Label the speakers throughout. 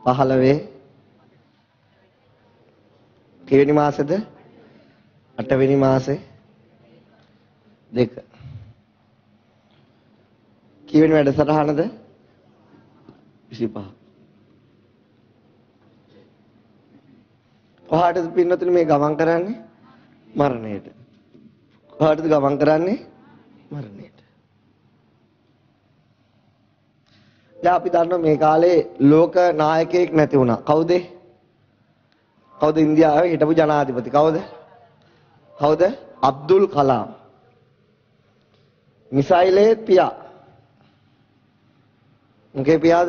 Speaker 1: 15 කීවෙනි මාසෙද? 8 වෙනි මාසේ 2. කීවෙනි වැඩසටහනද? 25. කොහාටද පින්නතුනි මේ ගමන් කරන්නේ? මරණයට. කොහාටද ගමන් කරන්නේ? මරණයට. දැන් අපි දන්නවා මේ කාලේ ලෝක නායකයෙක් නැති වුණා. කවුද? කවුද ඉන්දියාවේ හිටපු ජනාධිපති? කවුද? කවුද? අබ්දුල් කලාම්. මිසයිලේ පියා. මොකේ පියාද?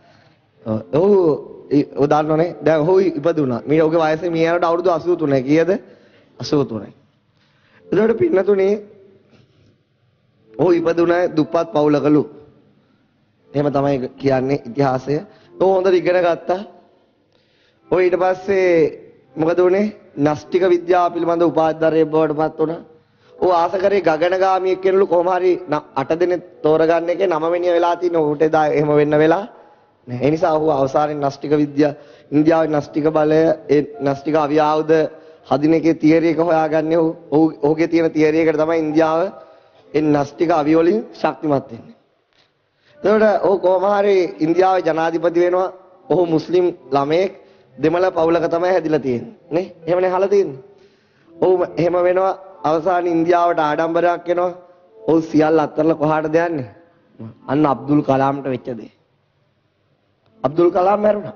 Speaker 1: ඔව් දන්නෝනේ. දැන් ඔහු ඉපදුණා. මේ ඔහුගේ වයස මේ යනකොට අවුරුදු 83. කීයද? 83. එතකොට පින්නතුනේ ඔහු ඉපදුණා දුප්පත් පවුලකලු. එහෙම තමයි කියන්නේ ඉතිහාසය. ඔහු හොඳට ඉගෙන ගත්තා. ඔය ඊට පස්සේ මොකද උනේ? න්‍යෂ්ටික විද්‍යාව පිළිබඳ උපාධිධාරියෙක් බවට පත් වුණා. ඔහු ආස කරේ ගගනගාමියෙක් කෙනලු කොහොම හරි 8 දෙනෙක් තෝරගන්න එකේ 9 වෙනිය වෙලා තියෙන උට එදා එහෙම වෙන්න වෙලා නැහැ. ඒ නිසා ඔහු අවසානයේ න්‍යෂ්ටික විද්‍යාව ඉන්දියාවේ න්‍යෂ්ටික බලය ඒ න්‍යෂ්ටික අවියාවුද හදින එකේ තියරි එක හොයාගන්නේ ඔහුගේ තියෙන තියරි එකට තමයි ඉන්දියාව ඒ න්‍යෂ්ටික අවි වලින් ශක්තිමත් වෙන්නේ. එතකොට ඔහු කොහොම හරි ඉන්දියාවේ ජනාධිපති වෙනවා. ඔහු මුස්ලිම් ළමයෙක් දෙමළ පවුලක තමයි හැදිලා තියෙන්නේ නේ. එහෙමනේ අහලා තියෙන්නේ. ඔහු එහෙම වෙනවා. අවසානයේ ඉන්දියාවට ආඩම්බරයක් එනවා. ඔහු සියල්ල අත්හැරලා කොහාටද යන්නේ? අන්න අබ්දුල් කලාම්ට වෙච්ච දේ. අබ්දුල් කලාම් මැරුණා.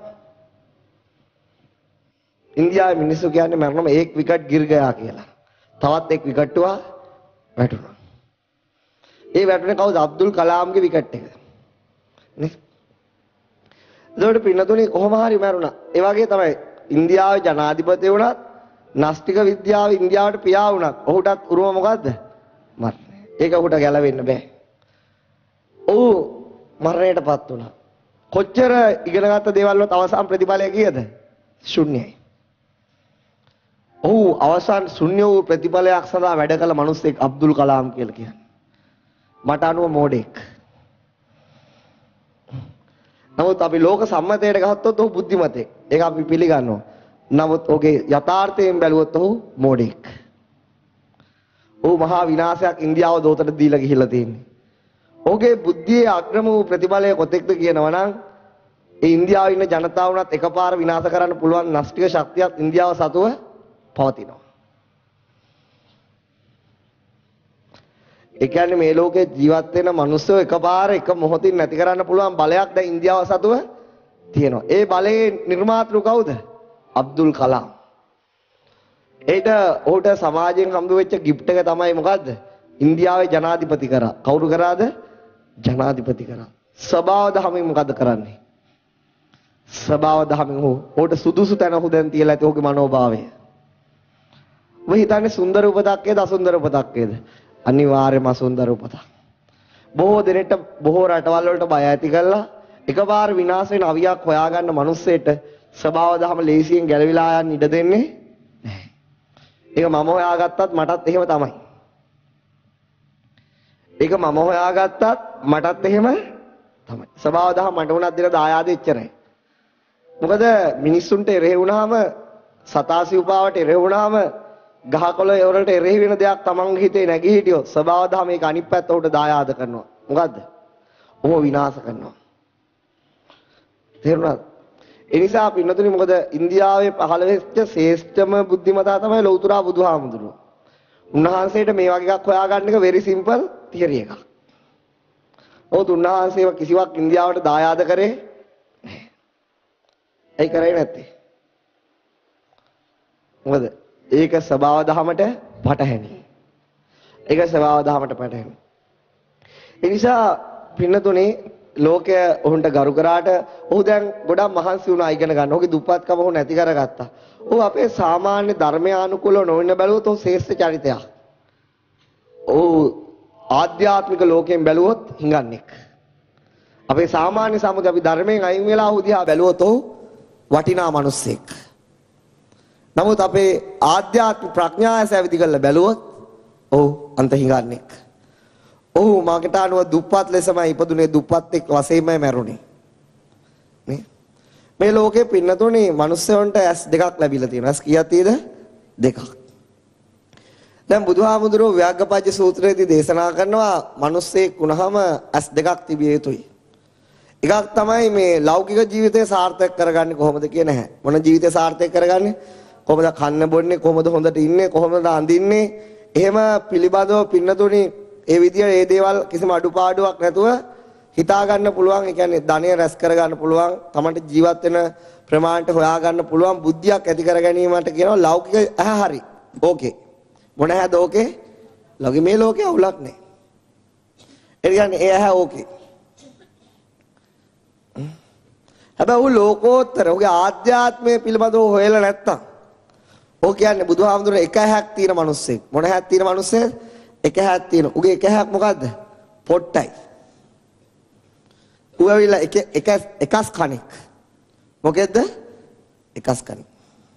Speaker 1: ඉන්දියාවේ මිනිස්සු කියන්නේ මරනම एक विकेट गिर गया කියලා. තවත් එක් විකට්ටුවා වැටුණා. ඒ වැටුනේ කවුද? අබ්දුල් කලාම්ගේ විකට් එක. නේ? ඒකට පින්නතුනේ කොහොම හරි මැරුණා. ඒ වගේ තමයි ඉන්දියාවේ ජනාධිපති වුණත් නාස්තික විද්‍යාව ඉන්දියාවට පියා වුණත් ඔහුටත් උරුම මොකද්ද? මරණය. ඒක ඔහුට ගැලවෙන්න බෑ. ඔහු මරණයටපත් වුණා. කොච්චර ඉගෙනගත්ත දේවල් වලට අවසාන ප්‍රතිඵලය කීයද? ශුන්‍යයි. ඔහු අවසාන ශුන්‍ය වූ ප්‍රතිඵලයක් සඳහා වැඩ කළ මිනිසෙක් අබ්දුල් කලාම් කියලා කියන්නේ. මට අනුව මෝඩෙක්. නමුත් අපි ලෝක සම්මතයට ගහත්තොත් ඔහු බුද්ධිමතෙක්. ඒක අපි පිළිගන්නවා. නමුත් ඔහුගේ යථාර්ථයෙන් බැලුවොත් ඔහු මෝඩෙක්. ඔහු මහා විනාශයක් ඉන්දියාව දෝතට දීලා ගිහිල්ලා තියෙන්නේ. ඔහුගේ බුද්ධියේ අග්‍රම වූ ප්‍රතිඵලය කොතෙක්ද කියනවා නම් ඒ ඉන්දියාවේ ඉන්න ජනතාව උනත් එකපාර විනාශ කරන්න පුළුවන් නාස්තික ශක්තියක් ඉන්දියාව සතුව පවතිනවා. ඒ කියන්නේ මේ ලෝකේ ජීවත් වෙන මිනිස්සු එකපාර එක මොහොතින් නැති කරන්න පුළුවන් බලයක් දැන් ඉන්දියාව සතුව තියෙනවා. ඒ බලයේ නිර්මාතෘ කවුද? අබ්දුල් කලාම්. ඒට ඔහුට සමාජයෙන් හම්බ වෙච්ච gift එක තමයි මොකද්ද? ඉන්දියාවේ ජනාධිපති කරා. කවුරු කරාද? ජනාධිපති කරා. ස්වභාව දහමෙන් මොකද කරන්නේ? ස්වභාව දහමෙන් ඔහුට සුදුසු තැන ඔහු දැන් තියලා ඇති ඔහුගේ මනෝභාවය. ඔබ හිතන්නේ සුන්දර උපතක්ද අසුන්දර උපතක්ද? අනිවාර්යයෙන්ම අසුන්දර උපතක්. බොහෝ දෙනෙක්ට බොහෝ රටවල් වලට බය ඇති කරලා එකපාර විනාශ වෙන අවියක් හොයාගන්න මිනිස්සෙට ස්වභාව දහම ලේසියෙන් ගැලවිලා යන්න ඉඩ දෙන්නේ නැහැ. ඒක මම හොයාගත්තත් මටත් එහෙම තමයි. ඒක මම හොයාගත්තත් මටත් එහෙම තමයි. ස්වභාව දහම මට උනත් දෙන දායාද එච්චරයි. මොකද මිනිස්සුන්ට එරෙහි වුණාම සතාසි උපාවට එරෙහි වුණාම ගහකොළ වලට එරෙහි වෙන දෙයක් තමන්ගේ හිතේ නැගී හිටියොත් ස්වභාව දහම මේක අනිත් පැත්ත උට දායාද කරනවා. මොකද්ද? ඔහොම විනාශ කරනවා. තේරුණාද? ඒ නිසා පින්නතුනි මොකද ඉන්දියාවේ පහළ වෙච්ච ශ්‍රේෂ්ඨම බුද්ධිමතා තමයි ලෞතුරා බුදුහාමුදුරුවෝ. උන්වහන්සේට මේ වගේ එකක් හොයාගන්න එක very simple theory එකක්. ඔහොත් උන්වහන්සේව කිසිවක් ඉන්දියාවට දායාද කරේ නැහැ. ඒ කරේ නැත්තේ. මොකද ඒක ස්වභාව දහමට පටහැනි. ඒක ස්වභාව දහමට පටහැනි. ඒ නිසා පින්නතුනේ ලෝකය ඔහුන්ට ගරු කරාට ඔහු දැන් ගොඩක් මහන්සි වුණා ඉගෙන ගන්න. ඔහුගේ දුප්පත්කම ඔහු නැති කරගත්තා. ඔහු අපේ සාමාන්‍ය ධර්මයානුකූලව නොවන බැලුවොත් ඔහු ශ්‍රේෂ්ඨ චරිතයක්. ඔහු ආධ්‍යාත්මික ලෝකයෙන් බැලුවොත් හිඟන්නෙක්. අපේ සාමාන්‍ය සමුදේ අපි ධර්මයෙන් අයින් වෙලා ඔහු දිහා බැලුවොත් ඔහු වටිනා මිනිසෙක්. නමුත් අපේ ආධ්‍යාත්මික ප්‍රඥාවස ඇවිදි කරලා බැලුවොත් ඔහු අන්ත හිඟන්නෙක්. ඔහු මාකට අනුව දුප්පත් ලෙසමයි ඉපදුනේ දුප්පත් එක් වශයෙන්මයි මැරුණේ. නේ? මේ ලෝකේ පින්නතුනේ මිනිස්සුන්ට ඇස් දෙකක් ලැබිලා තියෙනවා. ඇස් කීයක් තියෙද? දෙකක්. දැන් බුදුහාමුදුරුවෝ ව්‍යාග්ගපජ්ජ සූත්‍රයේදී දේශනා කරනවා මිනිස්සෙක් වුණාම ඇස් දෙකක් තිබිය යුතුයි. එකක් තමයි මේ ලෞකික ජීවිතය සාර්ථක කරගන්නේ කොහොමද කියන හැ. මොන ජීවිතය සාර්ථක කරගන්නේ? කොහොමද කන්න බොන්නේ? කොහොමද හොඳට ඉන්නේ? කොහොමද අඳින්නේ? එහෙම පිළිබඳව පින්නතුනේ ඒ විදියට ඒ දේවල් කිසිම අඩුපාඩුවක් නැතුව හිතා ගන්න පුළුවන්. ඒ කියන්නේ ධනය රැස් කර ගන්න පුළුවන්. තමන්ට ජීවත් වෙන ප්‍රමාණයට හොයා ගන්න පුළුවන් බුද්ධියක් ඇති කර ගැනීමට කියනවා ලෞකික ඇහැ හරි. ඕකේ. මොන ඇහැද ඕකේ? ලෝකේ මේ ලෝකේ අවුලක් නැහැ. ඒ කියන්නේ ඒ ඇහැ ඕකේ. හැබැයි ਉਹ ලෝකෝත්තර ඔහුගේ ආධ්‍යාත්මය පිළිබඳව හොයලා නැත්තම් ඔහු කියන්නේ බුදුහාමුදුරේ එක ඇහක් තියෙන මිනිස්සෙක්. මොන ඇහක් තියෙන මිනිස්සෙක්? එක ඇහක් තියෙන. උගේ එක ඇහක් මොකද්ද? පොට්ටයි. ඌ ඇවිල්ලා එකස් කණෙක්. මොකෙද්ද? එකස් කණෙක්.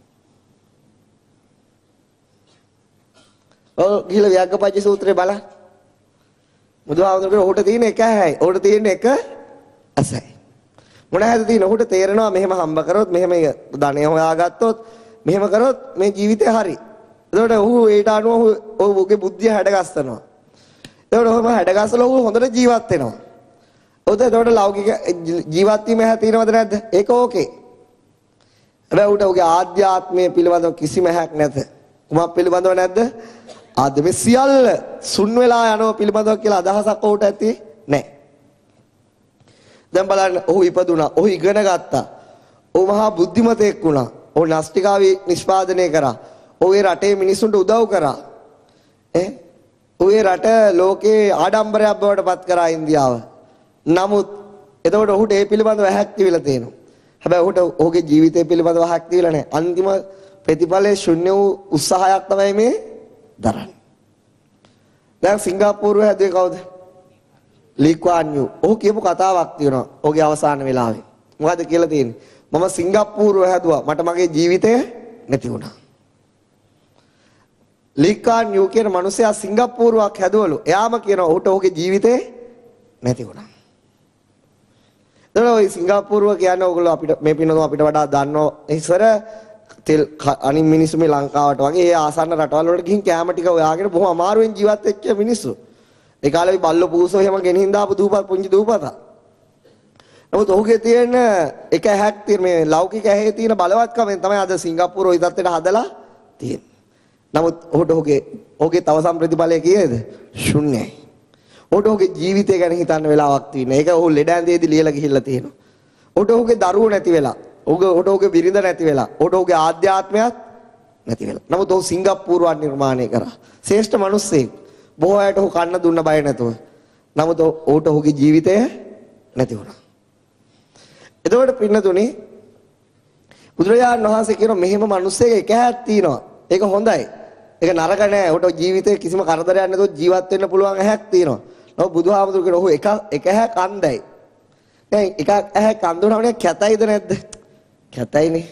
Speaker 1: ඔව් ගිහලා ව්‍යාග්ගපජ්ජ සූත්‍රේ බලන්න. බුදුහාමුදුරේ ඔහුට තියෙන එක ඇහයි. ඔහුට තියෙන එක ඇසයි. මොන හැද තියෙන ඔහුට තේරෙනවා මෙහෙම හම්බ කරොත් මෙහෙම ධනය හොයාගත්තොත් මෙහෙම කරොත් මේ ජීවිතේ හරි. එතකොට ඔහු ඊට අනුව ඔහුගේ බුද්ධිය හැඩගස්සනවා. එතකොට ඔහුම හැඩගස්සලා ඔහු හොඳට ජීවත් වෙනවා. එතකොට ලෞකික ජීවත් වීම හැ තියෙනවද නැද්ද? ඒක ඕකේ. හැබැයි ඔහුගේ ආධ්‍යාත්මය පිළිබඳව කිසිම හැක් නැත. කුමක් පිළිබඳව නැද්ද? ආත්මේ සියල්ල සුන් වෙලා යනවා පිළිබඳව කියලා අදහසක් ඔහුට ඇති නැහැ. දැන් බලන්න ඔහු ඉපදුනා. ඔහු ඉගෙන ගත්තා. ඔහු මහා බුද්ධිමතෙක් වුණා. ඔහු නාස්තිකාවි නිෂ්පාදනය කරා. ඔහු ඒ රටේ මිනිසුන්ට උදව් කරා. ඔහු ඒ රට ලෝකේ ආඩම්බරයක් බවට පත් කරා ඉන්දියාව. නමුත් එතකොට ඔහුට ඒ පිළිබඳව ඇහැක් තිබිලා තියෙනවා. හැබැයි ඔහුට ඔහුගේ ජීවිතය පිළිබඳව ඇහැක් තිබිලා නැහැ. අන්තිම ප්‍රතිඵලයේ ශුන්‍ය වූ උත්සාහයක් තමයි මේ දරන්නේ. දැන් සිංගප්පූරුවේ හැදුවේ කවුද? ලී කුවාන් යූ. ඔහු කියපු කතාවක් තියෙනවා. ඔහුගේ අවසාන වෙලාවේ. මොකද්ද කියලා තියෙන්නේ? මම සිංගප්පූරුව හැදුවා. මට මගේ ජීවිතය නැති වුණා. ලී කුවාන් යූ කියන මිනිසයා සිංගප්පූරුවක් හැදුවලු. එයාම කියනවා ඔහුට ඔහුගේ ජීවිතේ නැති වුණා. දැන් ඔය සිංගප්පූරුව කියන්නේ ඕගොල්ලෝ අපිට මේ පින්නතුන් අපිට වඩා දන්නෝ ඉස්සර තෙල් අනිත් මිනිස්සු මේ ලංකාවට වගේ ඒ ආසන්න රටවල් වලට ගිහින් කැම ටික හොයාගෙන බොහොම අමාරුවෙන් ජීවත් වෙච්ච මිනිස්සු. ඒ කාලේ බල්ල පූසෝ එහෙම ගෙනින් දාපු දූපත් පුංචි දූපත. නමුත් ඔහුගේ තියෙන එක ඇහක් තියෙන මේ ලෞකික ඇහි තියෙන බලවත්කමෙන් තමයි අද සිංගප්පූරු ওই තත්ත්වයට හදලා තියෙන්නේ. නමුත් ඔහුට ඔහුගේ තව සම්ප්‍රතිඵලය කීයද? ශුන්‍යයි. ඔහුට ඔහුගේ ජීවිතය ගැන හිතන්න වෙලාවක් තියෙනවා. ඒක ඔහු ලෙඩ ඇඳේදී ලියලා ගිහිල්ලා තියෙනවා. ඔහුට ඔහුගේ දරුවෝ නැති වෙලා, ඔහුට ඔහුගේ බිරිඳ නැති වෙලා, ඔහුට ඔහුගේ ආධ්‍යාත්මයත් නැති වෙලා. නමුත් ඔහු සිංගප්පූරුවක් නිර්මාණය කරා. ශ්‍රේෂ්ඨ මිනිස්සෙක්. බොහෝ අයට ඔහු කන්න දුන්න බය නැතුව. නමුත් ඔහුට ඔහුගේ ජීවිතය නැති වුණා. එතකොට පින්නතුනේ බුදුරජාණන් වහන්සේ කියන මෙහෙම මිනිස්සෙක් එක හැක් තියෙනවා. ඒක හොඳයි. ඒක නරක නෑ. ඔහුට ජීවිතේ කිසිම කරදරයක් නැතුව ජීවත් වෙන්න පුළුවන් ඇහැක් තියෙනවා. නමුත් බුදුහාමුදුරු කියන ඔහු එක ඇහැක් අන්ධයි. දැන් එක ඇහැක් අන්ධ වුණාම නේ කැතයිද නැද්ද? කැතයිනේ.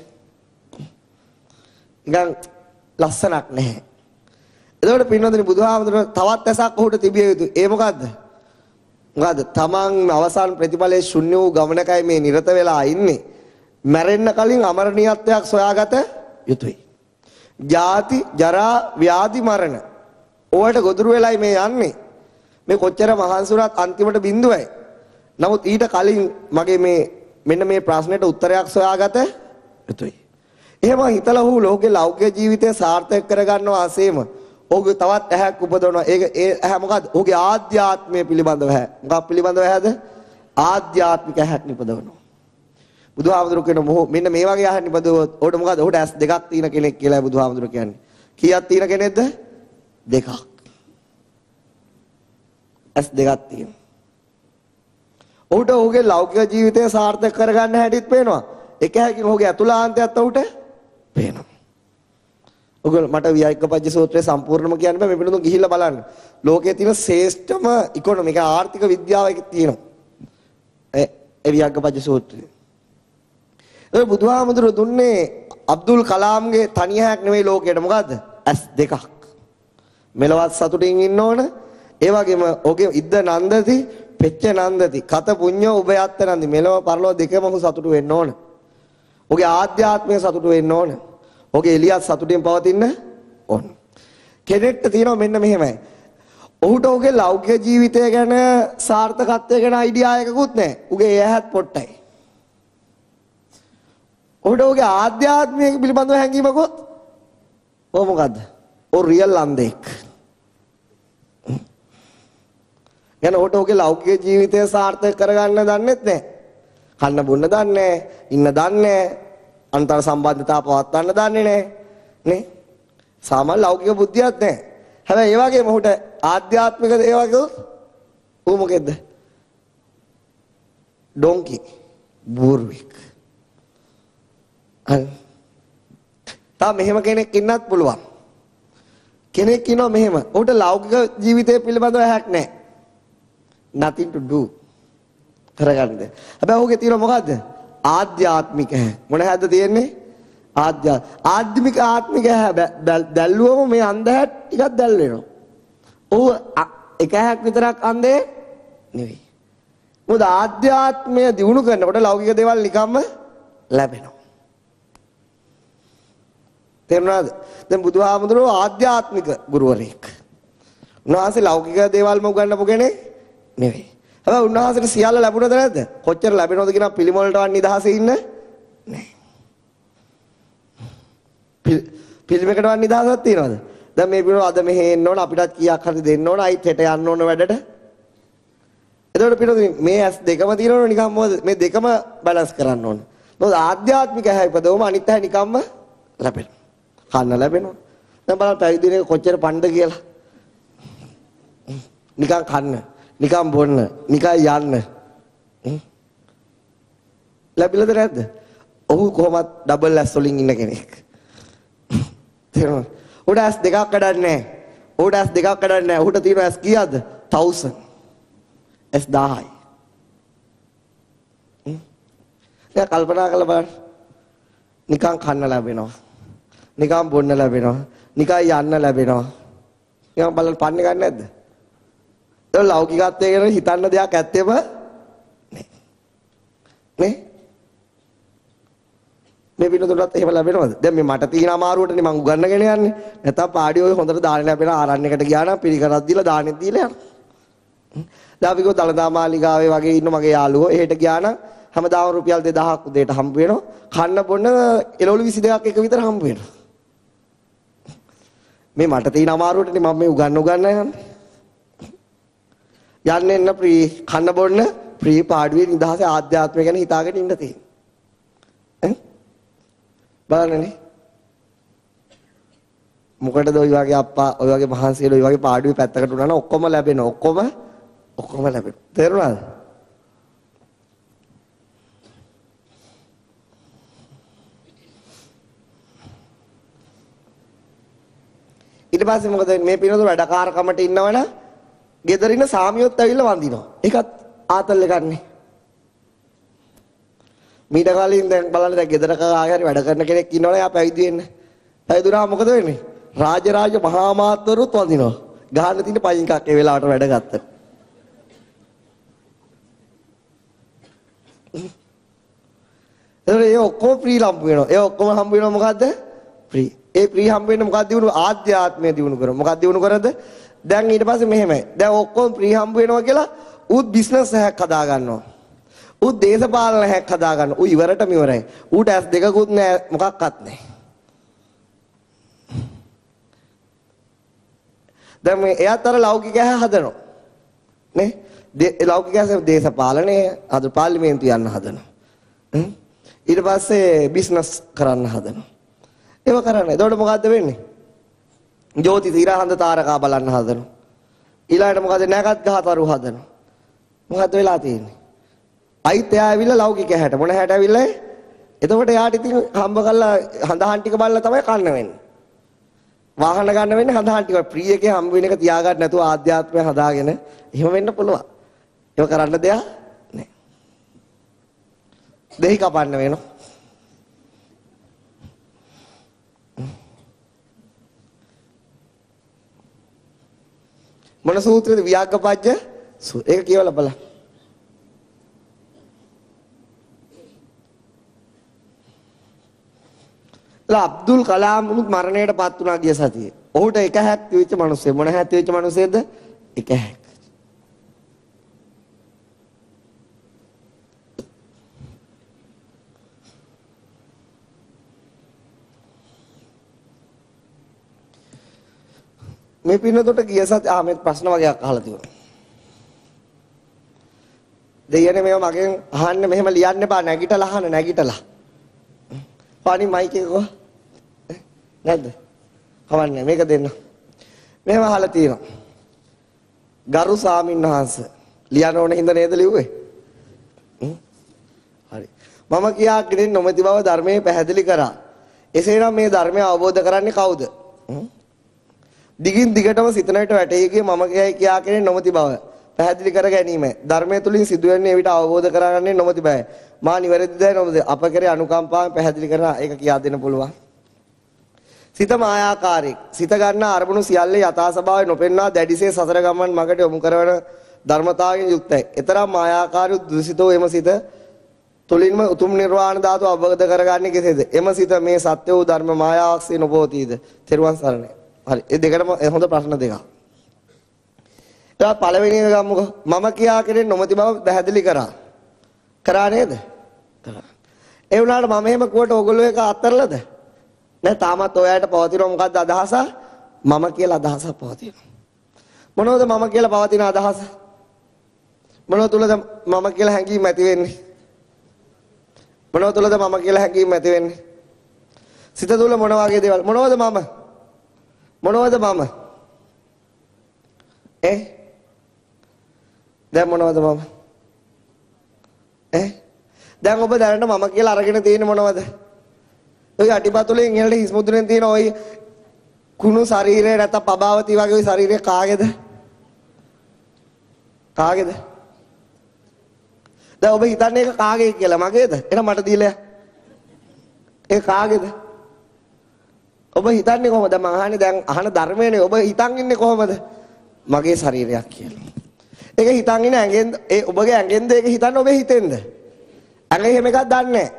Speaker 1: නිකන් ලස්සනක් නැහැ. එතකොට පින්නොතනේ බුදුහාමුදුරුවෝ තවත් ඇසක් ඔහුට තිබිය යුතුයි. ඒ මොකද්ද? මොකද්ද? තමන් අවසාන ප්‍රතිඵලයේ ශුන්‍ය වූ ගමනකයි මේ නිරත වෙලා ඉන්නේ. මැරෙන්න කලින් අමරණීයත්වයක් සොයාගත යුතුයි. ජාති, ජරා, ව්‍යාධි, මරණ. ඕවට ගොදුරු වෙලයි මේ යන්නේ. මේ කොච්චර මහන්සිුණත් අන්තිමට බිඳුවයි. නමුත් ඊට කලින් මගේ මෙන්න මේ ප්‍රශ්නෙට උත්තරයක් සොයාගත යුතුයි. එහෙම හිතලා ඔහු ලෝකේ ලෞකික ජීවිතය සාර්ථක කරගන්නවා ASCIIම ඔහුගේ තවත් ඇහැක් උපදවනවා. ඒ ඇහැ මොකද්ද? ඔහුගේ ආධ්‍යාත්මය පිළිබඳව ඇහැ. මොකක් පිළිබඳව ඇහැද? ආධ්‍යාත්මික ඇහැක් නිපදවනවා. බුදුහාමුදුරු කියන මෙන්න මේ වගේ ඇහැක් නිපදවුවොත් ඔහුට මොකද්ද? ඔහුට ඇස් දෙකක් තියෙන කෙනෙක් කියලා බුදුහාමුදුරු කියන්නේ. කීයක් තියෙන කෙනෙක්ද? දෙකක්. ඇස් දෙකක් තියෙනවා. ඔහුට ඔහුගේ ලෞකික ජීවිතය සාර්ථක කරගන්න හැටිත් පේනවා. එක හැකින් ඔහුගේ අතුලාන්තයත් ඔහුට පේනවා. ඔයගොල්ලෝ මට ව්‍යාග්ගපජ්ජ සූත්‍රය සම්පූර්ණම කියන්න බෑ. මේ පිළිතුරු ගිහිල්ලා බලන්න. ලෝකයේ තියෙන ශ්‍රේෂ්ඨම ඉකොනොමි එක ආර්ථික විද්‍යාවක් තියෙනවා. ඒ ව්‍යාග්ගපජ්ජ සූත්‍රය. ඒ බුදුහාමුදුරු දුන්නේ අබ්දුල් කලාම්ගේ තනියහක් නෙවෙයි ලෝකයට. මොකද්ද? ඇස් දෙකක්. මෙලවත් සතුටින් ඉන්න ඕන. ඒ වගේම ඔහුගේ ඉද්ද නන්දති, පෙච්ච නන්දති, කත පුඤ්ඤෝ උභයත්ත නන්දි. මෙලව පරලෝ දෙකම ඔහු සතුටු වෙන්න ඕන. ඔගේ ආධ්‍යාත්මය සතුටු වෙන්න ඕන. ඔගේ එළියත් සතුටින් පවතින්න ඕන. කෙනෙක්ට තියෙනවා මෙන්න මෙහෙමයි. ඔහුට ඔහුගේ ලෞකික ජීවිතය ගැන සාර්ථකත්වය ගැන අයිඩියා එකකුත් නැහැ. උගේ ඇහත් පොට්ටයි. ඔහුට ඔහුගේ ආධ්‍යාත්මය පිළිබඳව හැඟීමකුත් ඔය මොකද්ද? ඔය රියල් අන්දෙක්. යන ඔහුට ඔහුගේ ලෞකික ජීවිතය සාර්ථක කරගන්න දන්නෙත් නැහැ. කන්න බොන්න දන්නේ නැහැ, ඉන්න දන්නේ නැහැ, අන්තර් සම්බන්ධතා පවත්වන්න දන්නේ නැහැ. නේ? සාමාන්‍ය ලෞකික බුද්ධියක් නැහැ. හැබැයි ඒ වගේම ඔහුට ආධ්‍යාත්මික දේවල් ඌ මොකෙද්ද? ඩොන්කි බූර්වික්. තා මෙහෙම කෙනෙක් ඉන්නත් පුළුවන්. කෙනෙක් ඉන්නවා මෙහෙම. ඌට ලෞකික ජීවිතය පිළිබඳව හැක් නැහැ. nothing to do. කරගන්නද. හැබැයි ඌගේ තියෙන මොකද්ද? ආධ්‍යාත්මික හැ. මොන හැද්ද තියෙන්නේ? ආත්මික දැල්ලුවම මේ අන්ධ හැට ටිකක් දැල් වෙනවා. ඌ එක හැක් විතරක් අන්ධේ නෙවෙයි. මොකද ආධ්‍යාත්මය දියුණු කරනකොට ලෞකික දේවල් නිකම්ම ලැබෙනවා. තේරුණාද? දැන් බුදුහාමුදුරුවෝ ආධ්‍යාත්මික ගුරුවරයෙක්. උන්වහන්සේ ලෞකික දේවල්ම උගන්වපු කෙනෙක් නෙවෙයි. හැබැයි උන්වහන්සේට සියල්ල ලැබුණද නැද්ද? කොච්චර ලැබෙනවද කියන පිළිම වලටවත් නිදහසේ ඉන්න නැහැ. පිළිමයකටවත් නිදහසක් තියනවද? දැන් මේ පිළිම අද මෙහෙ එන්න ඕන අපිටත් කීයක් හරි දෙන්න ඕන අයිත් හෙට යන්න ඕන වැඩට. එතකොට පිළිම මේ ඇස් දෙකම තියෙනවනේ නිකම්ම මේ දෙකම බැලන්ස් කරන්න ඕන. මොකද ආධ්‍යාත්මික හැයි පදවම අනිත් හැයි නිකම්ම ලැබෙනවා. කන්න ලැබෙනවා. දැන් බලන්න පැවිදිනේ කොච්චර පණ්ඩ කියලා. නිකන් කන්න, නිකන් බොන්න, නිකන් යන්න. ලැබිලාද නැද්ද? ඔහු කොහොමත් ඩබල් ඇස් වලින් ඉන්න කෙනෙක්. තේරුණාද? උඩ ඇස් දෙකක් කඩන්නේ නැහැ. උඩ ඇස් දෙකක් කඩන්නේ නැහැ. උඩ තියෙන ඇස් කීයද? 1000. ඇස් 1000යි. දැන් කල්පනා කරලා බලන්න. නිකන් කන්න ලැබෙනවා. නිකන් බොන්න ලැබෙනවා. නිකන් යන්න ලැබෙනවා. නිකන් බලන්න පන්නේ ගන්න නැද්ද? ඒ ලෞකිකත්වය ගැන හිතන්න දෙයක් ඇත්තෙම නේ. මේ පිටුදුරත් එහෙම ලැබෙනවද? දැන් මේ මට තියෙන අමාරුවටනේ මං උගන්නගෙන යන්නේ. නැත්නම් පාඩිය ඔය හොඳට දාන ලැබෙන ආරණ්‍යයකට ගියා නම් පිළිකරක් දීලා දානෙත් දීලා යනවා. දැන් අපි ගෝ දලදා මාලිගාවේ වගේ ඉන්න මගේ යාළුවෝ එහෙට ගියා නම් හැමදාම රුපියල් 2000ක් උදේට හම්බ වෙනවා. කන්න බොන්න එළවලු 22ක් එක විතර හම්බ වෙනවා. මේ මට තියෙන අමාරුවටනේ මම මේ උගන්න යන්නේ. යන්න එන්න ප්‍රී කන්න බොන්න ප්‍රී පාඩුවේ නිදහසේ ආධ්‍යාත්මය ගැන හිතාගෙන ඉන්න තියෙන්නේ. බලන්නනේ. මොකටද ඔය වගේ අප්පා ඔය වගේ මහන්සියල ඔය වගේ පාඩුවේ පැත්තකට උනා නම් ඔක්කොම ලැබෙනවා. ඔක්කොම ලැබෙනවා. තේරුණාද? ඊට පස්සේ මොකද මේ පිනතුරු වැඩකාරකමට ඉන්නවනම් ගෙදර ඉන්න සාමියොත් ඇවිල්ලා වඳිනවා. ඒකත් ආතල් එකක්නේ. මීට කලින් දැන් බලන්න දැන් ගෙදරක ආයෙ වැඩ කරන කෙනෙක් ඉන්නවනේ යා පැවිදි වෙන්න. පැවිදුණා මොකද වෙන්නේ? රාජරාජ මහා මාත්වරුත් වඳිනවා. ගහන්න තියෙන පයින් එකක් ඒ වෙලාවට වැඩ ගත්තා. ඒ ඔක්කොම ෆ්‍රී හම්බ වෙනවා. ඒ ඔක්කොම හම්බ වෙනවා මොකද්ද? ෆ්‍රී. ඒ ෆ්‍රී හම්බ වෙන්නේ මොකක්ද දිනු ආධ්‍යාත්මය දිනු කරමු. මොකක්ද දිනු කරද? දැන් ඊට පස්සේ මෙහෙමයි. දැන් ඔක්කොම ෆ්‍රී හම්බ වෙනවා කියලා ඌත් බිස්නස් එකක් හදා ගන්නවා. ඌ දේශපාලන හැක් හදා ගන්න. ඌ ඉවරටම ඉවරයි. ඌට ඇස් දෙකකුත් නෑ මොකක්වත් නෑ. දැන් මේ එයාත් අර ලෞකික හැ හදනවා. නේ? ලෞකික හැ දේශපාලනේ අද පාර්ලිමේන්තු යන්න හදනවා. ඊට පස්සේ බිස්නස් කරන්න හදනවා. ඒව කරන්නේ. එතකොට මොකද්ද වෙන්නේ? ජෝති තිරහඳ තාරකා බලන්න හදනවා. ඊළඟට මොකද නැගත් ගහතරු හදනවා. මොකද්ද වෙලා තියෙන්නේ? අයිත් එයා ඇවිල්ලා ලෞකික හැට මොන හැට ඇවිල්ලා එතකොට එයාට ඉතින් හම්බ කරලා හඳහන් ටික බලලා තමයි කන්න වෙන්නේ. වාහන ගන්න වෙන්නේ හඳහන් ටික. ප්‍රී එකේ හම්බ වෙන එක තියාගන්න නැතුව ආධ්‍යාත්මය හදාගෙන එහෙම වෙන්න පුළුවන්. ඒක කරන්න දෙයක් නෑ. දෙහි කපන්න වෙනවා. මොන සූත්‍රයේද වියාග්ගපජ්ජ? ඒක කියවලා බලන්න. අබ්දුල් කලාම් උනුත් මරණයට පත් වුණා ගිය සතියේ. ඔහුට එක හැක් තියවිච්ච මිනිස්සෙ. මොන හැක් තියවිච්ච මිනිස්සෙද? එක හැක්. මේ පින්නතොට ගිය සතියේ මේ ප්‍රශ්න වගේක් අහලා තිබුණා. දෙයනේ මේව මගෙන් අහන්න මෙහෙම ලියන්න එපා නැගිටලා අහන්න නැගිටලා. පානි මයික් එක කො නැද්ද? කවන්නේ මේක දෙන්න. මෙහෙම අහලා තියෙනවා. ගරු ස්වාමීන් වහන්සේ ලියන්න ඕන හින්දා නේද ලිව්වේ? හරි. මම කියා කෙනෙක් නොමැති බව ධර්මයේ පැහැදිලි කරා. එසේනම් මේ ධර්මය අවබෝධ කරන්නේ කවුද? දිගින් දිගටම සිතන විට වැටහි ගියේ මම කියා කෙනෙක් නොමැති බව පැහැදිලි කර ගැනීම. ධර්මයේ තුලින් සිදුවෙන්නේ විට අවබෝධ කරගන්නේ නොමැති බවයි. මා නිවැරදිද නොමැද අප කෙරේ අනුකම්පාවෙන් පැහැදිලි කරන ඒක කියා දෙන්න පුළුවන්. සිත මායාකාරී. සිත ගන්න අරමුණු සියල්ලේ යථා ස්වභාවය නොපෙන්වා දැඩිසේ සසර ගමන් මගට යොමු කරන ධර්මතාවයෙන් යුක්තයි. එතරම් මායාකාරී දුසිතෝ එම සිත තුලින්ම උතුම් නිර්වාණ ධාතුව අවබෝධ කරගන්නේ කෙසේද? එම සිත මේ සත්‍ය වූ ධර්ම මායාවක්සේ නොපෝතීද? තෙරුවන් සරණයි. හරි. ඒ දෙකටම හොඳ ප්‍රශ්න දෙකක්. ඊට පළවෙනි එක ගමුකෝ. මම කියා කෙනෙක් නොමැති බව පැහැදිලි කරා. කරා නේද? කරා. ඒ වුණාට මම එහෙම කුවට ඕගොල්ලෝ එක අත්තරලද? නෑ තාමත් ඔයාලට පවතිනවා මොකද්ද අදහස? මම කියලා අදහසක් පවතිනවා. මොනවද මම කියලා පවතින අදහස? මොනව තුලද මම කියලා හැඟීම ඇති වෙන්නේ? මොනව තුලද මම කියලා හැඟීම ඇති වෙන්නේ? සිත තුල මොන වගේ දේවල්? මොනවද මම? මොනවද මම? දැන් මොනවද මම? දැන් ඔබ දැනට මම කියලා අරගෙන තියෙන්නේ මොනවද? ඔය අටිපතුලෙන් ඉහළට හිස් මුදුනෙන් තියෙන ඔය කුණු ශරීරය නැත්නම් පබාවති වගේ ඔය ශරීරය කාගේද? කාගේද? දැන් ඔබ හිතන්නේ ඒක කාගේ කියලා මගේද? එහෙනම් මට දීලා. ඒක කාගේද? ඔබ හිතන්නේ කොහොමද? මම අහන්නේ දැන් අහන ධර්මයනේ ඔබ හිතන් ඉන්නේ කොහොමද? මගේ ශරීරයක් කියලා. ඒක හිතන් ඉන්නේ ඇඟෙන් ඒ ඔබගේ ඇඟෙන්ද ඒක හිතන්නේ ඔබේ හිතෙන්ද? ඇඟේ හැම එකක් දන්නේ නැහැ.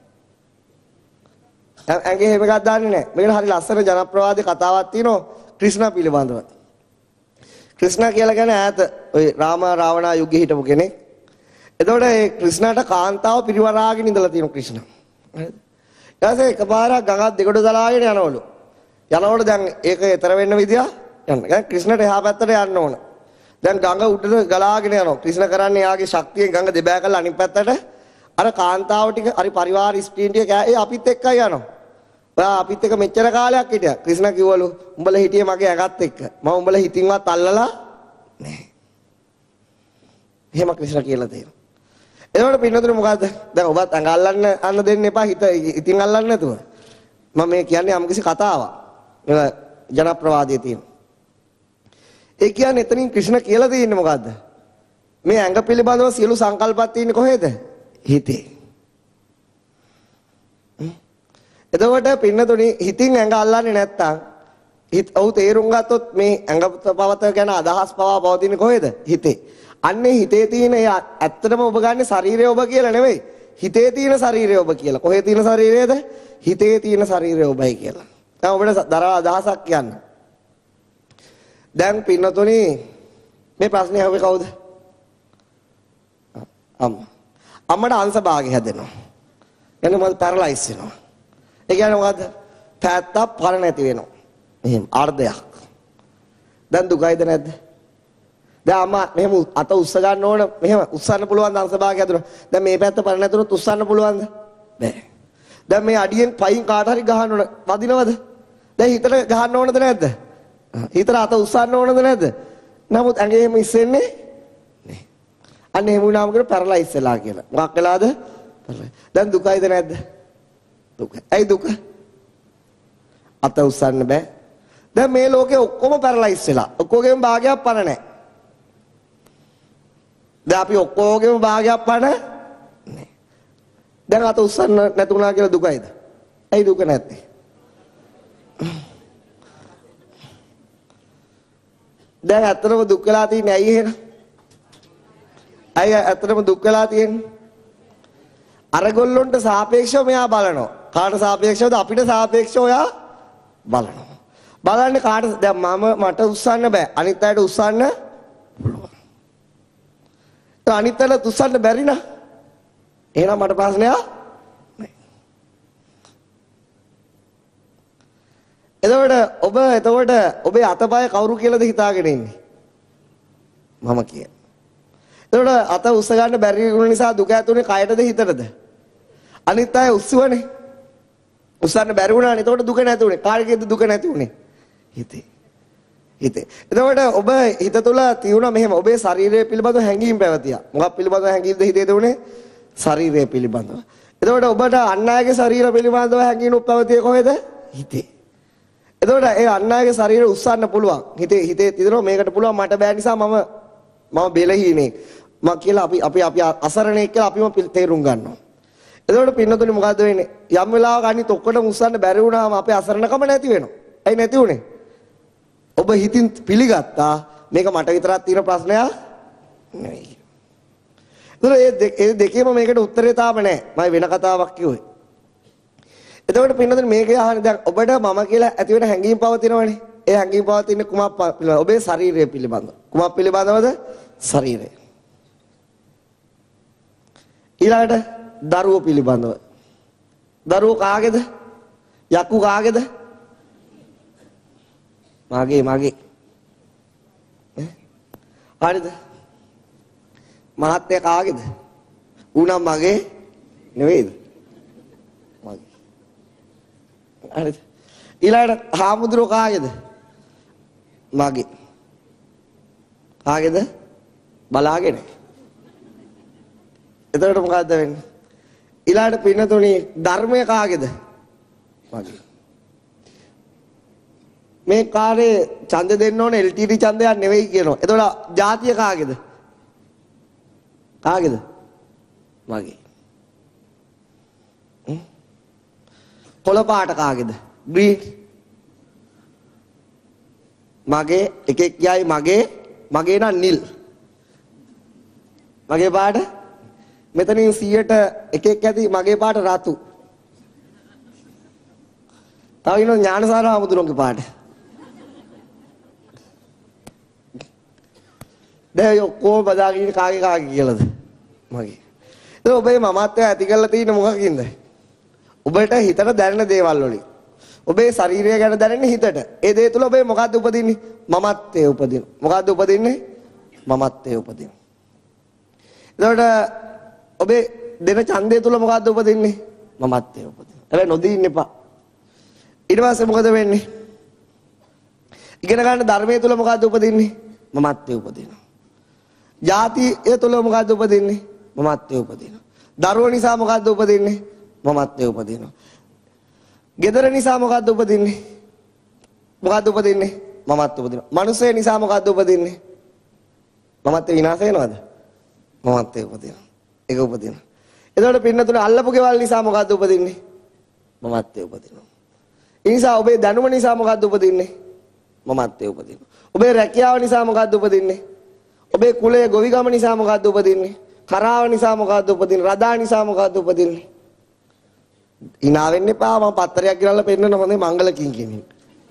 Speaker 1: ඇඟේ හැම එකක් දන්නේ නැහැ. මේකට හරි ලස්සන ජනප්‍රවාදී කතාවක් තියෙනවා ක්‍රිෂ්ණ පිළිබඳව. ක්‍රිෂ්ණ කියලා කියන්නේ ඈත ඔය රාම රාවණා යුගයේ හිටපු කෙනෙක්. එතකොට ඒ ක්‍රිෂ්ණට කාන්තාව පිරිවරාගෙන ඉඳලා තියෙන ක්‍රිෂ්ණ. හරිද? ඊට පස්සේ එකපාරක් ගඟක් දෙකට දලාගෙන යනවලු. යනකොට දැන් ඒක ඈතර වෙන්න විදිය යන්න. දැන් ක්‍රිෂ්ණට එහා පැත්තට යන්න ඕන. දැන් ගඟ උඩට ගලාගෙන යනවා. ක්‍රිෂ්ණ කරන්නේ යාගේ ශක්තියෙන් ගඟ දෙබෑ කරලා අනිත් පැත්තට අර කාන්තාව ටික හරි පරිවාර ස්ත්‍රීන් ටික ඒ අපිත් එක්කයි යනවා. ඔයා අපිත් එක්ක මෙච්චර කාලයක් හිටියා. ක්‍රිෂ්ණ කිව්වලු උඹලා හිටියේ මගේ ඇඟත් එක්ක. මම උඹලා හිතින්වත් අල්ලලා නැහැ. එහෙම ක්‍රිෂ්ණ කියලා තියෙනවා. එතකොට පින්නතුනේ මොකද්ද? දැන් ඔබත් ඇඟ අල්ලන්න දෙන්න එපා හිත ඉතින් අල්ලන්න නැතුව. මම මේ කියන්නේ යම්කිසි කතාවක්. මේ ජනප්‍රවාදයේ තියෙන. ඒ කියන්නේ එතනින් ක්‍රිෂ්ණ කියලා තියෙන්නේ මොකද්ද? මේ ඇඟ පිළිබඳව සියලු සංකල්පات තියෙන්නේ කොහෙද? හිතේ. එතකොට පින්නතුනි හිතින් ඇඟ අල්ලන්නේ නැත්තම් ඔව් තේරුම් ගත්තොත් මේ ඇඟ පවත ගැන අදහස් පවා පවතින්නේ කොහෙද? හිතේ. අන්නේ හිතේ තියෙන ඇත්තටම ඔබ ගන්න ශරීරය ඔබ කියලා නෙවෙයි. හිතේ තියෙන ශරීරය ඔබ කියලා. කොහේ තියෙන ශරීරයද? හිතේ තියෙන ශරීරය ඔබයි කියලා. දැන් ඔබට දරා අදහසක් කියන්න. දැන් පින්නතුනි මේ ප්‍රශ්නේ අහුවේ කවුද? අම්මා. අම්මට අංශ භාගය හැදෙනවා. එන්නේ මොකද පැරලයිස් වෙනවා. ඒ කියන්නේ මොකද්ද? පැත්තක් පර නැති වෙනවා. එහෙම අර්ධයක්. දැන් දුකයිද නැද්ද? දැන් අම්මා මෙහෙම අත උස්ස ගන්න ඕන මෙහෙම උස්සන්න පුළුවන් අංශ භාගය හැදුණා. දැන් මේ පැත්ත පර නැතුනොත් උස්සන්න පුළුවන්ද? බෑ. දැන් මේ අඩියෙන් පයින් කාට හරි ගහන්න ඕන වදිනවද? දැන් හිතට ගහන්න ඕනද නැද්ද? හිතට අත උස්සන්න ඕනද නැද්ද? නමුත් ඇඟේ එහෙම ඉස්සෙන්නේ නෑ. අන්න එහෙම වුණාම කියන පැරලයිස් වෙලා කියලා. මොකක් වෙලාද? දැන් දුකයිද නැද්ද? දුක. ඇයි දුක? අත උස්සන්න බෑ. දැන් මේ ලෝකේ ඔක්කොම පැරලයිස් වෙලා. ඔක්කොගෙම භාගයක් පණ නැහැ. දැන් අපි ඔක්කොගෙම භාගයක් පණ නැහැ. දැන් අත උස්සන්න නැතුණා කියලා දුකයිද? ඇයි දුක නැත්තේ? දැන් ඇත්තටම දුක් වෙලා තියෙන්නේ ඇයි එහෙනම්? ඇයි ඇත්තටම දුක් වෙලා තියෙන්නේ? අරගොල්ලොන්ට සාපේක්ෂව මෙයා බලනවා. කාට සාපේක්ෂවද? අපිට සාපේක්ෂව ඔයා බලනවා. බලන්න කාට දැන් මට උස්සන්න බෑ. අනිත් අයට උස්සන්න පුළුවන්. ඒ අනිත් අයට උස්සන්න බැරි නා. එහෙනම් මට ප්‍රශ්නයක් නෑ. එතකොට ඔබේ අතපය කවුරු කියලාද හිතාගෙන ඉන්නේ? මම කියන. එතකොට අත උස්ස ගන්න බැරි වුණ නිසා දුක ඇතුනේ කයටද හිතටද? අනිත් අය උස්සුවනේ. උස්සන්න බැරි වුණානේ. එතකොට දුක නැති උනේ. කාටද දුක නැති උනේ? හිතේ. එතකොට ඔබ හිත තුළ තියුණා මෙහෙම ඔබේ ශරීරය පිළිබඳව හැඟීම් පැවතියා. මොකක් පිළිබඳව හැඟීම්ද හිතේ තියුනේ? ශරීරය පිළිබඳව. එතකොට ඔබට අන් අයගේ ශරීර පිළිබඳව හැඟීම් පැවතියේ කොහෙද? හිතේ. එතකොට ඒ අන් අයගේ ශරීරය උස්සන්න පුළුවන්. හිතේ තියනවා මේකට පුළුවන් මට බෑ නිසා මම බෙලහීනේ. මම කියලා අපි අසරණෙක් කියලා අපිම තේරුම් ගන්නවා. එතකොට පින්නතුනේ මොකද්ද වෙන්නේ? යම් වෙලාවක අනිත් ඔක්කොටම උස්සන්න බැරි වුණාම අපේ අසරණකම නැති වෙනවා. ඇයි නැති උනේ? ඔබ හිතින් පිළිගත්තා මේක මට විතරක් තියෙන ප්‍රශ්නයක් නෙවෙයි. ඒ දෙකේම මේකට උත්තරේ තාම නැහැ. මම වෙන කතාවක් කිව්වේ. එතකොට පින්නතුනේ මේකේ අහන්නේ දැන් ඔබට මම කියලා ඇති වෙන හැඟීම් පවතිනවනේ. ඒ හැඟීම් පවතින්නේ කුමක් පිළිබඳව? ඔබේ ශරීරය පිළිබඳව. කුමක් පිළිබඳවද? ශරීරය. ඊළඟට දරුවෝ පිළිබඳව. දරුවෝ කාගේද? යකු කාගේද? මගේ. හරිද? මහත්ය කාගේද? ඌනම් මගේ නෙවෙයිද? මගේ. හරිද? ඊළඟට හාමුදුරුවෝ කාගේද? මගේ. කාගේද? බලාගෙන. එතකොට මොකද්ද වෙන්නේ? ඊළඟට පින්නතුණි ධර්මය කාගේද? මගේ. මේ කාර්යේ ඡන්ද දෙන්න ඕනේ LTT ඡන්දයක් නෙවෙයි කියනවා. එතකොට ජාතිය කාගේද? කාගේද? මගේ. කොළ පාට කාගේද? ග්‍රීන්. මගේ එකෙක් කියයි මගේ නම් නිල්. මගේ පාට මෙතනින් 100ට එකෙක් ඇති මගේ පාට රතු. තව ඉන්න ඥානසාර හමුදුරන්ගේ පාට. දැන් ඔක්කොම බදාගෙන කාගේ කියලාද? මගේ. ඒක ඔබේ මමත්වය ඇති කරලා තියෙන මොකකින්ද? ඔබට හිතට දැනෙන දේවල් වලින්. ඔබේ ශරීරය ගැන දැනෙන්නේ හිතට. ඒ දේ තුල ඔබේ මොකද්ද උපදින්නේ? මමත්වයේ උපදින. මොකද්ද උපදින්නේ? මමත්වයේ උපදින. එතකොට ඔබේ දෙන ඡන්දය තුල මොකද්ද උපදින්නේ? මමත්වයේ උපදින. හැබැයි නොදී ඉන්න එපා. ඊට පස්සේ මොකද වෙන්නේ? ඉගෙන ගන්න ධර්මයේ තුල මොකද්ද උපදින්නේ? මමත්වයේ උපදිනවා. ජාතිය තුල මොකද්ද උපදින්නේ? මමත්වයේ උපදිනවා. දරුවෝ නිසා මොකද්ද උපදින්නේ? මමත්වයේ උපදිනවා. ගෙදර නිසා මොකද්ද උපදින්නේ? මොකද්ද උපදින්නේ? මමත්වයේ උපදිනවා. මනුස්සය නිසා මොකද්ද උපදින්නේ? මමත්වයේ විනාශ වෙනවද? මමත්වයේ උපදිනවා. ඒක උපදිනවා. එතකොට පින්නතුනේ අල්ලපු ගෙවල් නිසා මොකද්ද උපදින්නේ? මමත්වයේ උපදිනවා. ඒ නිසා ඔබේ දැනුම නිසා මොකද්ද උපදින්නේ? මමත්වයේ උපදිනවා. ඔබේ රැකියාව නිසා මොකද්ද උපදින්නේ? ඔබේ කුලයේ ගොවිගම නිසා මොකද්ද උපදින්නේ? කරාව නිසා මොකද්ද උපදින්නේ? රදා නිසා මොකද්ද උපදින්නේ? ඉනා වෙන්න එපා. මම පත්තරයක් ගිරලා පෙන්නන හොඳේ මංගලකින් කියන්නේ.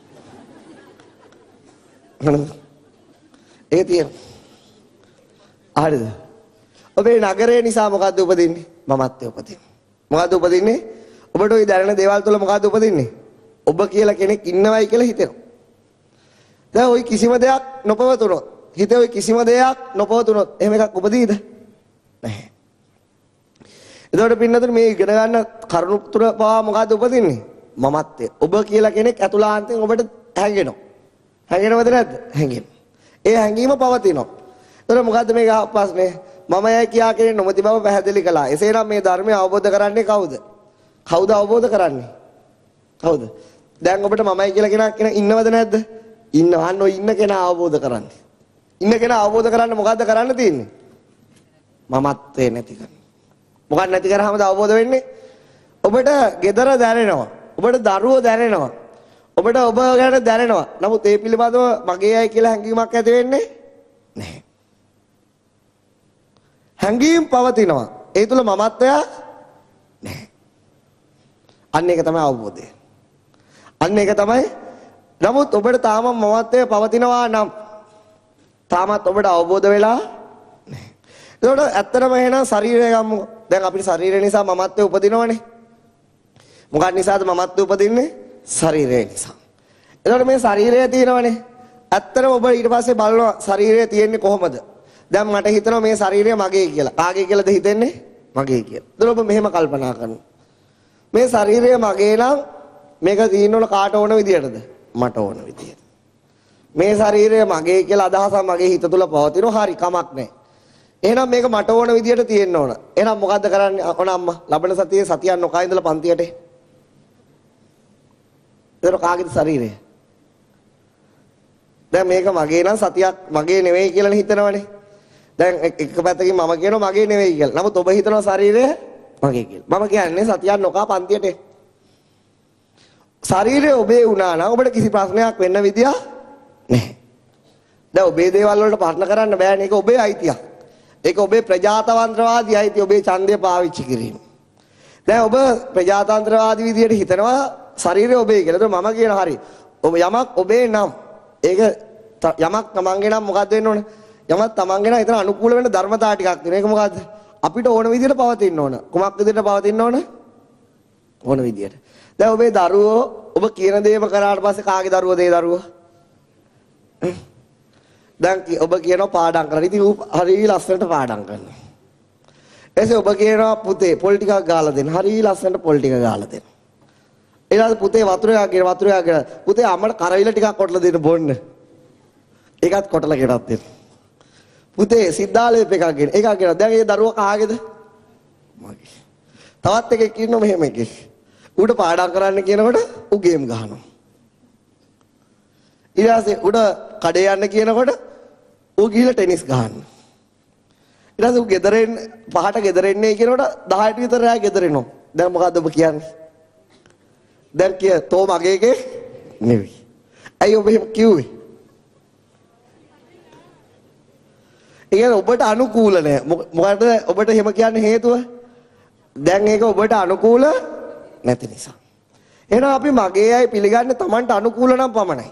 Speaker 1: ඒ තියෙන. හරිද? ඔබේ නගරය නිසා මොකද්ද උපදින්නේ? මමත්වයේ උපදිනවා. මොකද්ද උපදින්නේ? ඔබට ওই දැනෙන දේවල් තුළ මොකද්ද උපදින්නේ? ඔබ කියලා කෙනෙක් ඉන්නවයි කියලා හිතෙනවා. දැන් ওই කිසිම දෙයක් නොපවතුනොත් හිතේ ওই කිසිම දෙයක් නොපවතුනොත් එහෙම එකක් උපදීද? නැහැ. එතකොට පින්නතුනේ මේ ඉගෙන ගන්න කරුණු තුර පවා මොකද්ද උපදින්නේ? මමත්වය. ඔබ කියලා කෙනෙක් අතුලාන්තයෙන් ඔබට හැංගෙනවා. හැංගෙනවද නැද්ද? හැංගෙනවා. ඒ හැංගීම පවතිනවා. එතකොට මොකද්ද මේක ප්‍රශ්නේ? මමයි කියා කෙනෙක් නොමැති බව පැහැදිලි කළා. එසේනම් මේ ධර්මය අවබෝධ කරන්නේ කවුද? කවුද අවබෝධ කරන්නේ? කවුද? දැන් ඔබට මමයි කියලා කෙනෙක් ඉන්නවද නැද්ද? ඉන්නවා. අන්න ඔය ඉන්න කෙනා අවබෝධ කරන්නේ. ඉන්න කෙනා අවබෝධ කරන්න මොකද්ද කරන්න තියෙන්නේ? මමත්වේ නැති කරන. මොකක්ද නැති කරාමද අවබෝධ වෙන්නේ? ඔබට gedara දැනෙනවා. ඔබට දරුවෝ දැනෙනවා. ඔබට ඔබ ගැන දැනෙනවා. නමුත් ඒ පිළිබඳව මගේ අය කියලා හැඟීමක් ඇති වෙන්නේ නැහැ. හැඟීම් පවතිනවා. ඒ තුල මමත්වයක් නැහැ. අන්න ඒක තමයි අවබෝධය. අන්න ඒක තමයි. නමුත් ඔබට තාම මමත්වයේ පවතිනවා නම් තාමත් ඔබට අවබෝධ වෙලා නැහැ. ඒකට ඇත්තටම එහෙනම් ශරීරය ගමු. දැන් අපිට ශරීරය නිසා මමත්වයේ උපදිනවනේ. මොකක් නිසාද මමත්වයේ උපදින්නේ? ශරීරය නිසා. ඒකට මේ ශරීරය තියෙනවනේ. ඇත්තටම ඔබ ඊට පස්සේ බලනවා ශරීරය තියෙන්නේ කොහොමද? දැන් මට හිතෙනවා මේ ශරීරය මගේ කියලා. කාගේ කියලාද හිතෙන්නේ? මගේ කියලා. ඒතර ඔබ මෙහෙම කල්පනා කරනවා. මේ ශරීරය මගේ නම් මේක තියෙන්න ඕන කාට ඕන විදියටද? මට ඕන විදියට. මේ ශරීරය මගේ කියලා අදහසක් මගේ හිත තුළ පවතිනවා. හරි කමක් නැහැ. එහෙනම් මේක මට ඕන විදියට තියෙන්න ඕන. එහෙනම් මොකද්ද කරන්නේ? ඕන අම්මා ලබන සතියේ සතියක් නොකා ඉඳලා පන්තියට. ඒතර කාගේද ශරීරය? දැන් මේක මගේ නම් සතියක් මගේ නෙවෙයි කියලා හිතනවනේ. දැන් එක පැත්තකින් මම කියනවා මගේ නෙවෙයි කියලා. නමුත් ඔබ හිතනවා ශරීරය මගේ කියලා. මම කියන්නේ සතියක් නොකා පන්තියට. ශරීරය ඔබේ වුණා නම් ඔබට කිසි ප්‍රශ්නයක් වෙන්න විදියක් නැහැ. දැන් ඔබේ දේවල් වලට ප්‍රශ්න කරන්න බෑනේ. ඒක ඔබේ අයිතියක්. ඒක ඔබේ ප්‍රජාතන්ත්‍රවාදී අයිතිය. ඔබේ ඡන්දය පාවිච්චි කිරීම. දැන් ඔබ ප්‍රජාතන්ත්‍රවාදී විදියට හිතනවා ශරීරය ඔබේ කියලා. ඒක මම කියන හරි. ඔබ යමක් ඔබේ නම් ඒක යමක් තමන්ගේ නම් මොකද්ද වෙන්න ඕන? යමක් තමන්ගේ නම් එතන අනුකූල වෙන ධර්මතාව ටිකක් තියෙනවා. ඒක මොකද්ද? අපිට ඕන විදියට පවතින්න ඕන. කුමක් විදියට පවතින්න ඕන? ඕන විදියට. දැන් ඔබේ දරුවෝ ඔබ කියන දේම කරාට පස්සේ කාගේ දරුවෝද ඒ දරුවෝ? දැන් ඔබ කියනවා පාඩම් කරලා. ඉතින් ඌ හරිය ලස්සනට පාඩම් කරනවා. එසේ ඔබ කියනවා පුතේ පොල් ටිකක් ගාලා දෙන්න. හරිය ලස්සනට පොල් ටික ගාලා දෙන්න. ඊළඟ පුතේ වතුර එකක් පුතේ අම්මට කරවිල ටිකක් කොටලා දෙන්න බොන්න. ඒකත් කොටලා ගෙනත් දෙන්න. පුතේ සිද්ධාලේප එකක් ගෙන. ඒකක් ගෙන. දැන් ඒ දරුවා කාගේද? මගේ. තවත් එකෙක් ඉන්නවා මෙහෙම එකෙක්. ඌට පාඩම් කරන්න කියනකොට ඌ ගේම් ගහනවා. ඊට පස්සේ ඌට කඩේ යන්න කියනකොට ඌ ගිහලා ටෙනිස් ගහනවා. ඊට පස්සේ ඌ ගෙදරින් පහට ගෙදර එන්නේ කියනකොට 10ට විතර එයා ගෙදර එනවා. දැන් මොකද්ද ඔබ කියන්නේ? දැන් කිය තෝ මගේ එකේ නෙවෙයි. අයියෝ ඔබ එහෙම කිව්වේ. ඒ කියන්නේ ඔබට අනුකූල නැහැ. මොකද ඔබට එහෙම කියන්න හේතුව? දැන් ඒක ඔබට අනුකූල නැති නිසා. එහෙනම් අපි මගේ අය පිළිගන්නේ Tamanට අනුකූල නම් පමණයි.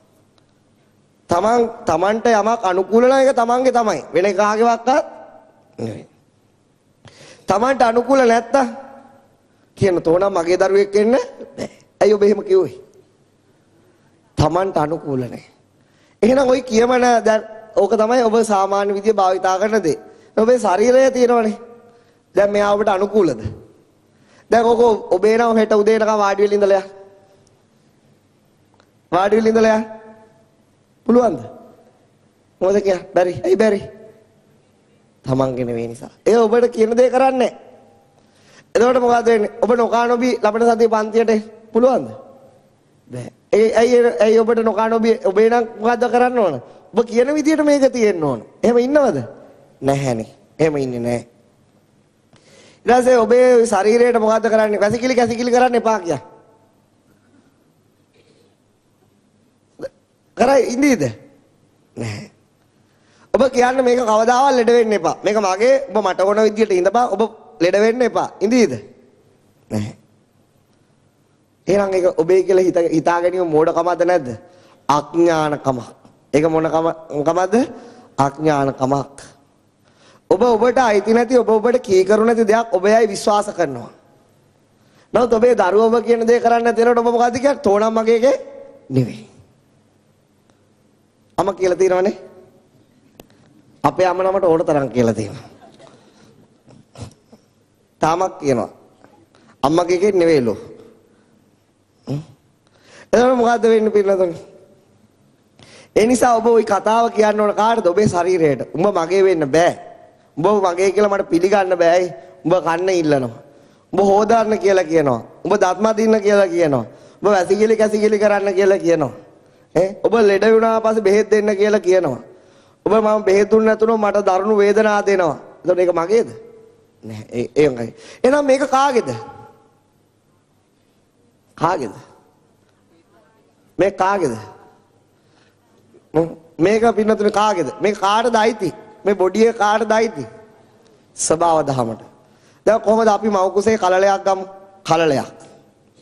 Speaker 1: Tamanට යමක් අනුකූල නම් ඒක Tamanගේ තමයි. වෙන කාගේවත් නෙවෙයි. Tamanට අනුකූල නැත්තම් කියන තෝනම් මගේ දරුවෙක් වෙන්න බෑ. ඇයි ඔබ එහෙම කිව්වේ? Tamanට අනුකූල නැහැ. එහෙනම් ওই කියමන දැන් ඕක තමයි ඔබ සාමාන්‍ය විදිය භාවිතා කරන දේ. ඔබේ ශරීරය තියෙනවනේ. දැන් මෙයා ඔබට අනුකූලද? දැන් ඕක ඔබේ නම් හෙට උදේ නකම් වාඩි වෙලා ඉඳලා යන්න. වාඩි වෙලා ඉඳලා යන්න. පුළුවන්ද? මොකද කියන්නේ? බැරි. ඇයි බැරි? Tamange නෙවෙයි නිසා. ඒ ඔබට කියන දේ කරන්නේ නැහැ. එතකොට මොකද වෙන්නේ? ඔබ නොකානොබී ලබන සතිය පන්තියට පුළුවන්ද? බෑ. ඇයි ඔබට නොකානොබී ඔබේ නම් මොකද්ද කරන්න ඕන? ඔබ කියන විදියට මේක තියෙන්න ඕන. එහෙම ඉන්නවද? නැහැනේ. එහෙම ඉන්නේ නැහැ. ඊට පස්සේ ඔබේ ශරීරයට මොකද්ද කරන්නේ? කැසිකිලි කරන්න එපා කිය. කරයි ඉඳීද? නැහැ. ඔබ කියන්නේ මේක කවදාවත් ලෙඩ වෙන්න එපා. මේක මගේ ඔබ මට ඕන විදියට ඉඳපන්. ඔබ ලෙඩ වෙන්න එපා. ඉඳීද? නැහැ. එහෙනම් ඒක ඔබේ කියලා හිතා ගැනීම මෝඩකමද නැද්ද? අඥානකමක්. ඒක මොන කමක්ද? අඥානකමක්. ඔබට අයිති නැති ඔබට කීකරු නැති දෙයක් ඔබයි විශ්වාස කරනවා. නමුත් ඔබේ දරුවෝ ඔබ කියන දේ කරන්නේ නැති වෙනකොට ඔබ මොකද කියන්නේ? තෝනම් මගේ එකේ නෙවෙයි. අම කියලා තියෙනවනේ. අපේ අම්ම නමට ඕන තරම් කියලා තියෙනවා. තාමක් කියනවා. අම්මගේ එකේ නෙවෙයිලු. එතකොට මොකද්ද වෙන්නේ පින්නතුනි? ඒ නිසා ඔබ ওই කතාව කියන්න ඕන කාටද? ඔබේ ශරීරයට. උඹ මගේ වෙන්න බෑ. උඹ මගේ කියලා මට පිළිගන්න බෑයි. උඹ කන්න ඉල්ලනවා. උඹ හොදාන්න කියලා කියනවා. උඹ දත්ම දින්න කියලා කියනවා. උඹ කැසිකිලි කරන්න කියලා කියනවා. ඔබ ලෙඩ වුණා පස්සේ බෙහෙත් දෙන්න කියලා කියනවා. ඔබ මම බෙහෙත් දුන්න නැතුනොත් මට දරුණු වේදනාවක් දෙනවා. එතකොට ඒක මගේද? නෑ. ඒකයි. එහෙනම් මේක කාගේද? කාගේද? මේක කාගේද? මේක පින්නතුනේ කාගේද? මේක කාටද අයිති? මේ බොඩි එක කාටද අයිති? ස්වභාව දහමට. දැන් කොහොමද අපි මව් කුසේ කලලයක් ගමු? කලලයක්.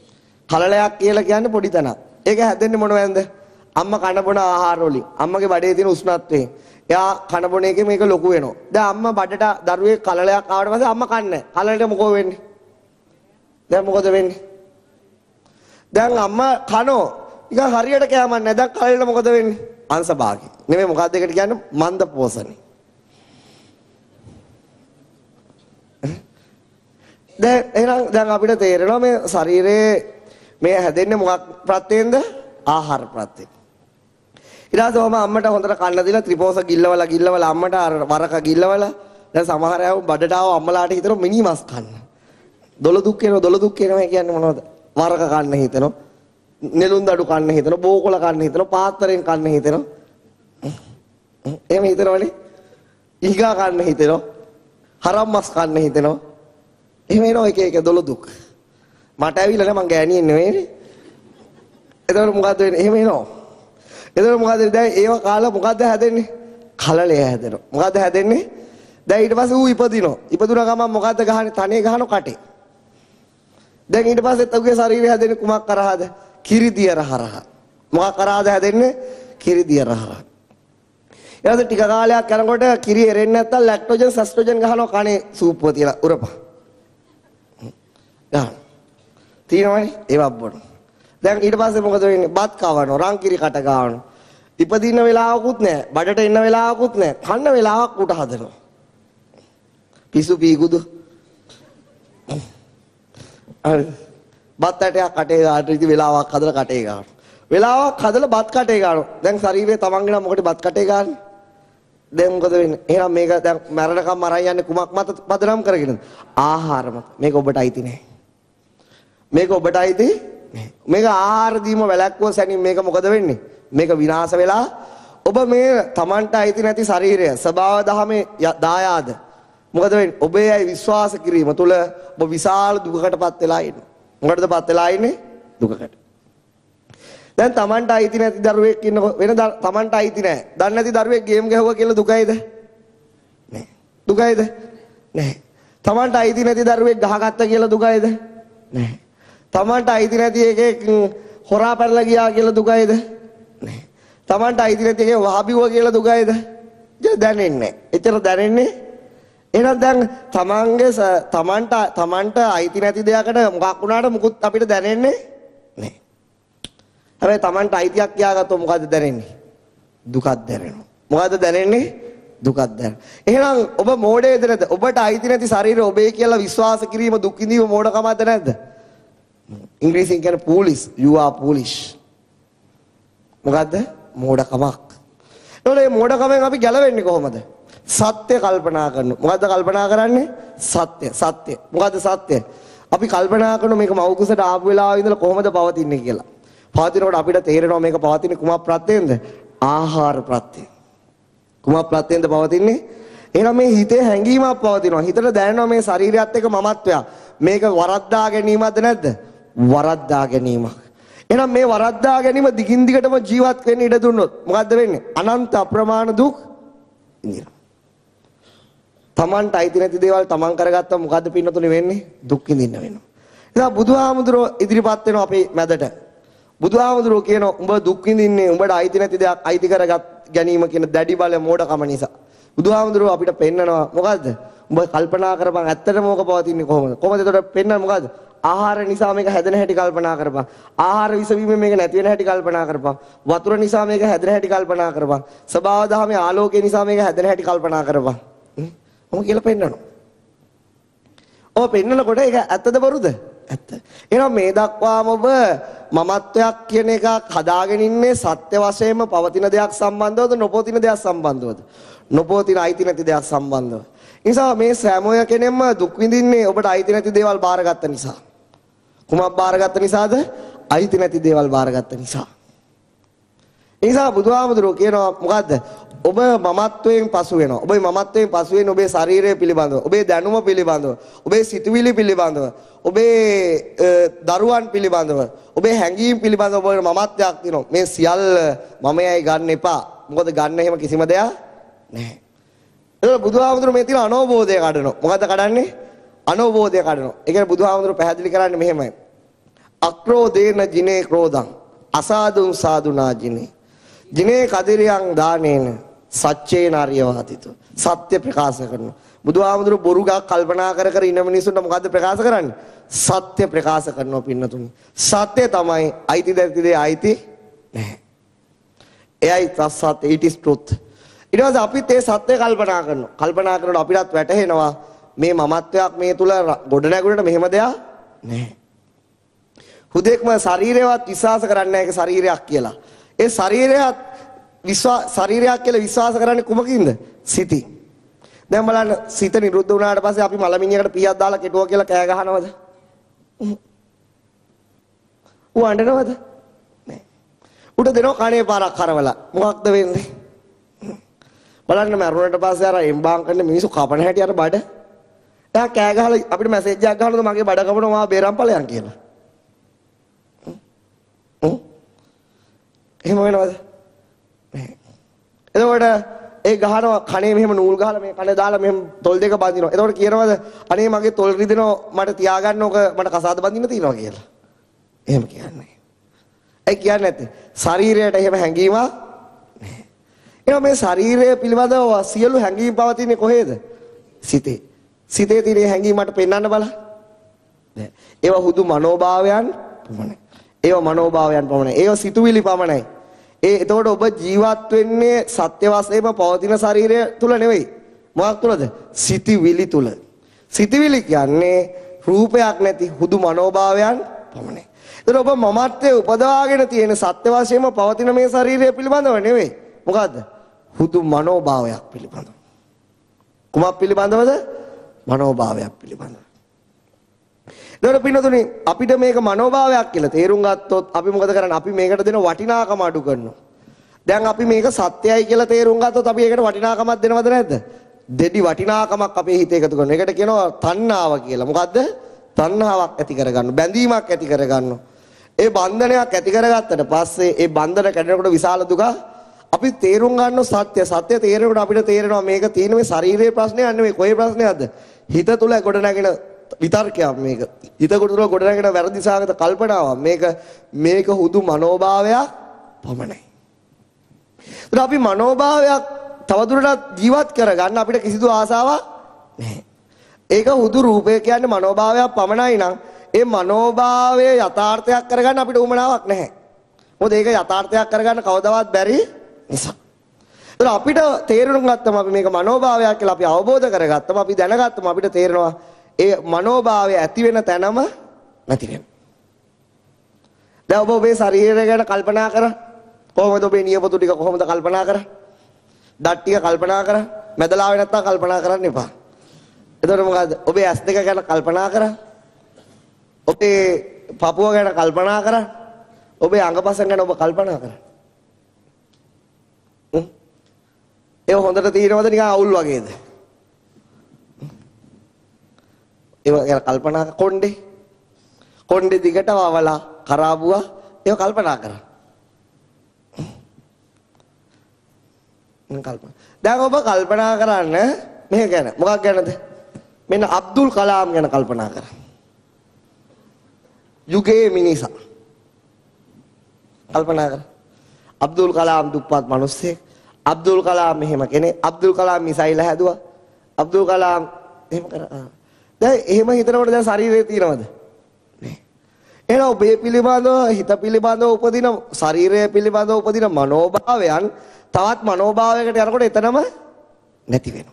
Speaker 1: කලලයක් කියලා කියන්නේ පොඩි තැනක්. ඒක හැදෙන්නේ මොනවෙන්ද? අම්මා කන බොන ආහාර වලින්. අම්මගේ බඩේ තියෙන උෂ්ණත්වයෙන්. එයා කන බොන එකේ මේක ලොකු වෙනවා. දැන් අම්මා බඩට දරුවේ කලලයක් ආවට පස්සේ අම්මා කන්නේ. කලලට මොකෝ වෙන්නේ? දැන් මොකද වෙන්නේ? දැන් අම්මා කනෝ. ඊගා හරියට කෑමක් නැහැ. දැන් කලලට මොකද වෙන්නේ? අංශ භාගය. නෙමෙයි මොකක්ද ඒකට කියන්නේ? මන්ද පෝෂණය. දැන් අපිට තේරෙනවා මේ ශරීරයේ මේ හැදෙන්නේ මොකක් ප්‍රත්‍යෙන්ද? ආහාර ප්‍රත්‍යෙන්. ඊට පස්සේ ඔහම අම්මට හොඳට කන්න දීලා ත්‍රිපෝස ගිල්ලවල අම්මට අර වරක ගිල්ලවල දැන් සමහර අය බඩට ආව අම්මලාට හිතනවා මිනි මස් කන්න. දොළ දුක් කියනවා කියන්නේ මොනවද? වරක කන්න හිතනවා. නෙළුම් දඩු කන්න හිතනවා. බෝකොළ කන්න හිතනවා. පාත්තරෙන් කන්න හිතනවා. එහෙම හිතනවනේ. ඊගා කන්න හිතනවා. හරම් මස් කන්න හිතනවා. එහෙම එනවා එක දොළ දුක්. මට ඇවිල්ලා නෑ මං ගෑණියෙක් නෙවෙයිනේ. එතකොට මොකද වෙන්නේ? එහෙම එනවා. එතකොට මොකද දැන් ඒව කාලා මොකද්ද හැදෙන්නේ? කලලය හැදෙනවා. මොකද්ද හැදෙන්නේ? දැන් ඊට පස්සේ ඌ ඉපදිනවා. ඉපදුනා ගමන් මොකද්ද ගහන්නේ? තනේ ගහන කටේ. දැන් ඊට පස්සෙත් ඔහුගේ ශරීරය හැදෙන්නේ කුමක් කරහද? කිරිදියර හරහා. මොකක් කරහද හැදෙන්නේ? කිරිදියර හරහා. ඊට ටික කාලයක් යනකොට කිරි එරෙන්නේ නැත්තම් ලැක්ටෝජන් සස්ට්‍රෝජන් ගහනවා කනේ සූප්පුව තියලා උරපන්. ගහන. තියෙනවනේ ඒවත් බොන. දැන් ඊට පස්සේ මොකද වෙන්නේ? බත් කවනවා, රන් කිරි කට ගන්නවා. ඉපදින්න වෙලාවකුත් නැහැ. බඩට එන්න වෙලාවකුත් නැහැ. කන්න වෙලාවක් උට හදනවා. පිසු පීකුදු. බත් ඇටයක් කටේ ගාට ඉති වෙලාවක් හදලා කටේ ගන්නවා. වෙලාවක් හදලා බත් කටේ ගන්නවා. දැන් ශරීරයේ තමන්ගේ නම් මොකටද බත් කටේ ගන්නේ? දැන් මොකද වෙන්නේ? එහෙනම් මේක දැන් මරණකම් මරයි යන්නේ කුමක් මත පදනම් කරගෙනද? ආහාර මත. මේක ඔබට අයිති නෑ. මේක ඔබට අයිති නෑ. මේක ආහාර දීම වැළැක්වුව සැනින් මේක මොකද වෙන්නේ? මේක විනාශ වෙලා ඔබ මේ තමන්ට අයිති නැති ශරීරය ස්වභාව දහමේ දායාද මොකද වෙන්නේ? ඔබේ අය විශ්වාස කිරීම තුළ ඔබ විශාල දුකකටපත් වෙලා ඉන්නේ. මොකටදපත් වෙලා ඉන්නේ? දුකකට. දැන් තමන්ට අයිති නැති දරුවෙක් ඉන්නකො වෙන තමන්ට අයිති නැහැ. දන්නේ නැති දරුවෙක් ගේම් ගැහුවා කියලා දුකයිද? නෑ. දුකයිද? නෑ. තමන්ට අයිති නැති දරුවෙක් ගහගත්තා කියලා දුකයිද? නෑ. තමන්ට අයිති නැති එකෙක් හොරා පැනලා ගියා කියලා දුකයිද? නෑ. තමන්ට අයිති නැති එකේ වහබිව්වා කියලා දුකයිද? දැනෙන්නේ නැහැ. එච්චර දැනෙන්නේ. එහෙනම් දැන් තමන්ට අයිති නැති දෙයකට මොකක් වුණාට මුකුත් අපිට දැනෙන්නේ නැහැ. හැබැයි තමන්ට අයිතියක් කියාගත්තොත් මොකද්ද දැනෙන්නේ? දුකක් දැනෙනවා. මොකද්ද දැනෙන්නේ? දුකක් දැනෙනවා. එහෙනම් ඔබ මෝඩයේද නැද්ද? ඔබට අයිති නැති ශරීරය ඔබේ කියලා විශ්වාස කිරීම දුක් විඳීම මෝඩකමක්ද නැද්ද? ඉංග්‍රීසියෙන් කියන්නේ foolish. You are foolish. මොකද්ද? මෝඩකමක්. එතකොට මේ මෝඩකමෙන් අපි ගැලවෙන්නේ කොහොමද? සත්‍ය කල්පනා කරනවා. මොකද්ද කල්පනා කරන්නේ? සත්‍ය. මොකද්ද සත්‍ය? අපි කල්පනා කරන මේක මව්කුසට ආපු වෙලාවෙ ඉඳලා කොහොමද පවතින්නේ කියලා. පවතිනකොට අපිට තේරෙනවා මේක පවතින්නේ කුමක් ප්‍රත්‍යෙන්ද? ආහාර ප්‍රත්‍යෙන්. කුමක් ප්‍රත්‍යෙන්ද පවතින්නේ? එහෙනම් මේ හිතේ හැඟීමක් පවතිනවා. හිතට දැනෙනවා මේ ශරීරයත් එක්ක මමත්වයක්. මේක වරද්දා ගැනීමක්ද නැද්ද? වරද්දා ගැනීමක්. එහෙනම් මේ වරද්දා ගැනීම දිගින් දිගටම ජීවත් වෙන්න ඉඩ දුන්නොත් මොකද්ද වෙන්නේ? අනන්ත අප්‍රමාණ දුක් ඉඳිනවා. තමන්ට අයිති නැති දේවල් තමන් කරගත්තම මොකද්ද පින්නතුනේ වෙන්නේ? දුක් විඳින්න වෙනවා. ඉතින් බුදුහාමුදුරුවෝ ඉදිරිපත් වෙනවා අපේ මැදට. බුදුහාමුදුරුවෝ කියනවා උඹ දුක් විඳින්නේ උඹට අයිති නැති දෙයක් අයිති කරගත් ගැනීම කියන දැඩි බල මෝඩකම නිසා. බුදුහාමුදුරුවෝ අපිට පෙන්නනවා මොකද්ද? උඹ කල්පනා කරපන් ඇත්තටම ඕක පවතින්නේ කොහොමද? කොහොමද එතකොට පෙන්නන්නේ මොකද්ද? ආහාර නිසා මේක හැදෙන හැටි කල්පනා කරපන්. ආහාර විස බීමෙන් මේක නැති වෙන හැටි කල්පනා කරපන්. වතුර නිසා මේක හැදෙන හැටි කල්පනා කරපන්. ස්වභාව දහමේ ආලෝකය නිසා මේක හැදෙන හැටි කල්පනා කරපන්. ඔහොම කියලා පෙන්නනවා. ඔය පෙන්නනකොට ඒක ඇත්තද බොරුද? ඇත්ත. එහෙනම් මේ දක්වාම ඔබ මමත්වයක් කියන එකක් හදාගෙන ඉන්නේ සත්‍ය වශයෙන්ම පවතින දෙයක් සම්බන්ධවද නොපවතින දෙයක් සම්බන්ධවද? නොපවතින අයිති නැති දෙයක් සම්බන්ධව. නිසා මේ සෑමෝය කෙනෙක්ම දුක් විඳින්නේ ඔබට අයිති නැති දේවල් බාරගත්ත නිසා. කුමක් බාරගත්ත නිසාද? අයිති නැති දේවල් බාරගත්ත නිසා. ඒ නිසා බුදුහාමුදුරුවෝ කියනවා මොකද්ද? ඔබ මමත්වයෙන් පසු වෙනවා. ඔබේ මමත්වයෙන් පසු වෙන ඔබේ ශරීරය පිළිබඳව, ඔබේ දැනුම පිළිබඳව, ඔබේ සිතුවිලි පිළිබඳව, ඔබේ දරුවන් පිළිබඳව, ඔබේ හැඟීම් පිළිබඳව ඔබේ මමත්වයක් තියෙනවා. මේ සියල්ල මමයි ගන්න එපා. මොකද ගන්න එහෙම කිසිම දෙයක් නැහැ. ඒක බුදුහාමුදුරුවෝ මේ තියෙන අනෝබෝධය කඩනවා. මොකද්ද කඩන්නේ? අනෝබෝධය කඩනවා. ඒ කියන්නේ බුදුහාමුදුරුවෝ පැහැදිලි කරන්නේ මෙහෙමයි. අක්‍රෝදේන ජිනේ ක්‍රෝධං අසාදුං සාදුනා ජිනේ ජිනේ කදිරියං දානේන සච්චේන ආර්යවාදිතෝ සත්‍ය ප්‍රකාශ කරනවා. බුදුහාමුදුරු බොරු ගාක් කල්පනා කර කර ඉන්න මිනිසුන්ට මොකද්ද ප්‍රකාශ කරන්නේ? සත්‍ය ප්‍රකාශ කරනවා පින්නතුනි. සත්‍ය තමයි අයිති දැරිති දේ අයිති නැහැ. එයයි සත්‍ය, it is truth. ඊට පස්සේ අපිත් ඒ සත්‍ය කල්පනා කරනවා. කල්පනා කරනකොට අපිටත් වැටහෙනවා මේ මමත්වයක් මේ තුල ගොඩ නැගුණට මෙහෙම දෙයක් නැහැ. හුදෙක්ම ශරීරයවත් විශ්වාස කරන්නේ නැහැ ඒක ශරීරයක් කියලා. ඒ ශරීරයත් ශරීරයක් කියලා විශ්වාස කරන්නේ කුමකින්ද? සිතින්. දැන් බලන්න සිත නිරුද්ධ වුණාට පස්සේ අපි මලමිණියකට පීයක් දාලා කෙටුවා කියලා කෑ ගහනවද? ඌ අඬනවද? නෑ. උට දෙනවා කණේ පාරක් කරවලා. මොකක්ද වෙන්නේ? බලන්න මරුණට පස්සේ අර එම්බාම් කරන මිනිස්සු කපන හැටි අර බඩ. එයා කෑ ගහලා අපිට මැසේජ් එකක් ගහනොත් මගේ බඩ කපනවා මාව බේරම් ඵලයන් කියලා. එහෙම වෙනවද? නෑ. එතකොට ඒ ගහනවා කණේ මෙහෙම නූල් ගහලා මේ කණේ දාලා මෙහෙම තොල් දෙක බඳිනවා. එතකොට කියනවාද අනේ මගේ තොල් රිදෙනවා මට තියාගන්න ඕක මට කසාද බඳින්න තියෙනවා කියලා. එහෙම කියන්නේ. ඒ කියන්නේ නැත්තේ ශරීරයට එහෙම හැංගීමක් නැහැ. එහෙනම් මේ ශරීරය පිළිබඳව සියලු හැඟීම් පවතින්නේ කොහේද? සිතේ. සිතේ තියෙන හැඟීම් මට පෙන්වන්න බලන්න. නෑ. ඒවා හුදු මනෝභාවයන් පමණයි. ඒවා මනෝභාවයන් පමණයි. ඒවා සිතුවිලි පමණයි. එතකොට ඔබ ජීවත් වෙන්නේ සත්‍ය වශයෙන්ම පවතින ශරීරය තුල නෙවෙයි. මොකක් තුලද? සිතිවිලි තුල. සිතිවිලි කියන්නේ රූපයක් නැති හුදු මනෝභාවයන් පමණයි. එතකොට ඔබ මමත්වයේ උපදවාගෙන තියෙන සත්‍ය වශයෙන්ම පවතින මේ ශරීරය පිළිබඳව නෙවෙයි. මොකද්ද? හුදු මනෝභාවයක් පිළිබඳව. කුමක් පිළිබඳවද? මනෝභාවයක් පිළිබඳව. එතකොට පින්නතුනි අපිට මේක මනෝභාවයක් කියලා තේරුම් ගත්තොත් අපි මොකද කරන්නේ? අපි මේකට දෙන වටිනාකම අඩු කරනවා. දැන් අපි මේක සත්‍යයි කියලා තේරුම් ගත්තොත් අපි ඒකට වටිනාකමක් දෙනවද නැද්ද? දෙඩි වටිනාකමක් අපේ හිතේ එකතු කරනවා. ඒකට කියනවා තණ්හාව කියලා. මොකද්ද? තණ්හාවක් ඇති කරගන්න, බැඳීමක් ඇති කරගන්න. ඒ බන්ධනයක් ඇති කරගත්තට පස්සේ ඒ බන්ධන කැඩෙනකොට විශාල දුක අපි තේරුම් ගන්න සත්‍ය. සත්‍ය තේරෙනකොට අපිට තේරෙනවා මේක තියෙන මේ ශරීරයේ ප්‍රශ්නයක් නෙවෙයි. කොහේ ප්‍රශ්නයක්ද? හිත තුල ගොඩ නැගෙන විතර්කයක් මේක. හිත තුල ගොඩ නැගෙන වැරදි සාගත කල්පනාවක්. මේක හුදු මනෝභාවයක් පමණයි. ඒත් අපි මනෝභාවයක් තවදුරටත් ජීවත් කරගන්න අපිට කිසිදු ආසාවක් නැහැ. ඒක හුදු රූපය කියන්නේ මනෝභාවයක් පමණයි නම් ඒ මනෝභාවය යථාර්ථයක් කරගන්න අපිට උවමනාවක් නැහැ. මොකද ඒක යථාර්ථයක් කරගන්න කවදාවත් බැරි නිසා. ඒත් අපිට තේරුම් ගත්තම අපි මේක මනෝභාවයක් කියලා අපි අවබෝධ කරගත්තම අපි දැනගත්තම අපිට තේරෙනවා ඒ මනෝභාවය ඇති වෙන තැනම නැති වෙනවා. දැන් ඔබ ඔබේ ශරීරය ගැන කල්පනා කරා. කොහොමද ඔබේ නියපොතු ටික කොහොමද කල්පනා කරා? දත් ටික කල්පනා කරා. මැදලාවේ නැත්තම් කල්පනා කරන්න එපා. එතකොට මොකද? ඔබේ ඇස් දෙක ගැන කල්පනා කරා. ඔබේ පපුව ගැන කල්පනා කරා. ඔබේ අංගපසන් ගැන ඔබ කල්පනා කරා. ඒ හොඳට තියෙනවද නිකන් අවුල් වගේද? ඒව ගැන කල්පනා කොණ්ඩේ දිගට වවලා කරාබුවා ඒව කල්පනා කරා. දැන් ඔබ කල්පනා කරන්න මේ ගැන මොකක් ගැනද? මෙන්න අබ්දුල් කලාම් ගැන කල්පනා කරා. යුගයේ මිනිසා කල්පනා කරා. අබ්දුල් කලාම් දුප්පත් මිනිස්සෙක්. අබ්දුල් කලාම් මෙහෙම කෙනෙක්. අබ්දුල් කලාම් මිසයිල හැදුවා. අබ්දුල් කලාම් එහෙම කරා. දැන් එහෙම හිතනකොට දැන් ශරීරේ තියෙනවද? නෑ. එහෙනම් ඔබේ පිළිබඳව හිත පිළිබඳව උපදින ශරීරය පිළිබඳව උපදින මනෝභාවයන් තවත් මනෝභාවයකට යනකොට එතනම නැති වෙනවා.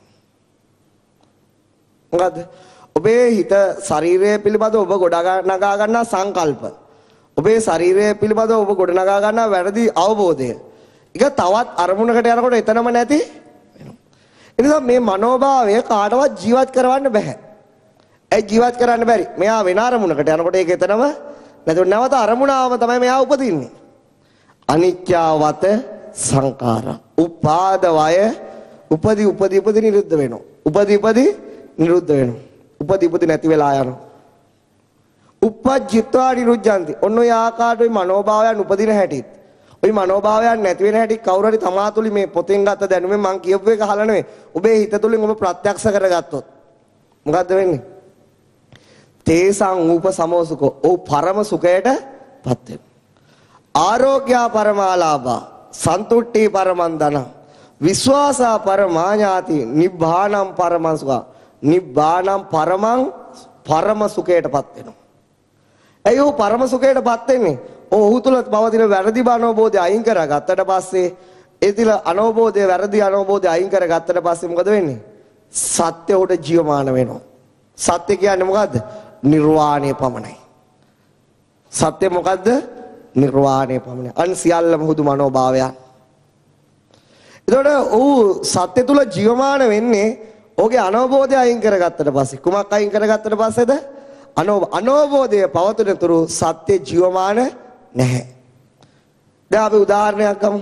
Speaker 1: මොකද්ද? ඔබේ හිත ශරීරය පිළිබඳව ඔබ ගොඩනගා ගන්නා සංකල්ප. ඔබේ ශරීරය පිළිබඳව ඔබ ගොඩනගා ගන්නා වැරදි අවබෝධය. ඒක තවත් අරමුණකට යනකොට එතනම නැති වෙනවා. ඒ නිසා මේ මනෝභාවය කාටවත් ජීවත් කරවන්න බෑ. ඒ ජීවත් කරන්න බැරි. මෙයා වෙන අරමුණකට යනකොට ඒක එතනම නැතුව නැවත අරමුණාවම තමයි මෙයා උපදින්නේ. අනිත්‍යවත සංඛාරා. උපාද වය උපදී නිරුද්ධ වෙනවා. උපදී නිරුද්ධ වෙනවා. උපදී නැති වෙලා යනවා. උපජ්ජිත්වා නිරුද්ධಂತಿ. ඔන්න ඔය ආකාරයේ මනෝභාවයන් උපදින හැටිත්. ওই මනෝභාවයන් නැති වෙන හැටි කවුරු හරි තමා තුළ මේ පොතෙන් ගත්ත දැනුමෙන් මම කියපු එක අහලා නෙවෙයි. ඔබේ හිත තුළින් ඔබ ප්‍රත්‍යක්ෂ කරගත්තොත් මොකද්ද වෙන්නේ? තේසං ූප සමෝසුකෝ. ඔව් පරම සුඛයට පත් වෙනවා. ආරෝග්‍යා පරමාලාභා සන්තුට්ටි පරමං ධන විශ්වාසා පරමාඥාති නිබ්බාණං පරමං සුඛා. නිබ්බාණං පරම සුඛයටපත් වෙනවා. ඇයි ਉਹ පරම සුඛයටපත් වෙන්නේ? ඔහු තුල පවතින වැරදි බනෝබෝධය අයින් කරගත්තට පස්සේ ඒ තිල අනෝබෝධය වැරදි අනෝබෝධය අයින් කරගත්තට පස්සේ මොකද වෙන්නේ? සත්‍ය උඩ ජීවමාන වෙනවා. සත්‍ය කියන්නේ මොකද්ද? නිර්වාණය පමණයි. සත්‍ය මොකද්ද? නිර්වාණය පමණයි. අන් සියල්ලම හුදු මනෝභාවයන්. එතකොට ඔහු සත්‍ය තුල ජීවමාන වෙන්නේ ඔහුගේ අනෝබෝධය අයින් කරගත්තට පස්සේ. කුමක් අයින් කරගත්තට පස්සේද? අනෝබෝධය පවතුන තුරු සත්‍ය ජීවමාන නැහැ. දැන් අපි උදාහරණයක් ගමු.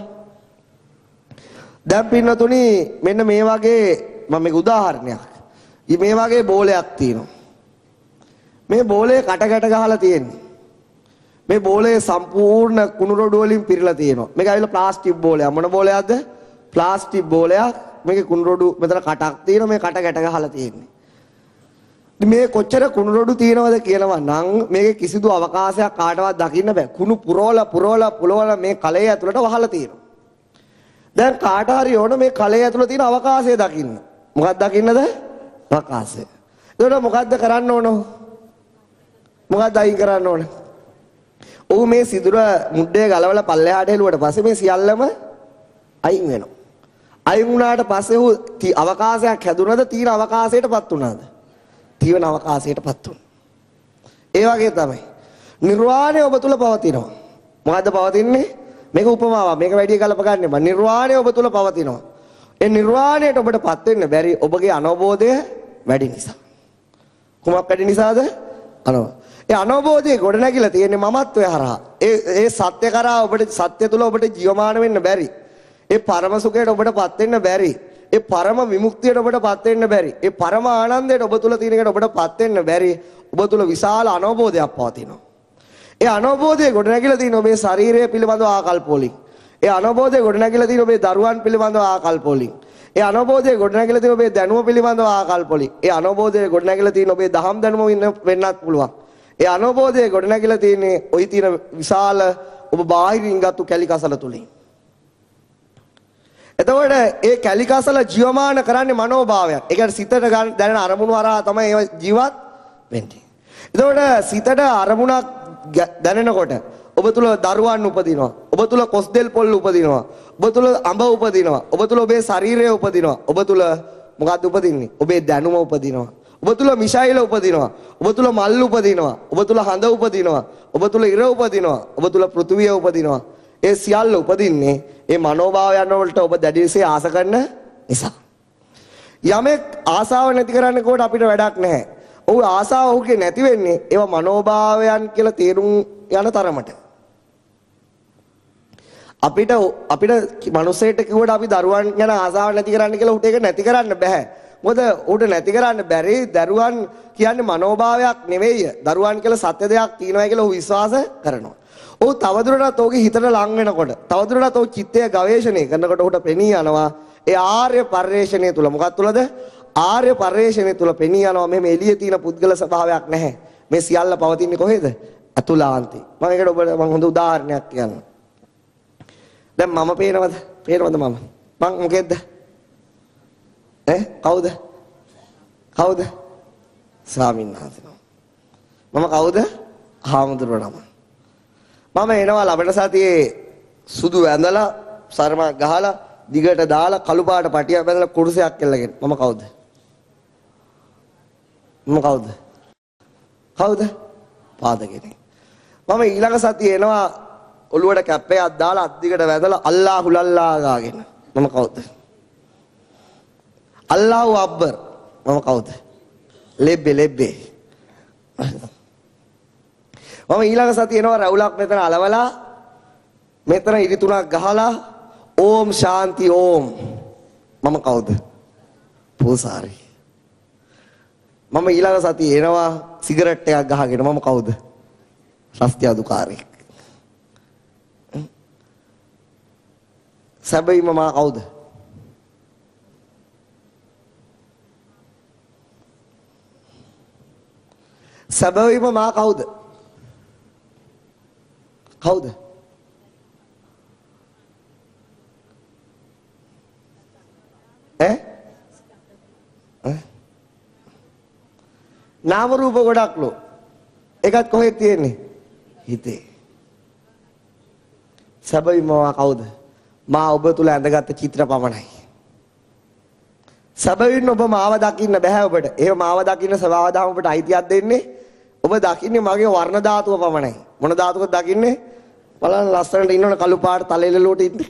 Speaker 1: දැන් පින්නතුනි මෙන්න මේ වගේ මම මේක උදාහරණයක්. මේ වගේ බෝලයක් තියෙනවා. මේ බෝලේ කටකට ගහලා තියෙන්නේ. මේ බෝලේ සම්පූර්ණ කුණු රොඩු වලින් පිරීලා තියෙනවා. මේක ඇවිල්ලා ප්ලාස්ටික් බෝලයක්. මොන බෝලයක්ද? ප්ලාස්ටික් බෝලයක්. මේකේ කුණු රොඩු මෙතන කටක් තියෙනවා. මේ කට ගැට ගහලා තියෙන්නේ. මේ කොච්චර කුණු රොඩු තියෙනවද කියනවා නම් මේකේ කිසිදු අවකාශයක් කාටවත් දකින්න බෑ. කුණු පුරවලා මේ කලයේ ඇතුළට වහලා තියෙනවා. දැන් කාට හරි ඕන මේ කලයේ ඇතුළේ තියෙන අවකාශය දකින්න. මොකක්ද දකින්නද? අවකාශය. එතකොට මොකද්ද කරන්න ඕන? මොකක්ද අයින් කරන්න ඕන? ඔහු මේ සිදුර මුඩේ ගලවලා පල්ලෙහාට හෙළුවට පස්සේ මේ සියල්ලම අයින් වෙනවා. අයින් වුණාට පස්සේ ඔහු අවකාශයක් හැදුනද? තීන අවකාශයටපත් වුණාද? තීවන අවකාශයටපත් වුණා. ඒ වගේ තමයි. නිර්වාණය ඔබ තුල පවතිනවා. මොකද්ද පවතින්නේ? මේක උපමාවක්. මේක වැඩි කලප ගන්න බෑ. නිර්වාණය ඔබ තුල පවතිනවා. ඒ නිර්වාණයට ඔබටපත් වෙන්න බැරි ඔබගේ අනවබෝධය වැඩි නිසා. කුමක් වැඩි නිසාද? ඒ අනවබෝධයේ ගොඩ නැගිලා තියෙන්නේ මමත්වය හරහා. ඒ සත්‍ය කරා ඔබට සත්‍ය තුල ඔබට ජීවමාන වෙන්න බැරි. ඒ පරම සුඛයට ඔබටපත් වෙන්න බැරි. ඒ පරම විමුක්තියට ඔබටපත් වෙන්න බැරි. ඒ පරම ආනන්දයට ඔබ තුල තියෙන එකට ඔබටපත් වෙන්න බැරි. ඔබ තුල විශාල අනවබෝධයක් පවතිනවා. ඒ අනවබෝධයේ ගොඩ නැගිලා තියෙන ඔබේ ශරීරය පිළිබඳව ආකල්ප වලින්. ඒ අනවබෝධයේ ගොඩ නැගිලා තියෙන ඔබේ දරුවන් පිළිබඳව ආකල්ප වලින්. ඒ අනවබෝධයේ ගොඩ නැගිලා තියෙන ඔබේ දැනුම පිළිබඳව ආකල්ප වලින්. ඒ අනවබෝධයේ ගොඩ නැගිලා තියෙන ඔබේ දහම් දැනුම වෙන්නත් පුළුවන්. ඒ අනවබෝධයේ ගොඩ නැගිලා තියෙන්නේ ওই තියෙන විශාල ඔබ බාහිරින් ගත්තු කැලිකසල තුලින්. එතකොට ඒ කැලිකසල ජීවමාන කරන්නේ මනෝභාවයක්. ඒ කියන්නේ සිතට දැනෙන අරමුණු හරහා තමයි ඒව ජීවත් වෙන්නේ. එතකොට සිතට අරමුණක් දැනෙනකොට ඔබ තුල දරුවන් උපදිනවා. ඔබ තුල කොස්දෙල් පොල් උපදිනවා. ඔබ තුල අඹ උපදිනවා. ඔබ තුල ඔබේ ශරීරය උපදිනවා. ඔබ තුල මොකද්ද උපදින්නේ? ඔබේ දැනුම උපදිනවා. ඔබ තුල මිෂයිල උපදිනවා. ඔබ තුල මල් උපදිනවා. ඔබ තුල හඳ උපදිනවා. ඔබ තුල ඉර උපදිනවා. ඔබ තුල පෘථුවිය උපදිනවා. ඒ සියල්ල උපදින්නේ ඒ මනෝභාවයන් වලට ඔබ දැඩිසේ ආස කරන නිසා. යමෙක් ආසාව නැති කරන්න කොට අපිට වැඩක් නැහැ. ඔහු ආසාව ඔහුගේ නැති වෙන්නේ ඒවා මනෝභාවයන් කියලා තේරුම් යන තරමට. අපිට මිනිස්සෙට කිව්වට අපි දරුවන් ගැන ආසාව නැති කරන්න කියලා උට ඒක නැති කරන්න බෑ. මොකද උට නැති කරන්න බැරි දරුවන් කියන්නේ මනෝභාවයක් නෙවෙයි. දරුවන් කියලා සත්‍ය දෙයක් තියෙනවා කියලා ඔහු විශ්වාස කරනවා. ඔහු තවදුරටත් ඔහුගේ හිතට ලං වෙනකොට තවදුරටත් ඔහු චිත්තය ගවේෂණය කරනකොට ඔහුට පෙනී යනවා ඒ ආර්ය පරිශ්‍රණය තුල මොකක් තුලද? ආර්ය පරිශ්‍රණය තුල පෙනී යනවා මෙහෙම එළියේ තියෙන පුද්ගල ස්වභාවයක් නැහැ. මේ සියල්ල පවතින්නේ කොහෙද? අතුලාන්තේ. මම ඒකට ඔබට මම හොඳ උදාහරණයක් කියන්නම්. දැන් මම පේනවද? පේනවද මම? මං මොකෙද්ද? කවුද? කවුද? ස්වාමීන් වහන්සේ. මම කවුද? හාමුදුරුවෝ නම. මම එනවා ලබන සතියේ සුදු ඇඳලා සරමක් ගහලා දිගට දාලා කළු පාට පටියක් බැඳලා කුරුසයක් එල්ලගෙන. මම කවුද? මම කවුද? කවුද? පාදකෙනෙක්. මම ඊළඟ සතියේ එනවා ඔළුවට කැප්පයක් දාලා අත් දිගට වැදලා අල්ලාහ් ලල්ලා ගාගෙන. මම කවුද? අල්ලාහ් අක්බර්. මම කවුද? ලෙබ්බේ. මම ඊළඟ සතියේ එනවා රවුලක් මෙතන අලවලා මෙතන ඉරි තුනක් ගහලා ඕම් ශාන්ති ඕම්. මම කවුද? පූසාරි. මම ඊළඟ සතියේ එනවා සිගරට් එකක් ගහගෙන. මම කවුද? රස්තිය අදුකාරයෙක්. සැබවින්ම මම කවුද? සැබවින්ම මා කවුද? කවුද? නාම රූප ගොඩක්ලු. ඒකත් කොහෙද තියෙන්නේ? හිතේ. සැබවින්ම මා කවුද? මා ඔබ තුල ඇඳගත් චිත්‍ර පමණයි. සැබවින්ම ඔබ මාව දකින්න බෑ ඔබට. එහෙම මාව දකින්න සබාවදාම ඔබට අයිතියක් දෙන්නේ. ඔබ දකින්නේ මගේ වර්ණ ධාතුව පමණයි. මොන ධාතුවද දකින්නේ? බලන්න ලස්සනට ඉන්නවනේ කළු පාට තලෙලලුවට ඉන්නේ.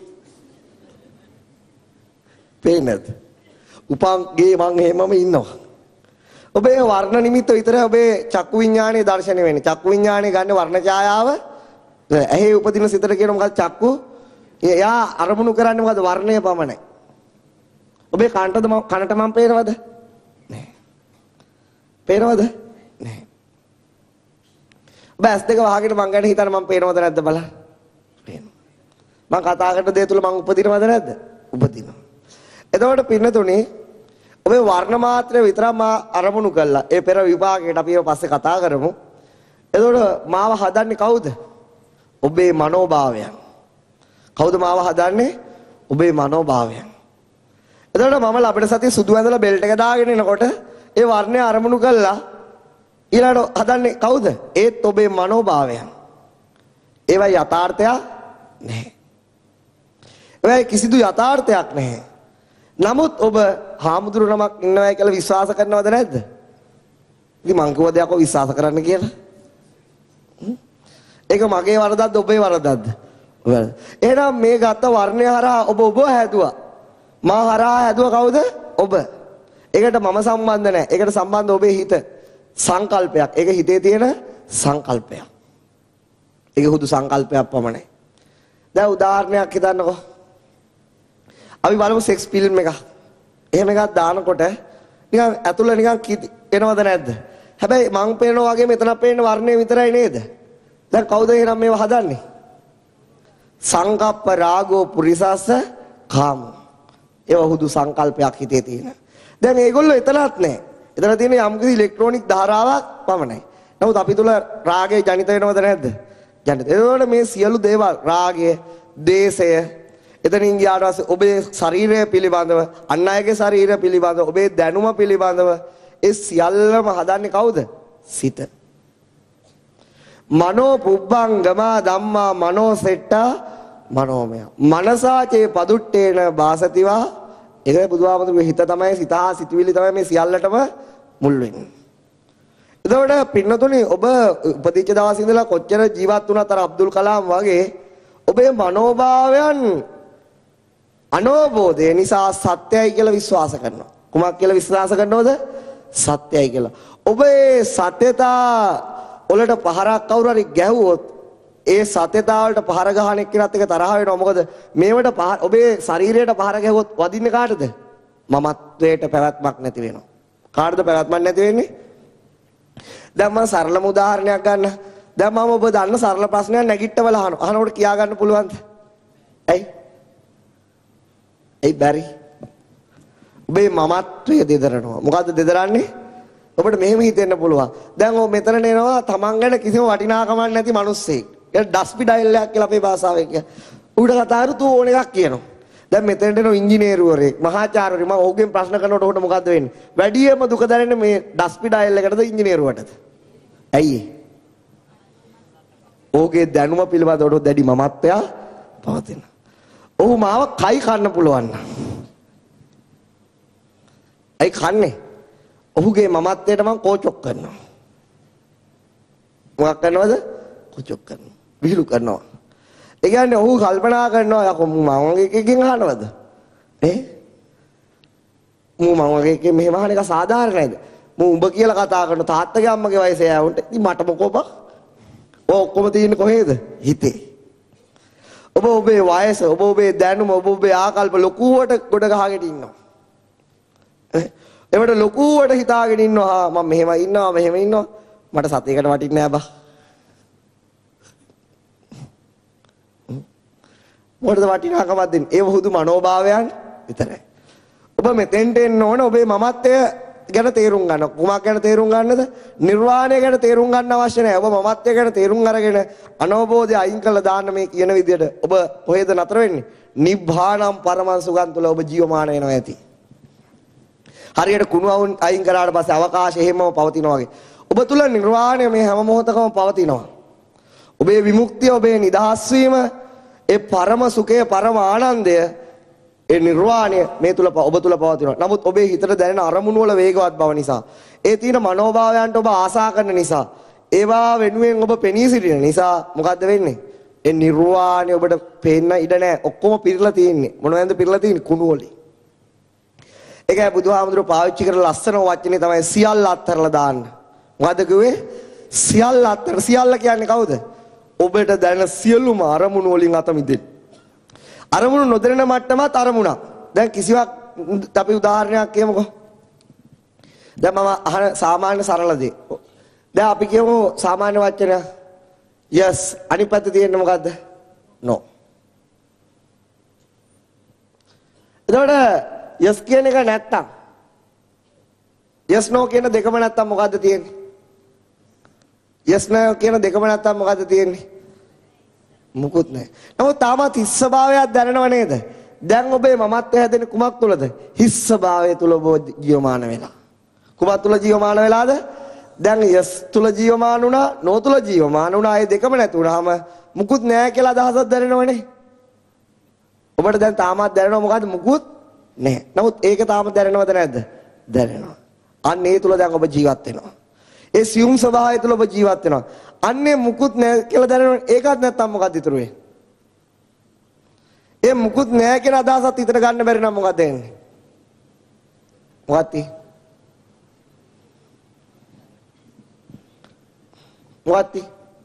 Speaker 1: පේනද? උපංගේ මං එහෙමම ඉන්නවා. ඔබේ වර්ණ නිමිත්ත විතරයි ඔබේ චක්කු විඥානයේ දර්ශනය වෙන්නේ. චක්කු විඥානයේ ගන්න වර්ණ ඡායාව ඇහි උපදින සිතට කියන මොකද චක්කු? එයා අරමුණු කරන්නේ මොකද? වර්ණය පමණයි. ඔබේ කනට මම පේනවද? නැහැ. පේනවද? නැහැ. ඔබ ඇස් දෙක වහගෙන මං ගැන හිතන මම පේනවද නැද්ද බලන්න. පේනවා. මං කතා කරන දේ තුල මං උපදිනවද නැද්ද? උපදිනවා. එතකොට පින්නතුනේ ඔබේ වර්ණ මාත්‍රය විතරක් මා අරමුණු කළා. ඒ පෙර විපාකයට අපි ඒව පස්සේ කතා කරමු. එතකොට මාව හදන්නේ කවුද? ඔබේ මනෝභාවයන්. කවුද මාව හදන්නේ? ඔබේ මනෝභාවයන්. එතකොට මම ලබන සතිය සුදු ඇඳලා බෙල්ට් එක දාගෙන එනකොට ඒ වර්ණය අරමුණු කළා. ඊළඟට හදන්නේ කවුද? ඒත් ඔබේ මනෝභාවයන්. ඒවා යථාර්ථයක් නැහැ. ඒවා කිසිදු යථාර්ථයක් නැහැ. නමුත් ඔබ හාමුදුරු නමක් ඉන්නවා කියලා විශ්වාස කරනවද නැද්ද? ඉතින් මං කිව්වද යකෝ විශ්වාස කරන්න කියලා? ඒක මගේ වරදක්ද ඔබේ වරදක්ද? එහෙනම් මේ ගත වර්ණය හරහා ඔබ හැදුවා. මා හරහා හැදුවා කවුද? ඔබ. ඒකට මම සම්බන්ධ නැහැ. ඒකට සම්බන්ධ ඔබේ හිත. සංකල්පයක්. ඒක හිතේ තියෙන සංකල්පයක්. ඒක හුදු සංකල්පයක් පමණයි. දැන් උදාහරණයක් හිතන්නකෝ. අපි බලමු සෙක්ස් ෆිල්ම් එකක්. එහෙම එකක් දානකොට නිකන් ඇතුළ නිකන් එනවද නැද්ද? හැබැයි මං පේනවා වගේ මෙතන පේන වර්ණය විතරයි නේද? දැන් කවුද එහෙනම් මේව හදන්නේ? සංකප්ප රාගෝ පුරිසස්ස කාමෝ. ඒව හුදු සංකල්පයක් හිතේ තියෙන. දැන් මේගොල්ලෝ එතනත් නැහැ. එතන තියෙන යම්කිසි ඉලෙක්ට්‍රොනික ධාරාවක් පමණයි. නමුත් අපි තුල රාගය ජනිත වෙනවද නැද්ද? ජනිත. ඒකෝට මේ සියලු දේවල් රාගය, දේශය එතනින් ගියාට පස්සේ ඔබේ ශරීරය පිළිබඳව, අන් අයගේ ශරීරය පිළිබඳව, ඔබේ දැනුම පිළිබඳව ඒ සියල්ලම හදන්නේ කවුද? සිත. මනෝ පුබ්බංගම ධම්මා මනෝ සෙට්ටා මනෝමය. මනසාචේ පදුට්ටේන බාසතිවා. ඒකයි බුදුහාමුදුරුවෝ හිත තමයි සිතා සිතුවිලි තමයි මේ සියල්ලටම මුල් වෙන්නේ. එතකොට පින්නතුනි ඔබ උපදිච්ච දවස් ඉඳලා කොච්චර ජීවත් වුණත් අර අබ්දුල් කලාම් වගේ ඔබේ මනෝභාවයන් අනෝබෝධය නිසා සත්‍යයි කියලා විශ්වාස කරනවා. කුමක් කියලා විශ්වාස කරනවද? සත්‍යයි කියලා. ඔබේ සත්‍යතා වලට පහරක් කවුරු හරි ගැහුවොත් ඒ සත්‍යතාවලට පහර ගහන එක්කෙනාත් එක තරහ වෙනවා. මොකද මේවට ඔබේ ශරීරයට පහර ගැහුවොත් වදින්නේ කාටද? මමත්වයට පැවැත්මක් නැති වෙනවා. කාටද පැවැත්මක් නැති වෙන්නේ? දැන් මම සරලම උදාහරණයක් ගන්න. දැන් මම ඔබ දන්න සරල ප්‍රශ්නයක් නැගිට්ටවල අහනකොට කියා ගන්න පුළුවන්ද? ඇයි? ඒ බැරි. ඔබේ මමත්වය දෙදරනවා. මොකද්ද දෙදරන්නේ? ඔබට මෙහෙම හිතෙන්න පුළුවන්. දැන් ඔය මෙතන එනවා තමන් ගැන කිසිම වටිනාකමක් නැති මිනිස්සෙක්. ඒක ඩස්පි ඩයල් එකක් කියලා අපේ භාෂාවෙන් කියන. ඌට කතා කරු තෝ ඕන එකක් කියනවා. දැන් මෙතනට එන ඉංජිනේරුවරයෙක්, මහාචාර්යවරයෙක් මම ඔහුගෙන් ප්‍රශ්න කරනකොට ඔහුට මොකද්ද වෙන්නේ? වැඩියෙන්ම දුක දැනෙන්නේ මේ ඩස්පි ඩයල් එකටද ඉංජිනේරුවටද? ඇයි? ඔහුගේ දැනුම පිළිබඳව දැඩි මමත්වය පවතින. ඔහු මාව කයි කන්න පුළුවන්. ඇයි කන්නේ? ඔහුගේ මමත්වයට මම කෝචොක් කරනවා. මොකක් කරනවද? කෝචොක් කරනවා. විහිළු කරනවා. ඒ කියන්නේ ඔහු කල්පනා කරනවා යකෝ මම එකකින් අහනවද? මම එකකින් මෙහෙම අහන එක සාධාරණයිද? උඹ කියලා කතා කරන තාත්තගේ අම්මගේ වයසේ ආවුන්ට ඉතින් මට මොකෝ බා? ඔක්කොම තියෙන්නේ කොහේද? හිතේ. ඔබේ වයස, ඔබේ දැනුම, ඔබේ ආකල්ප ලොකුවට ගොඩ ගහගෙන ඉන්නවා. ඒවට ලොකුවට හිතාගෙන ඉන්නවා මම මෙහෙම ඉන්නවා මට සතියකට වටින්නේ නැහැ බා. මොකටද වටිනාකමක් දෙන්නේ? ඒව හුදු මනෝභාවයන් විතරයි. ඔබ මෙතෙන්ට එන්න ඕන ඔබේ මමත්වය ගැන තේරුම් ගන්න. කුමක් ගැන තේරුම් ගන්නද? නිර්වාණය ගැන තේරුම් ගන්න අවශ්‍ය නැහැ. ඔබ මමත්වය ගැන තේරුම් අරගෙන අනවබෝධය අයින් කළා දාන්න මේ කියන විදිහට ඔබ කොහෙද නතර වෙන්නේ? නිබ්බානම් පරමං සුගං තුල ඔබ ජීවමාන වෙනවා ඇති. හරියට කුණු අයින් කරාට පස්සේ අවකාශය හැමම පවතිනවා වගේ. ඔබ තුල නිර්වාණය මේ හැම මොහොතකම පවතිනවා. ඔබේ විමුක්තිය, ඔබේ නිදහස් වීම, ඒ පරම සුඛය, පරම ආනන්දය, ඒ නිර්වාණය මේ තුල ඔබ තුල පවතිනවා. නමුත් ඔබේ හිතට දැනෙන අරමුණු වල වේගවත් බව නිසා, ඒ තියෙන මනෝභාවයන්ට ඔබ ආසා කරන නිසා, ඒවා වෙනුවෙන් ඔබ පෙනී සිටින නිසා මොකද්ද වෙන්නේ? ඒ නිර්වාණය ඔබට පේන්න ඉඩ නැහැ. ඔක්කොම පිරලා තියෙන්නේ. මොනවද පිරලා තියෙන්නේ? කුණු වලින්. ඒකයි බුදුහාමුදුරුවෝ පාවිච්චි කරන ලස්සන වචනේ තමයි සියල්ල අත්හැරලා දාන්න. මොකද්ද කිව්වේ? සියල්ල අත්හැර. සියල්ල කියන්නේ කවුද? ඔබට දැනෙන සියලුම අරමුණු වලින් අත මිදෙන්න. අරමුණු නොදැනෙන මට්ටමත් අරමුණක්. දැන් කිසිවක් අපි උදාහරණයක් කියමුකෝ. දැන් මම අහන සාමාන්‍ය සරල දේ. දැන් අපි කියමු සාමාන්‍ය වචනය yes අනිත් පැත්තේ තියෙන්නේ මොකද්ද? no. එතකොට yes කියන එක නැත්තම් yes no කියන දෙකම නැත්තම් මොකද්ද තියෙන්නේ? yes no කියන දෙකම නැත්තම් මොකද්ද තියෙන්නේ? මුකුත් නැහැ. නමුත් තාමත් හිස් ස්වභාවයක් දැනෙනව නේද? දැන් ඔබේ මමත්වය හැදෙන්නේ කුමක් තුලද? හිස් ස්වභාවය තුල ඔබ ජීවමාන වෙලා. කුමක් තුල ජීවමාන වෙලාද? දැන් yes තුල ජීවමාන වුණා, no තුල ජීවමාන වුණා. ඒ දෙකම නැති වුණාම මුකුත් නැහැ කියලා අදහසක් දැනෙනවනේ. ඔබට දැන් තාමත් දැනෙනව මොකද්ද? මුකුත් නැහැ. නමුත් ඒක තාම දැනෙනවද නැද්ද? දැනෙනවා. අන්න ඒ තුල දැන් ඔබ ජීවත් වෙනවා. ඒ සියුම් ස්වභාවය තුල ඔබ ජීවත් වෙනවා. අන්නේ මුකුත් නැහැ කියලා දැනෙනවා. ඒකත් නැත්තම් මොකද්ද ඉතුරු වෙන්නේ? ඒ මුකුත් නැහැ කියන අදහසත් හිතට ගන්න බැරි නම් මොකද වෙන්නේ? මොකක්ද? මොකක්ද?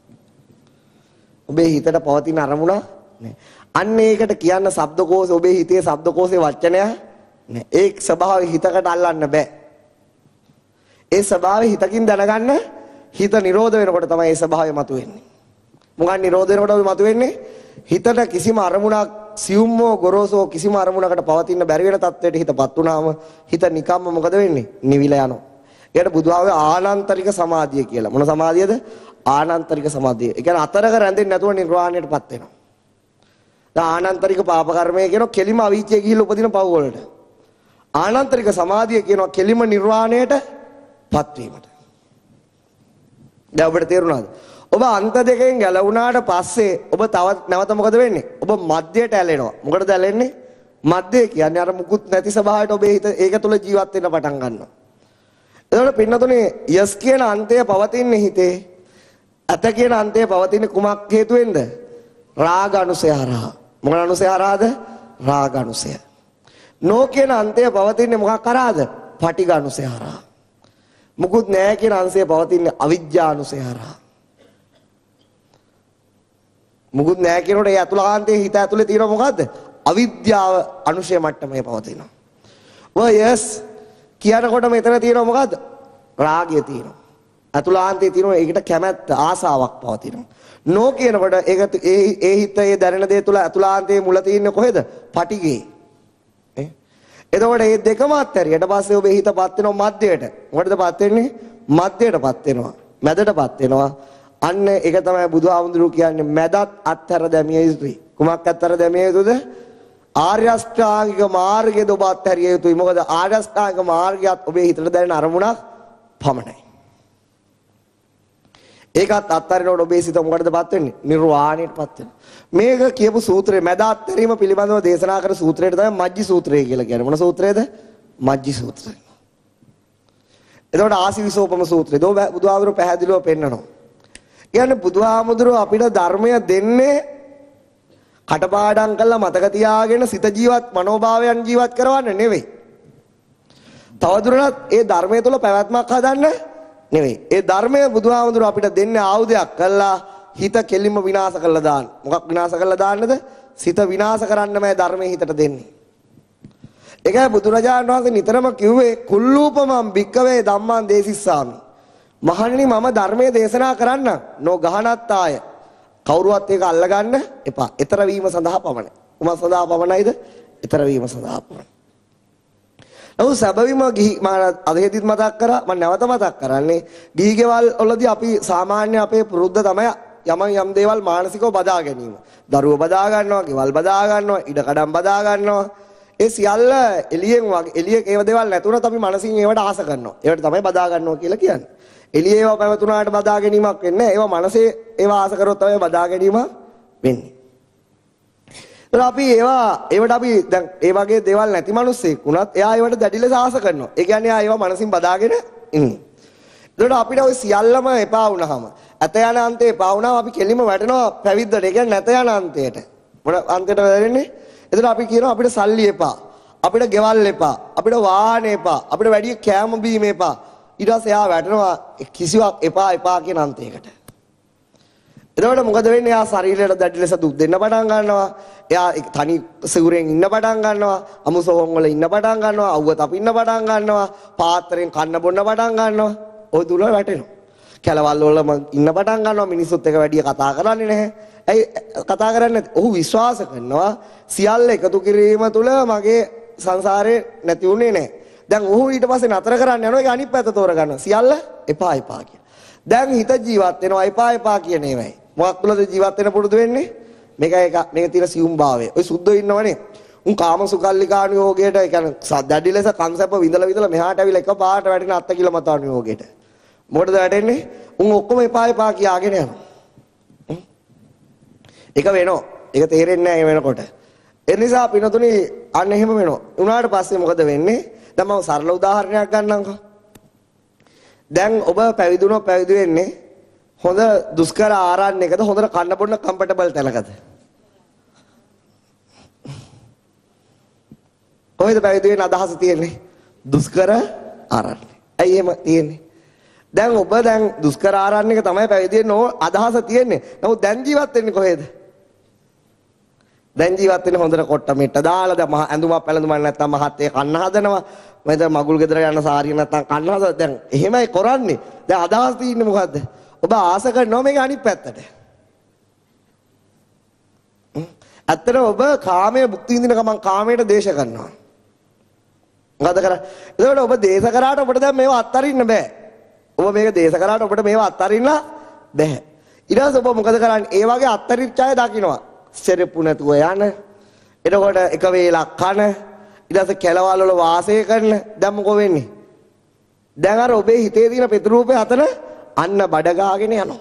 Speaker 1: ඔබේ හිතට පවතින අරමුණ නෑ. අන්න ඒකට කියන්න ශබ්දකෝෂේ, ඔබේ හිතේ ශබ්දකෝෂේ වචනය නෑ. ඒ ස්වභාවය හිතකට අල්ලන්න බෑ. ඒ ස්වභාවය හිතකින් දැනගන්න, හිත නිරෝධ වෙනකොට තමයි ඒ ස්වභාවය මතුවෙන්නේ. මොකක්ද නිරෝධ වෙනකොට මතුවෙන්නේ? හිතට කිසිම අරමුණක් සියුම්මෝ ගොරෝසෝ කිසිම අරමුණකට පවතින්න බැරි වෙන තත්ත්වයට හිතපත් වුණාම හිත නිකම්ම මොකද වෙන්නේ? නිවිලා යනවා. ඒකට බුදුහාමේ ආනන්තරික සමාධිය කියලා. මොන සමාධියද? ආනන්තරික සමාධිය. ඒ කියන්නේ අතරක රැඳෙන්නේ නැතුව නිර්වාණයටපත් වෙනවා. දැන් ආනන්තරික පාප කර්මය කියනවා කෙලිම අවීචිය ගිහිල්ලා උපදින පව් වලට. ආනන්තරික සමාධිය කියනවා කෙලිම නිර්වාණයටපත් වීමට. දැන් ඔබට තේරුණාද? ඔබ අන්ත දෙකෙන් ගැලවුණාට පස්සේ ඔබ නැවත මොකද වෙන්නේ? ඔබ මධ්‍යයට ඇලෙනවා. මොකටද ඇලෙන්නේ? මධ්‍ය කියන්නේ අර මුකුත් නැති ස්වභාවයට ඔබේ හිත ඒක තුළ ජීවත් වෙන්න පටන් ගන්නවා. එතකොට පින්නතුනේ යස් කියන අන්තය පවතින්නේ හිතේ. අත කියන අන්තය පවතින්නේ කුමක් හේතුවෙන්ද? රාග අනුසය හරහා. මොන අනුසය හරහාද? රාග අනුසය. නෝ කියන අන්තය පවතින්නේ මොකක් හරහාද? පටිඝ අනුසය හරහා. මුකුත් නැහැ කියන අංශය පවතින්නේ අවිජ්ජා අනුසය හරහා. මුකුත් නැහැ කියනකොට ඒ අතුලාන්තයේ හිත ඇතුලේ තියෙන මොකද්ද? අවිද්‍යාව අනුශය මට්ටමේ පවතිනවා. ඔය යස් කියනකොට මෙතන තියෙන මොකද්ද? රාගය තියෙනවා. අතුලාන්තයේ තියෙන ඒකට කැමැත්ත ආසාවක් පවතිනවා. නෝ කියනකොට ඒක ඒ හිතේ දැනෙන දේ තුල අතුලාන්තයේ මුල තියෙන්නේ කොහෙද? පටිගේ. එතකොට මේ දෙකම අත්හැරියට පස්සේ ඔබේ හිතපත් වෙනවා මධ්‍යයට. මොකටදපත් වෙන්නේ? මධ්‍යයටපත් වෙනවා. මැදටපත් වෙනවා. අන්න ඒක තමයි බුදුහාමුදුරුවෝ කියන්නේ මැදත් අත්හැර දැමිය යුතුයි. කුමක් අත්හැර දැමිය යුතුද? ආර්ය අෂ්ටාංගික මාර්ගයේ ඔබ අත්හැරිය යුතුයි. මොකද ආර්ය අෂ්ටාංගික මාර්ගයත් ඔබේ හිතට දැනෙන අරමුණක් පමණයි. ඒකත් අත්හැරිනකොට ඔබේ සිත මොකටදපත් වෙන්නේ? නිර්වාණයටපත් වෙනවා. මේක කියපු සූත්‍රයේ මැද අත්හැරීම පිළිබඳව දේශනා කර සූත්‍රයට තමයි මජ්ජි සූත්‍රය කියලා කියන්නේ. මොන සූත්‍රයේද? මජ්ජි සූත්‍රය. එතකොට ආසීවිසෝපම සූත්‍රය. බුදුහාමුදුරුවෝ පැහැදිලිව පෙන්නනවා. කියන්නේ බුදුහාමුදුරුවෝ අපිට ධර්මය දෙන්නේ කටපාඩම් කරලා මතක තියාගෙන සිත ජීවත් මනෝභාවයන් ජීවත් කරවන්න නෙවෙයි. තවදුරටත් ඒ ධර්මය තුළ පැවැත්මක් හදන්න නෙවෙයි. ඒ ධර්මය බුදුහාමුදුරුවෝ අපිට දෙන්නේ ආයුධයක් කළා හිත කෙලින්ම විනාශ කරලා දාන්න. මොකක් විනාශ කරලා දාන්නද? සිත විනාශ කරන්නමයි ධර්මයේ හිතට දෙන්නේ. ඒකයි බුදුරජාණන් වහන්සේ නිතරම කිව්වේ කුල්ලූපමං භික්කවේ ධම්මං දේසිස්සාමි. මහණෙනි මම ධර්මයේ දේශනා කරන්න නෝ ගහනත්තාය. කවුරුවත් ඒක අල්ලගන්න එපා. ඊතර වීම සඳහා පමණයි. උම සඳහා පමණයිද? ඊතර වීම සඳහා පමණයි. ඔව් සැබවින්ම ගිහි මම අදහෙදිත් මතක් කරා මම නැවත මතක් කරන්නේ ගිහි ගෙවල් වලදී අපි සාමාන්‍ය අපේ පුරුද්ද තමයි යම් දේවල් මානසිකව බදා ගැනීම. දරුවෝ බදා ගන්නවා, ගෙවල් බදා ගන්නවා, ඉඩ කඩම් බදා ගන්නවා. ඒ සියල්ල එළියෙන් වගේ එළියේ ඒව දේවල් නැතුණත් අපි මනසින් ඒවට ආස කරනවා. ඒවට තමයි බදා ගන්නවා කියලා කියන්නේ. එළියේ ඒවා පැවතුනාට බදා ගැනීමක් වෙන්නේ නැහැ. ඒවා මනසේ ඒවා ආස කරොත් තමයි බදා ගැනීම වෙන්නේ. ඒත් අපි ඒවට අපි දැන් ඒ වගේ දේවල් නැති මිනිස්සෙක් වුණත් එයා ඒවට දැඩි ලෙස ආස කරනවා. ඒ කියන්නේ එයා ඒවා මනසින් බදාගෙන ඉන්නේ. ඒකට අපිට ওই සියල්ලම එපා වුණාම ඇත යන අන්තේ එපා වුණාම අපි කෙලින්ම වැටෙනවා පැවිද්දට. ඒ කියන්නේ නැත යන අන්තයට. මොන අන්තයට වැටෙන්නේ? එතකොට අපි කියනවා අපිට සල්ලි එපා. අපිට ගෙවල් එපා. අපිට වාහන එපා. අපිට වැඩි කෑම බීම එපා. ඊට පස්සේ එයා වැටෙනවා කිසිවක් එපා කියන අන්තයකට. එතකොට මොකද වෙන්නේ? එයා ශරීරයට දැඩි ලෙස දුක් දෙන්න පටන් ගන්නවා. එයා තනි සිවුරෙන් ඉන්න පටන් ගන්නවා. අමුසොහොන් වල ඉන්න පටන් ගන්නවා. අවුව තපින්න පටන් ගන්නවා. පාත්‍රයෙන් කන්න බොන්න පටන් ගන්නවා. ඔය තුල වැටෙනවා. කැලවල් වල ඉන්න පටන් ගන්නවා. මිනිස්සුත් එක්ක වැඩි කතා කරන්නේ නැහැ. ඇයි කතා කරන්නේ නැති? ඔහු විශ්වාස කරනවා සියල්ල එකතු කිරීම තුල මගේ සංසාරේ නැති වුණේ නැහැ. දැන් ඔහු ඊට පස්සේ නතර කරන්න යනවා. ඒක අනිත් පැත්ත තෝරගන්නවා. සියල්ල එපා කියලා. දැන් හිත ජීවත් වෙනවා එපා කියන ඒවායි. මොකක් තුලද ජීවත් වෙන්න පුරුදු වෙන්නේ? මේක තියෙන සියුම් භාවය. ඔය සුද්ධෝ ඉන්නවනේ. උන් කාම සුකල්ලිකාණු යෝගයට ඒ කියන්නේ දැඩි ලෙස කන්සෙප්ට් විඳලා මෙහාට ඇවිල්ලා එක පාට වැටෙන අත්ති කිල මතාණු යෝගයට. මොකටද වැටෙන්නේ? උන් ඔක්කොම එපා කියාගෙන යනවා. ඒක වෙනවා. ඒක තේරෙන්නේ නැහැ වෙනකොට. ඒ නිසා පිනතුනි අන්න එහෙම වෙනවා. උනාට පස්සේ මොකද වෙන්නේ? දැන් මම සරල උදාහරණයක් ගන්නම්කෝ. දැන් ඔබ පැවිදි වෙන්නේ හොඳ දුෂ්කර ආරණ්‍යයකද හොඳට කන්න බොන්න කම්ෆර්ටබල් තැනකද? කොහෙද පැවිදි වෙන්න අදහස තියෙන්නේ? දුෂ්කර ආරණ්‍ය. ඇයි එහෙම තියෙන්නේ? දැන් ඔබ දුෂ්කර ආරණ්‍යයක තමයි පැවිදි වෙන්න අදහස තියෙන්නේ. නමුත් දැන් ජීවත් වෙන්නේ කොහෙද? දැන් ජීවත් වෙන්නේ හොඳට කොට්ට මෙට්ට දාලා දැන් ඇඳුමක් පැළඳුමක් නැත්තම් මහත් ඒ කන්න හදනවා. මම දැන් මගුල් ගෙදර යන සාරිය නැත්තම් කන්න හදලා දැන් එහෙමයි කරන්නේ. දැන් අදහස් තියෙන්නේ මොකද්ද? ඔබ ආස කරනවා මේක අනිත් පැත්තට. ඇත්තට ඔබ කාමයේ භුක්ති විඳින ගමන් කාමයට දේශ කරනවා. මොකද කරන්නේ? එතකොට ඔබ දේශ කරාට ඔබට දැන් මේව අත්හරින්න බෑ. ඔබ මේක දේශ කරාට ඔබට මේව අත්හරින්න බෑ. ඊට පස්සේ ඔබ මොකද කරන්නේ? ඒ වගේ අත්හරිච්ච අය දකින්නවා. සෙරප්පු නැතුව යන. එතකොට එක වේලක් කන. ඊට පස්සේ කැලවල් වල වාසය කරන. දැන් මොකෝ වෙන්නේ? දැන් අර ඔබේ හිතේ තියෙන ප්‍රතිරූපය අතර අන්න බඩ ගාගෙන යනවා.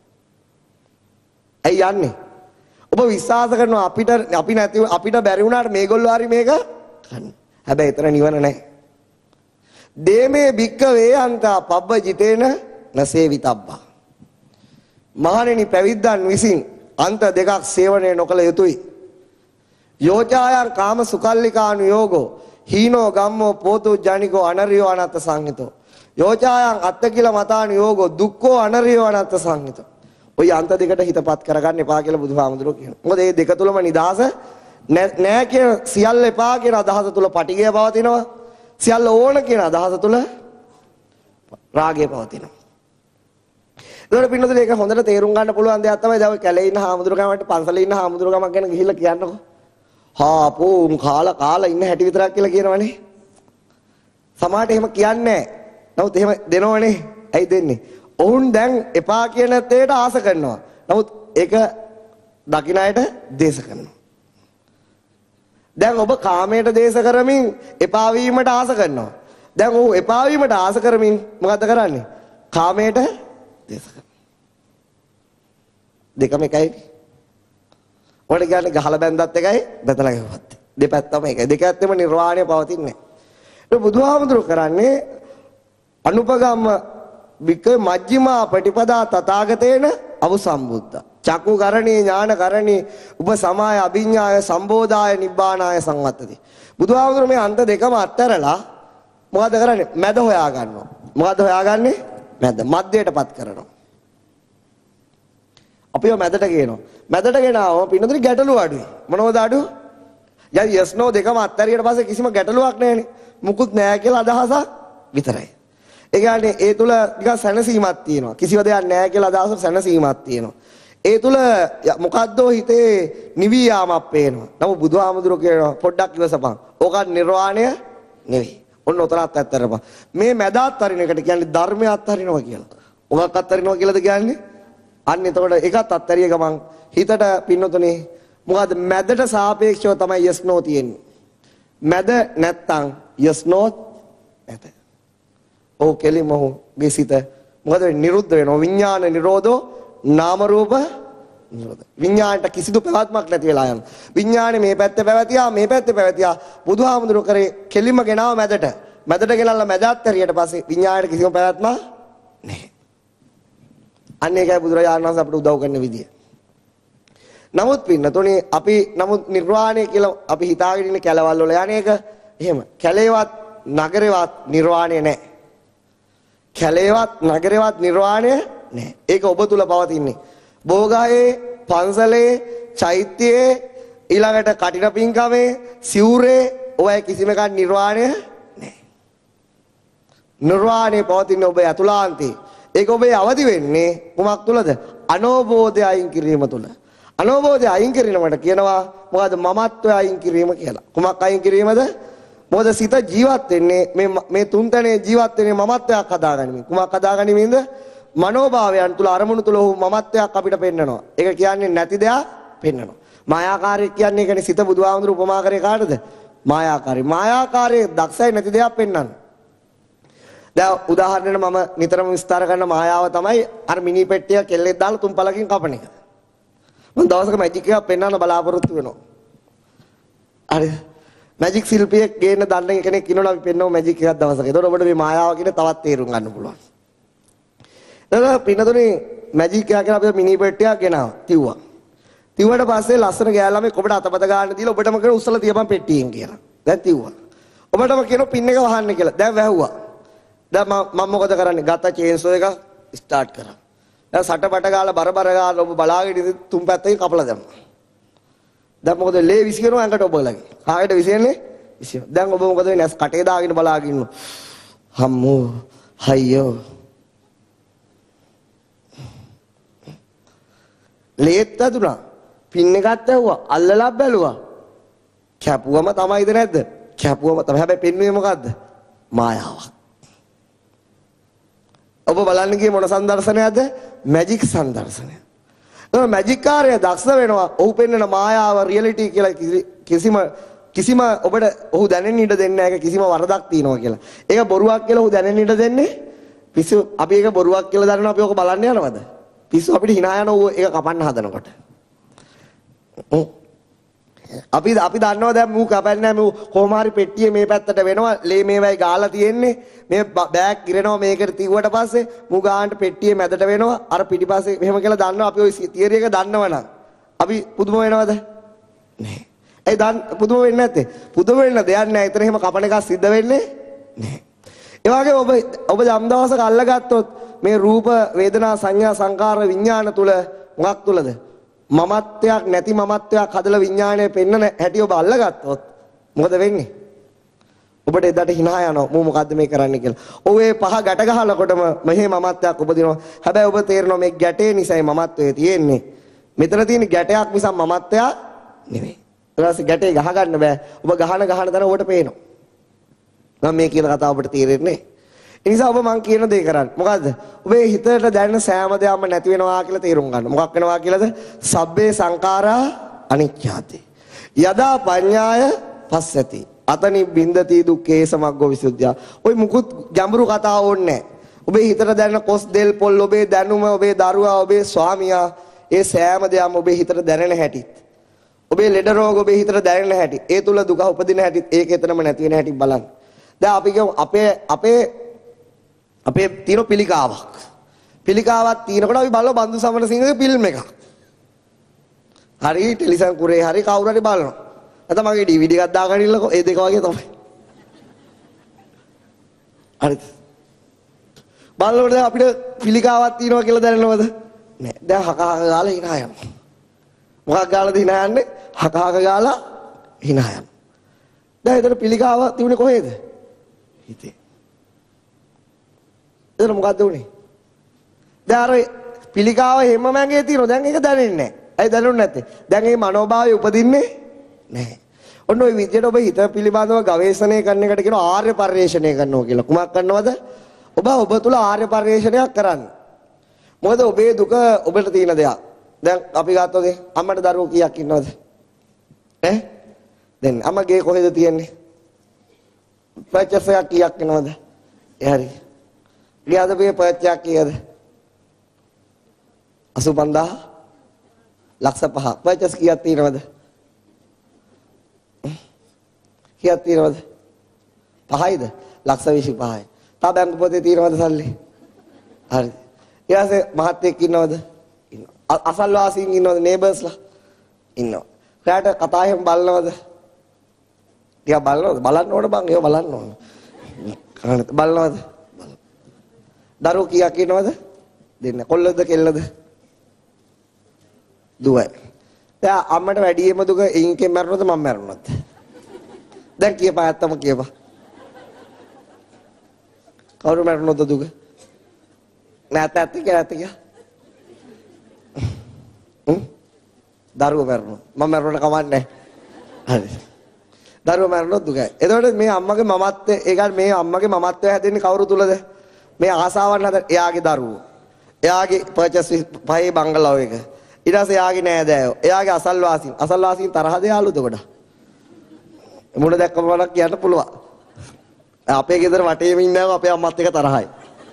Speaker 1: ඇයි යන්නේ? ඔබ විශ්වාස කරනවා අපිට බැරි වුණාට මේගොල්ලෝ හරි මේක ගන්න. හැබැයි එතන නිවන නැහැ. දේමේ භික්කවේ අන්තා පබ්බ ජිතේන නසේවිතබ්බා. මහණෙනි පැවිද්දන් විසින් අන්ත දෙකක් සේවනය නොකළ යුතුයි. යෝචායන් කාම සුකල්ලිකානු යෝගෝ හීනෝ ගම්මෝ පෝතු ජනිකෝ අනරියෝ අනත්ත සංහිතෝ. යෝචායන් අත්ත කියලා මතානු යෝගෝ දුක්ඛෝ අනරියෝ අනත්ත සංහිතෝ. ඔය අන්ත දෙකට හිතපත් කරගන්න එපා කියලා බුදුහාමුදුරුවෝ කියනවා. මොකද මේ දෙක තුලම නිදහස නෑ කියන සියල්ල එපා කියන අදහස තුල පටිඝය පවතිනවා. සියල්ල ඕන කියන අදහස තුල රාගය පවතිනවා. ඒකට පින්නතුලේ ඒක හොඳට තේරුම් ගන්න පුළුවන් දෙයක් තමයි දැන් ඔය කැලේ ඉන්න හාමුදුරුවෝ ගමට පන්සලේ ඉන්න හාමුදුරුවෝ ගමක් ගැන ගිහිල්ලා කියන්නකෝ. හාපෝ උන් කාලා ඉන්න හැටි විතරක් කියලා කියනවනේ. සමහරට එහෙම කියන්නේ නැහැ. නමුත් එහෙම දෙනවනේ. ඇයි දෙන්නේ? ඔවුන් දැන් එපා කියන දේට ආස කරනවා. නමුත් ඒක දකින්න අයට දේශ කරනවා. දැන් ඔබ කාමයට දේශ කරමින් එපා වීමට ආස කරනවා. දැන් ඔහු එපා වීමට ආස කරමින් මොකද කරන්නේ? කාමයට දේශ කරනවා. දෙකම එකයි. ඔයාලට කියන්නේ ගහලා බැන්දත් එකයි බැතලා ගහුවත්. දෙපැත්තම එකයි. දෙක ඇත්තම නිර්වාණය පවතින්නේ නැහැ. ඒක බුදුහාමුදුරුවෝ කරන්නේ අනුපගම්ම වික මජ්ක්‍ධිමා ප්‍රතිපදා තථාගතේන අවසම්බුද්ධ. චක්කු කරණී ඥාන කරණී උප සමාය අභිඥාය සම්බෝධාය නිබ්බානාය සංවත්තති. බුදුහාමුදුරුවෝ මේ අන්ත දෙකම අත්හැරලා මොකද කරන්නේ? මැද හොයා ගන්නවා. මොකද හොයාගන්නේ? මැදයටපත් කරනවා. අපිව මැදට ගේනවා. මැදට ගෙනාවම පින්නතුනි ගැටලු අඩුයි. මොනවද අඩු? යයි yes no දෙකම අත්හැරියට පස්සේ කිසිම ගැටලුවක් නැහැනේ. මුකුත් නැහැ කියලා අදහසක් විතරයි. ඒ කියන්නේ ඒ තුල නිකන් සැනසීමක් තියෙනවා. කිසිව දෙයක් නැහැ කියලා අදහසක් සැනසීමක් තියෙනවා. ඒ තුල මොකද්ද හිතේ නිවි යාමක් පේනවා. නමුත් බුදුහාමුදුරුවෝ කියනවා පොඩ්ඩක් ඉවසපන්. ඕක නිර්වාණය නෙවෙයි. ඔන්න උතරත් ඇත්තරපා. මේ මැද අත්තරින එකට කියන්නේ ධර්මය අත්තරිනවා කියලා. මොකක් අත්තරිනවා කියලාද කියන්නේ? අන්න එතකොට ඒකත් අත්තරිය ගමන් හිතට පින්නතුනේ මොකද මැදට සාපේක්ෂව තමයි yes no තියෙන්නේ. මැද නැත්තම් yes no නැත. ඕ කෙලිම ඔහුගේ සිත මොකද නිරුද්ධ වෙනවා. විඥාන නිරෝධෝ නාම රූප නිරෝධ. විඥාණයට කිසිදු පැවැත්මක් නැති වෙලා යනවා. විඥානේ මේ පැත්තේ පැවතියා මේ පැත්තේ පැවතියා. බුදුහාමුදුරුවෝ කරේ කෙලිම ගෙනාව මැදට. මැදට ගෙනල්ලා මැදත් ඇරියට පස්සේ විඥාණයට කිසිම පැවැත්මක් නැහැ. අන්න ඒකයි බුදුරජාණන් වහන්සේ අපිට උදව් කරන විදිය. නමුත් පින්නතුනේ අපි නමුත් නිර්වාණය කියලා අපි හිතාගෙන ඉන්න කැලවල් වල යන්නේ ඒක එහෙම. කැලේවත් නගරේවත් නිර්වාණය නැහැ. කැලේවත් නගරේවත් නිර්වාණය නැහැ. ඒක ඔබ තුල පවතින්නේ. බෝගහේ, පන්සලේ, චෛත්‍යයේ, ඊළඟට කටින පිංකමේ, සිවුරේ ඔය කිසිම එකක් නිර්වාණය නැහැ. නිර්වාණය පවතින්නේ ඔබ ඇතුළාන්තේ. ඒක ඔබේ අවදි වෙන්නේ කුමක් තුලද? අනෝබෝධය අයින් කිරීම තුල. අනෝබෝධය අයින් කිරීමකට කියනවා මොකද මමත්වය අයින් කිරීම කියලා. කුමක් අයින් කිරීමද? මොකද සිත ජීවත් වෙන්නේ මේ තුන්තනේ ජීවත් වෙන්නේ මමත්වයක් හදාගනිමින්. කුමක් හදාගනිමින්ද? මනෝභාවයන් තුල අරමුණු තුල මමත්වයක් අපිට පෙන්වනවා. ඒක කියන්නේ නැති දෙයක් පෙන්වනවා. මායාකාරී කියන්නේ ඒකනේ සිත බුදුහාමුදුරු උපමා කරේ කාටද? මායාකාරී. මායාකාරී දක්ෂයි නැති දෙයක් පෙන්වන්න. දැන් උදාහරණයක් මම නිතරම විස්තර කරන මායාව තමයි අර මිනි පෙට්ටිය කෙල්ලෙක් දාලා තුන් පළකින් කපන එක. මම දවසක මැජික් එකක් පෙන්වන්න බලාපොරොත්තු වෙනවා. හරි. මැජික් ශිල්පියෙක් ගේන්න දන්න කෙනෙක් ඉන්නවනේ අපි පෙන්වමු මැජික් එකක් දවසක. එතකොට ඔබට මේ මායාව කියන තවත් තේරුම් ගන්න පුළුවන්. එතකොට පින්නතුනේ මැජික් එකක් කියලා අපි මිනි පෙට්ටියක් ගෙනාවා. තිව්වා. තිව්වට පස්සේ ලස්සන ගෑල්ලාමේ ඔබට අතපත ගන්න දීලා ඔබටම කියන උස්සලා තියපන් පෙට්ටියෙන් කියලා. දැන් තිව්වා. ඔබටම කියන පින් එක වහන්න කියලා. දැන් වැහුවා. දැන් මම මොකද කරන්නේ? ගත්ත චේන්සෝ එක ස්ටාර්ට් කරා. දැන් සටපට ගාලා බර ගාලා ඔබ බලාගෙන ඉඳි තුන් පැත්තකින් කපලා දැම්මා. දැන් මොකද ලේ විසිකරනවා ඇඟට ඔබලගේ. කාගෙට විසින්නේ? විසින. දැන් ඔබ මොකද වෙන්නේ? කටේ දාගෙන බලාගෙන ඉන්නවා. හම්මෝ හයියෝ. ලේත් ඇතුණා. පින් එකත් ඇහුවා. අල්ලලා බැලුවා. කැපුවම තමයිද නැද්ද? කැපුවම තමයි. හැබැයි පෙන්නුවේ මොකද්ද? මායාවක්. ඔබ බලන්න ගියේ මොන සංදර්ශනයක්ද? මැජික් සංදර්ශනය. ඒ මැජික් කාර්යය දක්ෂ වෙනවා. ඔහු පෙන්වන මායාව රියැලිටි කියලා කිසිම ඔබට ඔහු දැනෙන්න ඉඩ දෙන්නේ නැහැ. කිසිම වරදක් තියනවා කියලා. ඒක බොරුවක් කියලා ඔහු දැනෙන්න ඉඩ දෙන්නේ. පිස්සු අපි ඒක බොරුවක් කියලා දන්නවා අපි ඕක බලන්න යනවද? පිස්සු අපිට hina යන ඕ ඒක කපන්න හදනකොට. අපි දන්නවා දැන් මූ කපන්නේ නැහැ. මූ කොහොම හරි පෙට්ටියේ මේ පැත්තට වෙනවා. ලේ මේවයි ගාලා තියෙන්නේ. මේ බෑග් ඉරනවා මේකට තියුවට පස්සේ මූ ගානට පෙට්ටියේ මැදට වෙනවා. අර පිටිපස්සේ මෙහෙම කියලා දන්නවා. අපි ওই තියරි එක දන්නවනම් අපි පුදුම වෙනවද? නැහැ. ඒ පුදුම වෙන්නේ නැත්තේ. පුදුම වෙන්න දෙයක් නැහැ. ඒතර එහෙම කපන එකක් සිද්ධ වෙන්නේ නැහැ. ඒ වගේ ඔබ යම් දවසක අල්ලගත්තොත් මේ රූප වේදනා සංඥා සංකාර විඥාන තුල මොකක් තුලද? මමත්වයක් නැති මමත්වයක් හදලා විඥාණය පෙන්නන හැටි ඔබ අල්ලගත්තොත් මොකද වෙන්නේ? ඔබට එදාට hina යනවා. මෝ මොකද්ද මේ කරන්නේ කියලා. ඔව් ඒ පහ ගැට ගහනකොටම මෙහි මමත්වයක් උපදිනවා. හැබැයි ඔබ තේරෙනවා මේ ගැටේ නිසයි මමත්වයේ තියෙන්නේ. මෙතන තියෙන ගැටයක් මිසක් මමත්වයක් නෙවෙයි. ඊට පස්සේ ගැටේ ගහ ගන්න බෑ. ඔබ ගහන තැන ඔබට පේනවා. මම මේ කියන කතාව ඔබට තේරෙන්නේ. ඒ නිසා ඔබ මං කියන දේ කරන්න. මොකද්ද? ඔබේ හිතට දැනෙන සෑම දෙයක්ම නැති වෙනවා කියලා තේරුම් ගන්න. මොකක් වෙනවා කියලාද? සබ්බේ සංඛාරා අනිච්ඡාති. යදා පඤ්ඤාය පස්සති. අතනි බින්දති දුක්ඛේ සමග්ගෝ විසුද්ධිය. ඔය මුකුත් ගැඹුරු කතා ඕනේ නැහැ. ඔබේ හිතට දැනෙන කොස් දෙල් පොල් ඔබේ දැනුම ඔබේ දරුවා ඔබේ ස්වාමියා ඒ සෑම දෙයක්ම ඔබේ හිතට දැනෙන හැටිත්. ඔබේ ලෙඩ රෝග ඔබේ හිතට දැනෙන හැටි. ඒ තුල දුක උපදින හැටිත් ඒක එතනම නැති වෙන හැටි බලන්න. දැන් අපි කියමු අපේ තියෙන පිළිකාවක්. පිළිකාවක් තියෙනකොට අපි බලන බන්දු සමරසිංහගේ ෆිල්ම් එකක්. හරි ටෙලිවිෂන් කුරේ හරි කවුරු හරි බලනවා. නැත්නම් මගේ DVD එකක් දාගෙන ඉන්නකො ඒ දෙක වගේ තමයි. හරිද? බලනකොට අපිට පිළිකාවක් තියෙනවා කියලා දැනෙනවද? නෑ. දැන් හක ගාලා hina යනවා. මොකක් ගාලාද hina යන්නේ? හක ගාලා hina යනවා. දැන් ඒතර පිළිකාව තිබුණේ කොහෙද? හිතේ. එතන මොකද්ද උනේ? දැන් අර පිළිකාව හැම මැංගේ තියෙනවා. දැන් ඒක දැනෙන්නේ නැහැ. ඇයි දැනුන්නේ නැත්තේ? දැන් මේ මනෝභාවය උපදින්නේ නැහැ. ඔන්න ඔය විදියට ඔබ හිත පිළිබඳව ගවේෂණය කරන එකට කියනවා ආර්ය පරිශ්‍රණය කරනවා කියලා. කුමක් කරනවද? ඔබ තුල ආර්ය පරිශ්‍රණයක් කරන්න. මොකද ඔබේ දුක ඔබට තියෙන දෙයක්. දැන් අපි ගත්තොත් අම්මට දරුවෝ කීයක් ඉන්නවද? දැන් අම්මගේ කොහෙද තියෙන්නේ? පර්චේස් එකක් කීයක් එනවද? හරි. ගියාද මේ පර්චේස් කීයද? 85000 ලක්ෂ 5. පර්චේස් කීයක් තියෙනවද? කීයක් තියෙනවද? 5යිද? ලක්ෂ 25යි. තා බැංකු පොතේ තියෙනවද සල්ලි? හරි. ඊයසේ මහත්තයෙක් ඉන්නවද? ඉන්නවා. අසල්වාසීන් ඉන්නවද? නේබර්ස්ලා ඉන්නවා. රැට කතා එහෙම බලනවද? ටිකක් බලනවද? බලන්න ඕන බං. ඒව බලන්න ඕන. බලනවද? දරුවෝ කීයක් ඉන්නවද? දෙන්න. කොල්ලද කෙල්ලද? දුවයි. දැන් අම්මට වැඩිම දුක එයින්කෙන් මැරුණොත් මම මැරුණොත්. දැන් කියපා ඇත්තම කියපා. කවුරු මැරුණොත් දුක? නැත්නම් ඇත්ත දරුවෝ මැරුණා. මම මැරුණා කමන්නේ. හරි. දරුවෝ මැරුණොත් දුකයි. එතකොට මේ අම්මගේ මමත්වය, ඒකට මේ අම්මගේ මමත්වය හැදෙන්නේ කවුරු තුලද? මේ ආසාවන් හද එයාගේ දරුවෝ. එයාගේ පර්චේස් පහේ බංගලව් එක. ඊට පස්සේ එයාගේ නෑදෑයෝ. එයාගේ අසල්වාසීන් තරහද යාළුවද ගොඩ? මුණ දැක්කම වලක් කියන්න පුළුවන්. අපේ ගෙදර වටේම ඉන්නව අපේ අම්මත් එක තරහයි.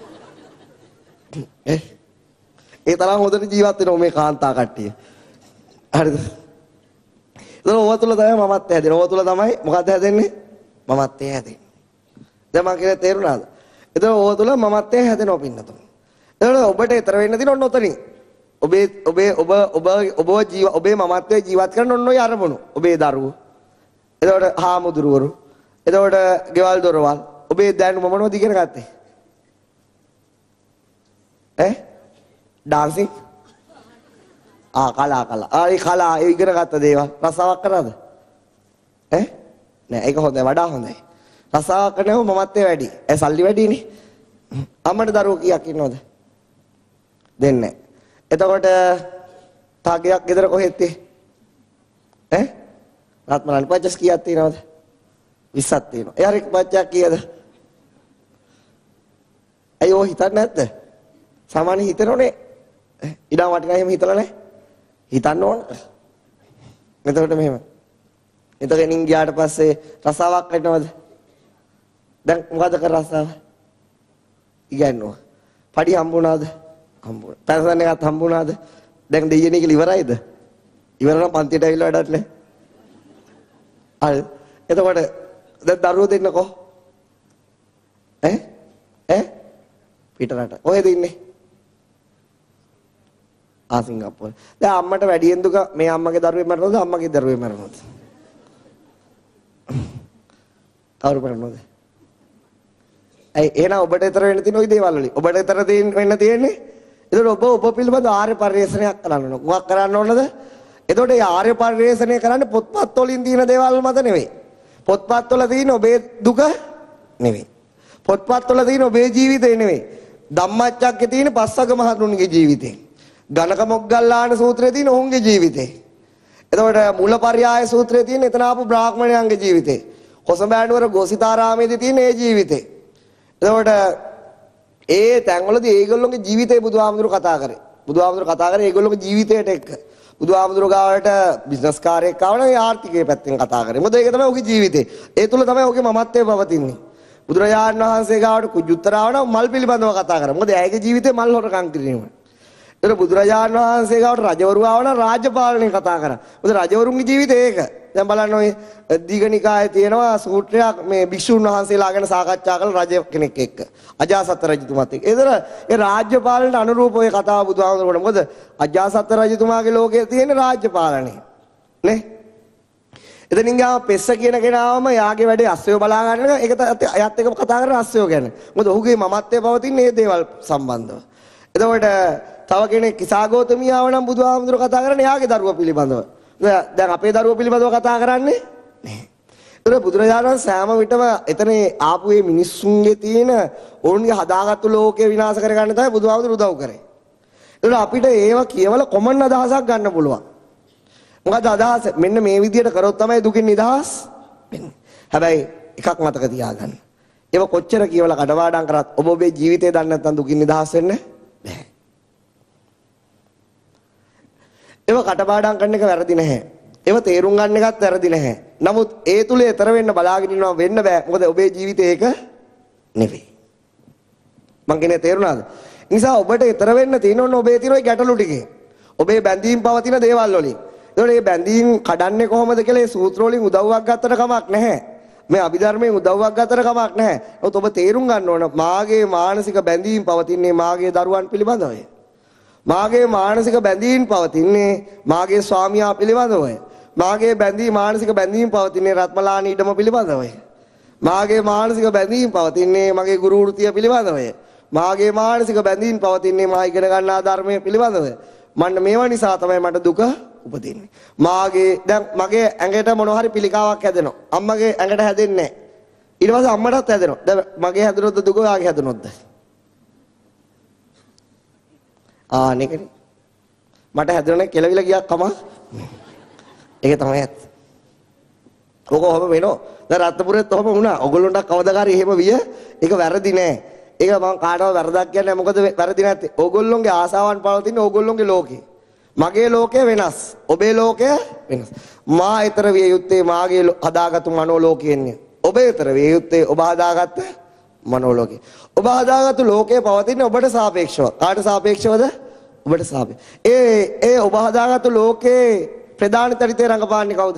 Speaker 1: ඒ තරම් හොඳට ජීවත් වෙනවා මේ කාන්තා කට්ටිය. හරිද? ඒක ඕව තුල තමයි මමත්වය හැදෙන්නේ. ඕව තුල තමයි මොකද්ද හැදෙන්නේ? මමත්වය හැදෙන්නේ. දැන් මම කියලා තේරුණාද? ඒක ඕව තුල මමත්වය හැදෙනවා පින්නතුන්. ඒක ඔබට ඊතර වෙන්න තියෙන ඔන්න ඔතනින්. ඔබේ මමත්වයේ ජීවත් කරන ඔන්න ඔය අරමුණු. ඔබේ දරුවෝ. එතකොට හාමුදුරුවරු. එතකොට ගෙවල් දොරවල්. ඔබේ දැනුම මොනවද ඉගෙන ගත්තේ? ඩාන්සින්? කලා. ඒ කලා ඒ ඉගෙන ගත්ත දේවල් රසාවක් කරනවද? නෑ ඒක හොඳයි වඩා හොඳයි. රසාවක් කරනව මමත්වයේ වැඩි. සල්ලි වැඩිනේ. අම්මට දරුවෝ කීයක් ඉන්නවද? දෙන්නේ. එතකොට තාගයක් ගෙදර කොහෙද තියෙන්නේ? රත්මලානි පර්චේස් කීයක් තියෙනවද? 20ක් තියෙනවා. එයාර එක් පර්චේස් කීයද? අයියෝ හිතන්නේ නැද්ද? සාමාන්‍ය හිතනෝනේ. ඉඩම් වටිනා එහෙම හිතලා නැහැ. හිතන්න ඕන. එතකොට මෙහෙම. එතකෙනින් ගියාට පස්සේ රසාවක් කරනවද? දැන් මොකද කර රසාව? ඉගෙනනවා. පඩි හම්බුණාද? හම්බුණා. පැන්සන් එකත් හම්බුණාද? දැන් දෙයියනේ කියලා ඉවරයිද? ඉවර නම් පන්තියට ඇවිල්ලා වැඩක් නැහැ. හරි. එතකොට දැන් දරුවෝ දෙන්නකෝ. පිටරට. කොහෙද ඉන්නේ? සිංගප්පූරුවේ. දැන් අම්මට වැඩියෙන් දුක මේ අම්මගේ දරුවේ මරනවද අම්මගේ දරුවේ මරනවද? කවුරු මරනවද? එහෙනම් ඔබට ඊතර වෙන්න තියෙන ওই දේවල් වලින්. ඔබට ඊතර වෙන්න තියෙන්නේ. එතකොට ඔබ පිළිබඳ ආර්ය පරිශ්‍රණයක් කරන්න ඕන. මොකක් කරන්න ඕනද? එතකොට මේ ආර්ය පරිශ්‍රණය කරන්නේ පොත්පත් වලින් තියෙන දේවල් මත නෙවෙයි. පොත්පත් වල තියෙන ඔබේ දුක නෙවෙයි. පොත්පත් වල තියෙන ඔබේ ජීවිතේ නෙවෙයි. ධම්මච්චක්කේ තියෙන පස්සක මහතුන්ගේ ජීවිතේ. ගණක මොග්ගල්ලාන සූත්‍රයේ තියෙන ඔවුන්ගේ ජීවිතේ. එතකොට මූලපරියාය සූත්‍රයේ තියෙන එතන ආපු බ්‍රාහ්මණයන්ගේ ජීවිතේ. කොසඹෑනුවර ගෝසිතාරාමේදී තියෙන ඒ ජීවිතේ. එතකොට ඒ තැන්වලදී ඒගොල්ලෝගේ ජීවිතේ බුදුහාමුදුරු කතා කරේ. බුදුහාමුදුරු කතා කරේ ඒගොල්ලෝගේ ජීවිතයට එක්ක. බුදුහාමුදුරු ගාවට බිස්නස් කාර්යයක් ආවම ඒ ආර්ථිකයේ පැත්තෙන් කතා කරේ. මොකද ඒක තමයි ඔහුගේ ජීවිතේ. ඒ තුල තමයි ඔහුගේ මමත්වය පවතින්නේ. බුදුරජාණන් වහන්සේ ගාවට කුජුත්තර ආවම මල් පිළිබඳව කතා කරා. මොකද ඇයගේ ජීවිතේ මල් හොරකම් කිරීම. ඒක බුදුරජාණන් වහන්සේ ගාවට රජවරු ආවම රාජ්‍ය පාලනය කතා කරා. මොකද රජවරුන්ගේ ජීවිතේ ඒක. දැන් බලන්න ඔය දීඝනිකායේ තියෙනවා සූත්‍රයක් මේ භික්ෂුන් වහන්සේලා ගැන සාකච්ඡා කළ රජ කෙනෙක් එක්ක. අජාසත් රජතුමාත් එක්ක. ඒතර ඒ රාජ්‍ය පාලනයට අනුරූප ඔය කතාව බුදුහාමුදුරුවෝ මොකද අජාසත් රජතුමාගේ ලෝකයේ තියෙන රාජ්‍ය පාලනය. නේ? එතනින් ගාව පෙස්ස කියන කෙනාවම යාගේ වැඩේ අස්සයෝ බලා ගන්න එක එයාත් එක්ක කතා කරන අස්සයෝ ගැන. මොකද ඔහුගේ මමත්වය පවතින මේ දේවල් සම්බන්ධව. එතකොට තව කෙනෙක් කිසాగෞතමියාව නම් බුදුහාමුදුරුවෝ කතා කරන්නේ යාගේ දරුවා පිළිබඳව. දැන් අපේ දරුවෝ පිළිබඳව කතා කරන්නේ නැහැ. ඒක බුදුරජාණන් සෑම විටම එතන ආපු මේ මිනිස්සුන්ගේ තියෙන ඕන්ගේ හදාගත්තු ලෝකේ විනාශ කරගන්න තමයි බුදුහාමුදුරුවෝ උදව් කරේ. ඒක අපිට ඒව කියවල කොමන් අදහසක් ගන්න පුළුවන්. මොකද අදහස මෙන්න මේ විදියට කරොත් තමයි දුකින් නිදහස් වෙන්නේ. හැබැයි එකක් මතක තියාගන්න. ඒව කොච්චර කියවලා කඩවාඩම් කරත් ඔබ ඔබේ ජීවිතය දන්නේ නැත්නම් දුකින් නිදහස් වෙන්න බැහැ. ඒව කඩවාඩම් කරන එක වැරදි නැහැ. ඒව තේරුම් ගන්න එකත් වැරදි නැහැ. නමුත් ඒ තුලේ ඈතර වෙන්න බලාගෙන ඉන්නවා වෙන්න බෑ. මොකද ඔබේ ජීවිතේ ඒක නෙවෙයි. මං කියන්නේ තේරුණාද? නිසා ඔබට ඈතර වෙන්න තියෙන ඔබේ තියෙන ওই ගැටලු ටිකේ. ඔබේ බැඳීම් පවතින දේවල් වලින්. ඒතකොට මේ බැඳීම් කඩන්නේ කොහොමද කියලා මේ සූත්‍ර වලින් උදව්වක් ගත්තට කමක් නැහැ. මේ අභිධර්මයෙන් උදව්වක් ගත්තට කමක් නැහැ. නමුත් ඔබ තේරුම් ගන්න ඕන මාගේ මානසික බැඳීම් පවතින්නේ මාගේ දරුවන් පිළිබඳවයි. මාගේ මානසික බැඳීම් පවතින්නේ මාගේ ස්වාමියා පිළිබඳවයි. මාගේ මානසික බැඳීම් පවතින්නේ රත්මලාන ඊඩම පිළිබඳවයි. මාගේ මානසික බැඳීම් පවතින්නේ මගේ ගුරු වෘත්තිය පිළිබඳවයි. මාගේ මානසික බැඳීම් පවතින්නේ මා ඉගෙන ගන්නා ධර්මයේ පිළිබඳවයි. මන්න මේවා නිසා තමයි මට දුක උපදින්නේ. දැන් මගේ ඇඟට මොන හරි පිළිකාවක් හැදෙනවා. අම්මගේ ඇඟට හැදෙන්නේ නැහැ. ඊට පස්සේ අම්මටත් හැදෙනවා. දැන් මගේ හැදුනොත් දුක වාගේ හැදුනොත්ද? නෙකනේ. මට හැදුණා කෙලවිලා ගියක් කම. ඒක තමයි ඇත්ත. ඔක ඔහම වෙනෝ. දැන් රත්නපුරෙත් ඔහම වුණා. ඔයගොල්ලන්ට කවදාකාරී එහෙම විය. ඒක වැරදි නෑ. ඒක මම කාටවත් වැරදක් කියන්නේ මොකද වැරදි නැත්තේ. ඕගොල්ලෝගේ ආසාවන් පවතින ඕගොල්ලෝගේ ලෝකේ. මගේ ලෝකය වෙනස්. ඔබේ ලෝකය වෙනස්. මා ඊතර විය යුත්තේ මාගේ හදාගත්තු මනෝලෝකයෙන්නේ. ඔබ ඊතර විය යුත්තේ ඔබ හදාගත්ත මනෝලෝකය. ඔබ හදාගත්තු ලෝකයේ පවතින ඔබට සාපේක්ෂව. කාට සාපේක්ෂවද? ඔබට සාපේක්ෂව. ඒ ඔබ හදාගත්තු ලෝකේ ප්‍රධාන චරිතය රඟපාන්නේ කවුද?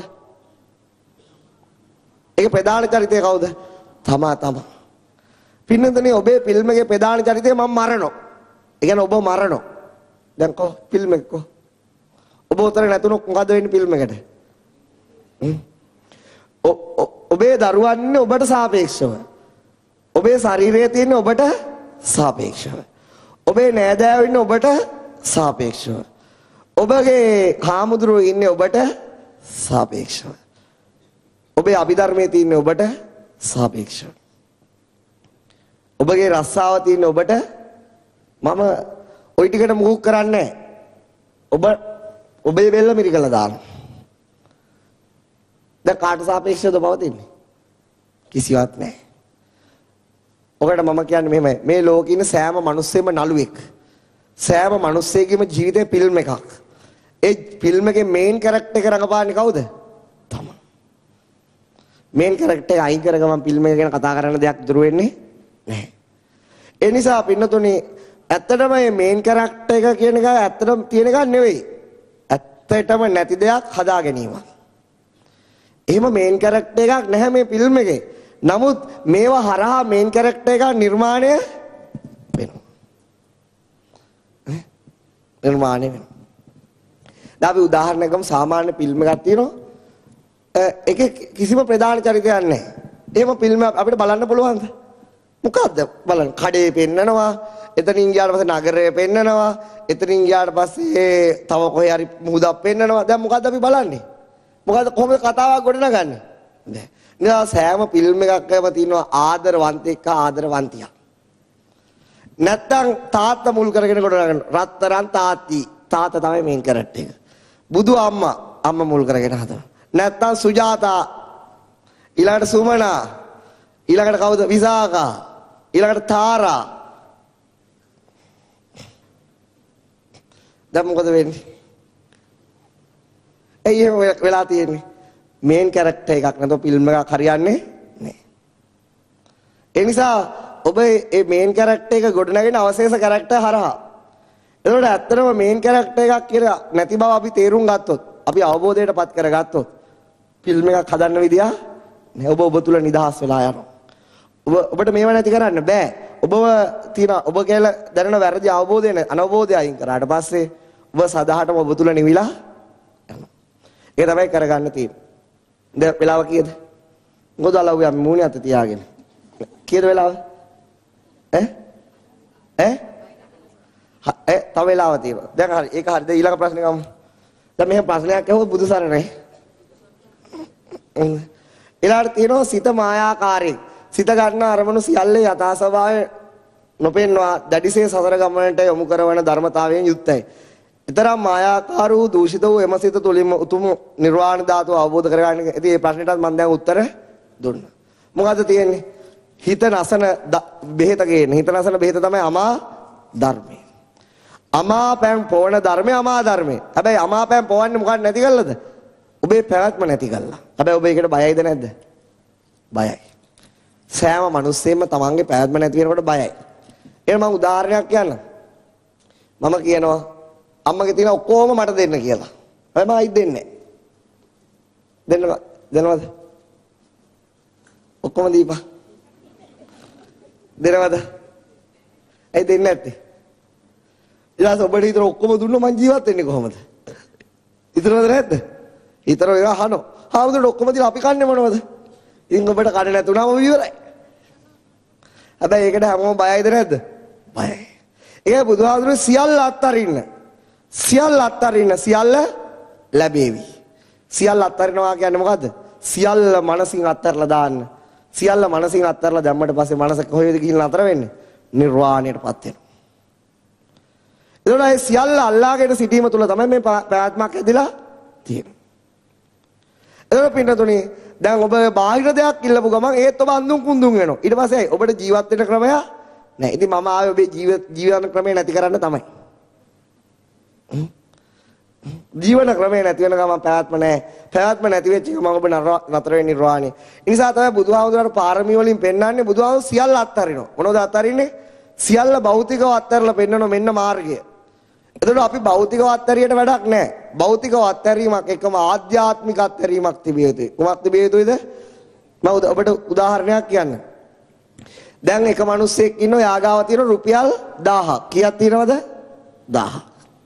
Speaker 1: ඒක ප්‍රධාන චරිතය කවුද? තමා. පින්නතනේ ඔබේ ෆිල්ම් එකේ ප්‍රධාන චරිතය මම මරනවා. ඒ කියන්නේ ඔබ මරනවා. දැන් කො ෆිල්ම් එක කො ඔබ උතර නැතුණොත් මොකද වෙන්නේ ෆිල්ම් එකට? ඔබේ දරුවන් ඉන්නේ ඔබට සාපේක්ෂව. ඔබේ ශරීරයේ තියෙන ඔබට සාපේක්ෂව. ඔබේ නෑදෑයෝ ඉන්නේ ඔබට සාපේක්ෂව. ඔබගේ කාමුදුරෝ ඉන්නේ ඔබට සාපේක්ෂව. ඔබේ අභිධර්මයේ තියෙන ඔබට සාපේක්ෂව. ඔබගේ රස්සාව තියෙන ඔබට මම ওই ටිකට මුකුත් කරන්නේ නැහැ. ඔබේ බෙල්ල මිරිකලා දානවා. දැන් කාට සාපේක්ෂවද පවතින්නේ? කිසිවක් නැහැ. ඔකට මම කියන්නේ මෙහෙමයි. මේ ලෝකේ ඉන්න සෑම මිනිස්සෙම නළුවෙක්. සෑම මිනිස්සෙකෙම ජීවිතේ ෆිල්ම් එකක්. ඒ ෆිල්ම් එකේ මේන් කැරක්ටර් එක රඟපාන්නේ කවුද? තමයි. මේන් කැරක්ටර් එක අයින් කරගමන් ෆිල්ම් එක ගැන කතා කරන්න දෙයක් දුර වෙන්නේ නැහැ. ඒ නිසා පින්නතුනේ ඇත්තටම මේ මේන් කැරක්ටර් එක කියන එක ඇත්තටම තියෙන එකක් නෙවෙයි. ඇත්තටම නැති දෙයක් හදා ගැනීමක්. එහෙම මේන් කැරක්ටර් එකක් නැහැ මේ ෆිල්ම් එකේ. නමුත් මේවා හරහා මේන් කැරක්ටර් එක නිර්මාණය වෙනවා. නිර්මාණය වෙනවා. දැන් අපි උදාහරණයක් ගමු සාමාන්‍ය ෆිල්ම් එකක් තියෙනවා. ඒකේ කිසිම ප්‍රධාන චරිතයක් නැහැ. එහෙම ෆිල්ම් අපිට බලන්න පුළුවන්ද? මොකද්ද බලන්න? කඩේ පෙන්නනවා. එතනින් ගියාට පස්සේ නගරය පෙන්නනවා. එතනින් ගියාට පස්සේ තව කොහේ හරි මුහුදක් පෙන්නනවා. දැන් මොකද්ද අපි බලන්නේ? මොකද්ද කොහොමද කතාවක් ගොඩනගන්නේ? නෑ. නෑ සෑම ෆිල්ම් එකකම තියෙනවා ආදරවන්තෙක් ආදරවන්තියක්. නැත්තම් තාත්තා මුල් කරගෙන ගොඩනගන රත්තරන් තාත්තා තමයි මේන් කැරක්ටර් එක. බුදු අම්මා මුල් කරගෙන හදනවා. නැත්තම් සුජාතා ඊළඟට සුමනා ඊළඟට කවුද විසාකා ඊළඟට තාරා. දැන් මොකද වෙන්නේ? එහෙම වෙලා තියෙන්නේ. මේන් කැරක්ටර් එකක් නැතෝ ෆිල්ම් එකක් හරියන්නේ නැහැ. ඒ නිසා ඔබ මේ මේන් කැරක්ටර් එක ගොඩනගෙන අවශේෂ කැරක්ටර් හරහා. ඒකට ඇත්තටම මේන් කැරක්ටර් එකක් කියලා නැති බව අපි තේරුම් ගත්තොත්, අපි අවබෝධයටපත් කරගත්තොත් ෆිල්ම් එකක් හදන්න විදිය නෑ. ඔබ තුල නිදහස් වෙලා යනවා. ඔබට මේව නැති කරන්න බෑ. ඔබ කියලා දැනන වැරදි අවබෝධය අනවබෝධය අයින් කරාට පස්සේ ඔබ සදාහටම ඔබ තුල නිවිලා යනවා. ඒක තමයි කරගන්න තියෙන්නේ. දැන් වෙලාව කීයද? මොකද අලව්වේ අපි මූණේ අත තියාගෙන. කීයද වෙලාව? තව වෙලාව තියෙනවා. දැන් හරි. ඒක හරිද? ඊළඟ ප්‍රශ්නේ ගමු. දැන් මෙහෙම ප්‍රශ්නයක් අහුවොත් බුදු සරණයි. ඊළඟට තියෙනවා සිත මායාකාරී. සිත ගන්න අරමුණු සියල්ලේ යථා ස්වභාවය නොපෙන්වා දැඩිසේ සසර ගමනට යොමු කරන ධර්මතාවයෙන් යුක්තයි. ඊතරම් මායාකාර වූ දූෂිත වූ එම සිත තුළින්ම උතුම් නිර්වාණ ධාතුව අවබෝධ කරගන්න. ඉතින් මේ ප්‍රශ්නෙටත් මම දැන් උත්තර දුන්නා. මොකද්ද තියෙන්නේ? හිත නසන බෙහෙත ගේන්න. හිත නසන බෙහෙත තමයි අමා ධර්මය. අමාපෑම් පොවන ධර්මය අමා ධර්මය. හැබැයි අමාපෑම් පොවන්නේ මොකක් නැති කළාද? ඔබේ පැවැත්ම නැති කළා. හැබැයි ඔබ ඒකට බයයිද නැද්ද? බයයි. සෑම මිනිස්සෙම තමන්ගේ පැවැත්ම නැති වෙනකොට බයයි. එහෙනම් මම උදාහරණයක් කියන්නම්. මම කියනවා අම්මගේ තියෙන ඔක්කොම මට දෙන්න කියලා. හැබැයි මම දෙන්නේ නැහැ. දෙනවද? ඔක්කොම දීපන්. දෙනවද? ඇයි දෙන්නේ නැත්තේ? ඊළඟ ඔබට හිතන ඔක්කොම දුන්නොත් මං ජීවත් වෙන්නේ කොහොමද? හිතනවද නැද්ද? හිතනවා ඒවා අහනවා. හාමුදුරුවෝ ඔක්කොම දීලා අපි කන්නේ මොනවද? ඉතින් ඔබට කන්නේ නැතුණාම ඉවරයි. හැබැයි ඒකට හැමෝම බයයිද නැද්ද? බයයි. ඒ බුදුහාමුදුරුවෝ සියල්ල අත්හරින්න. සියල්ල අත්හරින්න සියල්ල ලැබේවි. සියල්ල අත්හරිනවා කියන්නේ මොකද්ද? සියල්ල මනසින් අත්හැරලා දාන්න. සියල්ල මනසින් අත්හැරලා දැම්මට පස්සේ මනස කොහෙද ගිහින් අතර වෙන්නේ? නිර්වාණයටපත් වෙනවා. ඒතකොට සියල්ල අල්ලාගෙන සිටීම තුළ තමයි මේ ප්‍රාත්මක් ඇදලා තියෙන්නේ. ඒක පින්නතුනේ දැන් ඔබ බාහිර දෙයක් ඉල්ලපු ගමන් ඒත් ඔබ අඳුන් කුඳුන් වෙනවා. ඊට පස්සේ ඔබට ජීවත් වෙන්න ක්‍රමය නැහැ. ඉතින් මම ආවේ ඔබේ ජීවන ක්‍රමය නැති කරන්න තමයි. ජීවන ක්‍රමය නැති වෙන ගමන් පැවැත්ම නැහැ. පැවැත්ම නැති වෙච්ච එක මම ඔබ නතර වෙන්නේ නිර්වාණය. ඒ නිසා තමයි බුදුහාමුදුරන්ට පාරමී වලින් පෙන්වන්නේ බුදුහාමුදුරු සියල්ල අත්හරිනවා. මොනවද අත්හරින්නේ? සියල්ල භෞතිකව අත්හැරලා පෙන්වන මෙන්න මාර්ගය. එතකොට අපි භෞතිකව අත්හැරියට වැඩක් නැහැ. භෞතිකව අත්හැරීමක් එකම ආධ්‍යාත්මික අත්හැරීමක් තිබිය යුතුයි. කොහොමද තිබිය යුතුයිද? මම ඔබට උදාහරණයක් කියන්න. දැන් එක මිනිහෙක් ඉන්නවා යාගාව තියෙන රුපියල් 1000ක්. කීයක් තියෙනවද? 1000ක්.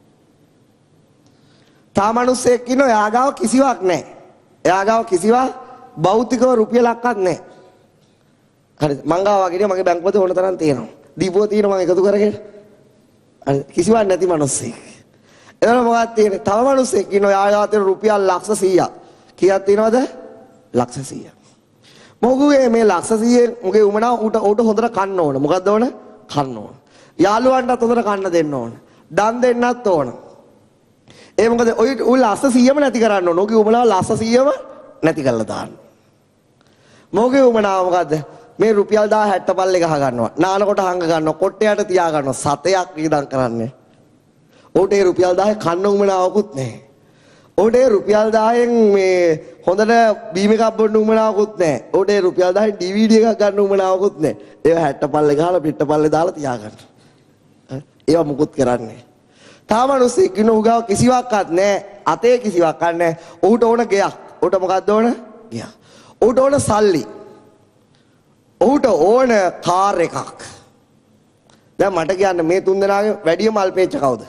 Speaker 1: තා මිනිහෙක් ඉන්නවා යාගාව කිසිවක් නැහැ. යාගාව කිසිවක් භෞතිකව රුපියලක්වත් නැහැ. හරිද? මං ගාව වගේ මගේ බැංකුව පොතේ ඕන තරම් තියෙනවා. දීපුව තියෙනවා මම එකතු කරගෙන. කිසිවක් නැති මිනිස්සෙක්. එතන මොකක්ද තියෙන්නේ? තව මිනිස්සෙක් ඉන්නවා යාගාව තියෙන රුපියල් ලක්ෂ 100ක්. කීයක් තියෙනවද? ලක්ෂ 100ක්. මොගුවේ මේ ලක්ෂ 100න් මුගේ උමනාව උට හොඳට කන්න ඕන. මොකද්ද ඕන? කන්න ඕන. යාළුවන්ටත් හොඳට කන්න දෙන්න ඕන. දන් දෙන්නත් ඕන. ඒ මොකද ඔය ලක්ෂ 100ම නැති කරන්න ඕන. ඔගේ උමනාව ලක්ෂ 100ම නැති කරලා දාන්න. මොගේ උමනාව මොකද්ද? මේ රුපියල් 10 60 පල්ලේ ගහ ගන්නවා. නානකොට හංග ගන්නවා. කොට්ටයට තියා ගන්නවා. සතයක් වියදම් කරන්නේ. ඔහුට ඒ රුපියල් 10 කන්න උමනාවකුත් නැහැ. ඔහුට ඒ රුපියල් 10න් මේ හොඳට බීම එකක් බොන්න උමනාවකුත් නැහැ. ඔහුට ඒ රුපියල් 10න් DVD එකක් ගන්න උමනාවකුත් නැහැ. ඒවා 60 පල්ලේ ගහලා පිට පල්ලේ දාලා තියා ගන්න. ඒවා මුකුත් කරන්නේ. තාම මිනිස්සෙක් ඉන්න උගාව කිසිවක්වත් නැහැ. අතේ කිසිවක් නැහැ. ඔහුට ඕන ගෙයක්. ඔහුට මොකක්ද ඕන? ගෙයක්. ඔහුට ඕන සල්ලි. ඔහුට ඕන කාර් එකක්. දැන් මට කියන්න මේ තුන් දෙනාගේ වැඩිම අල්පේච්ච කවුද?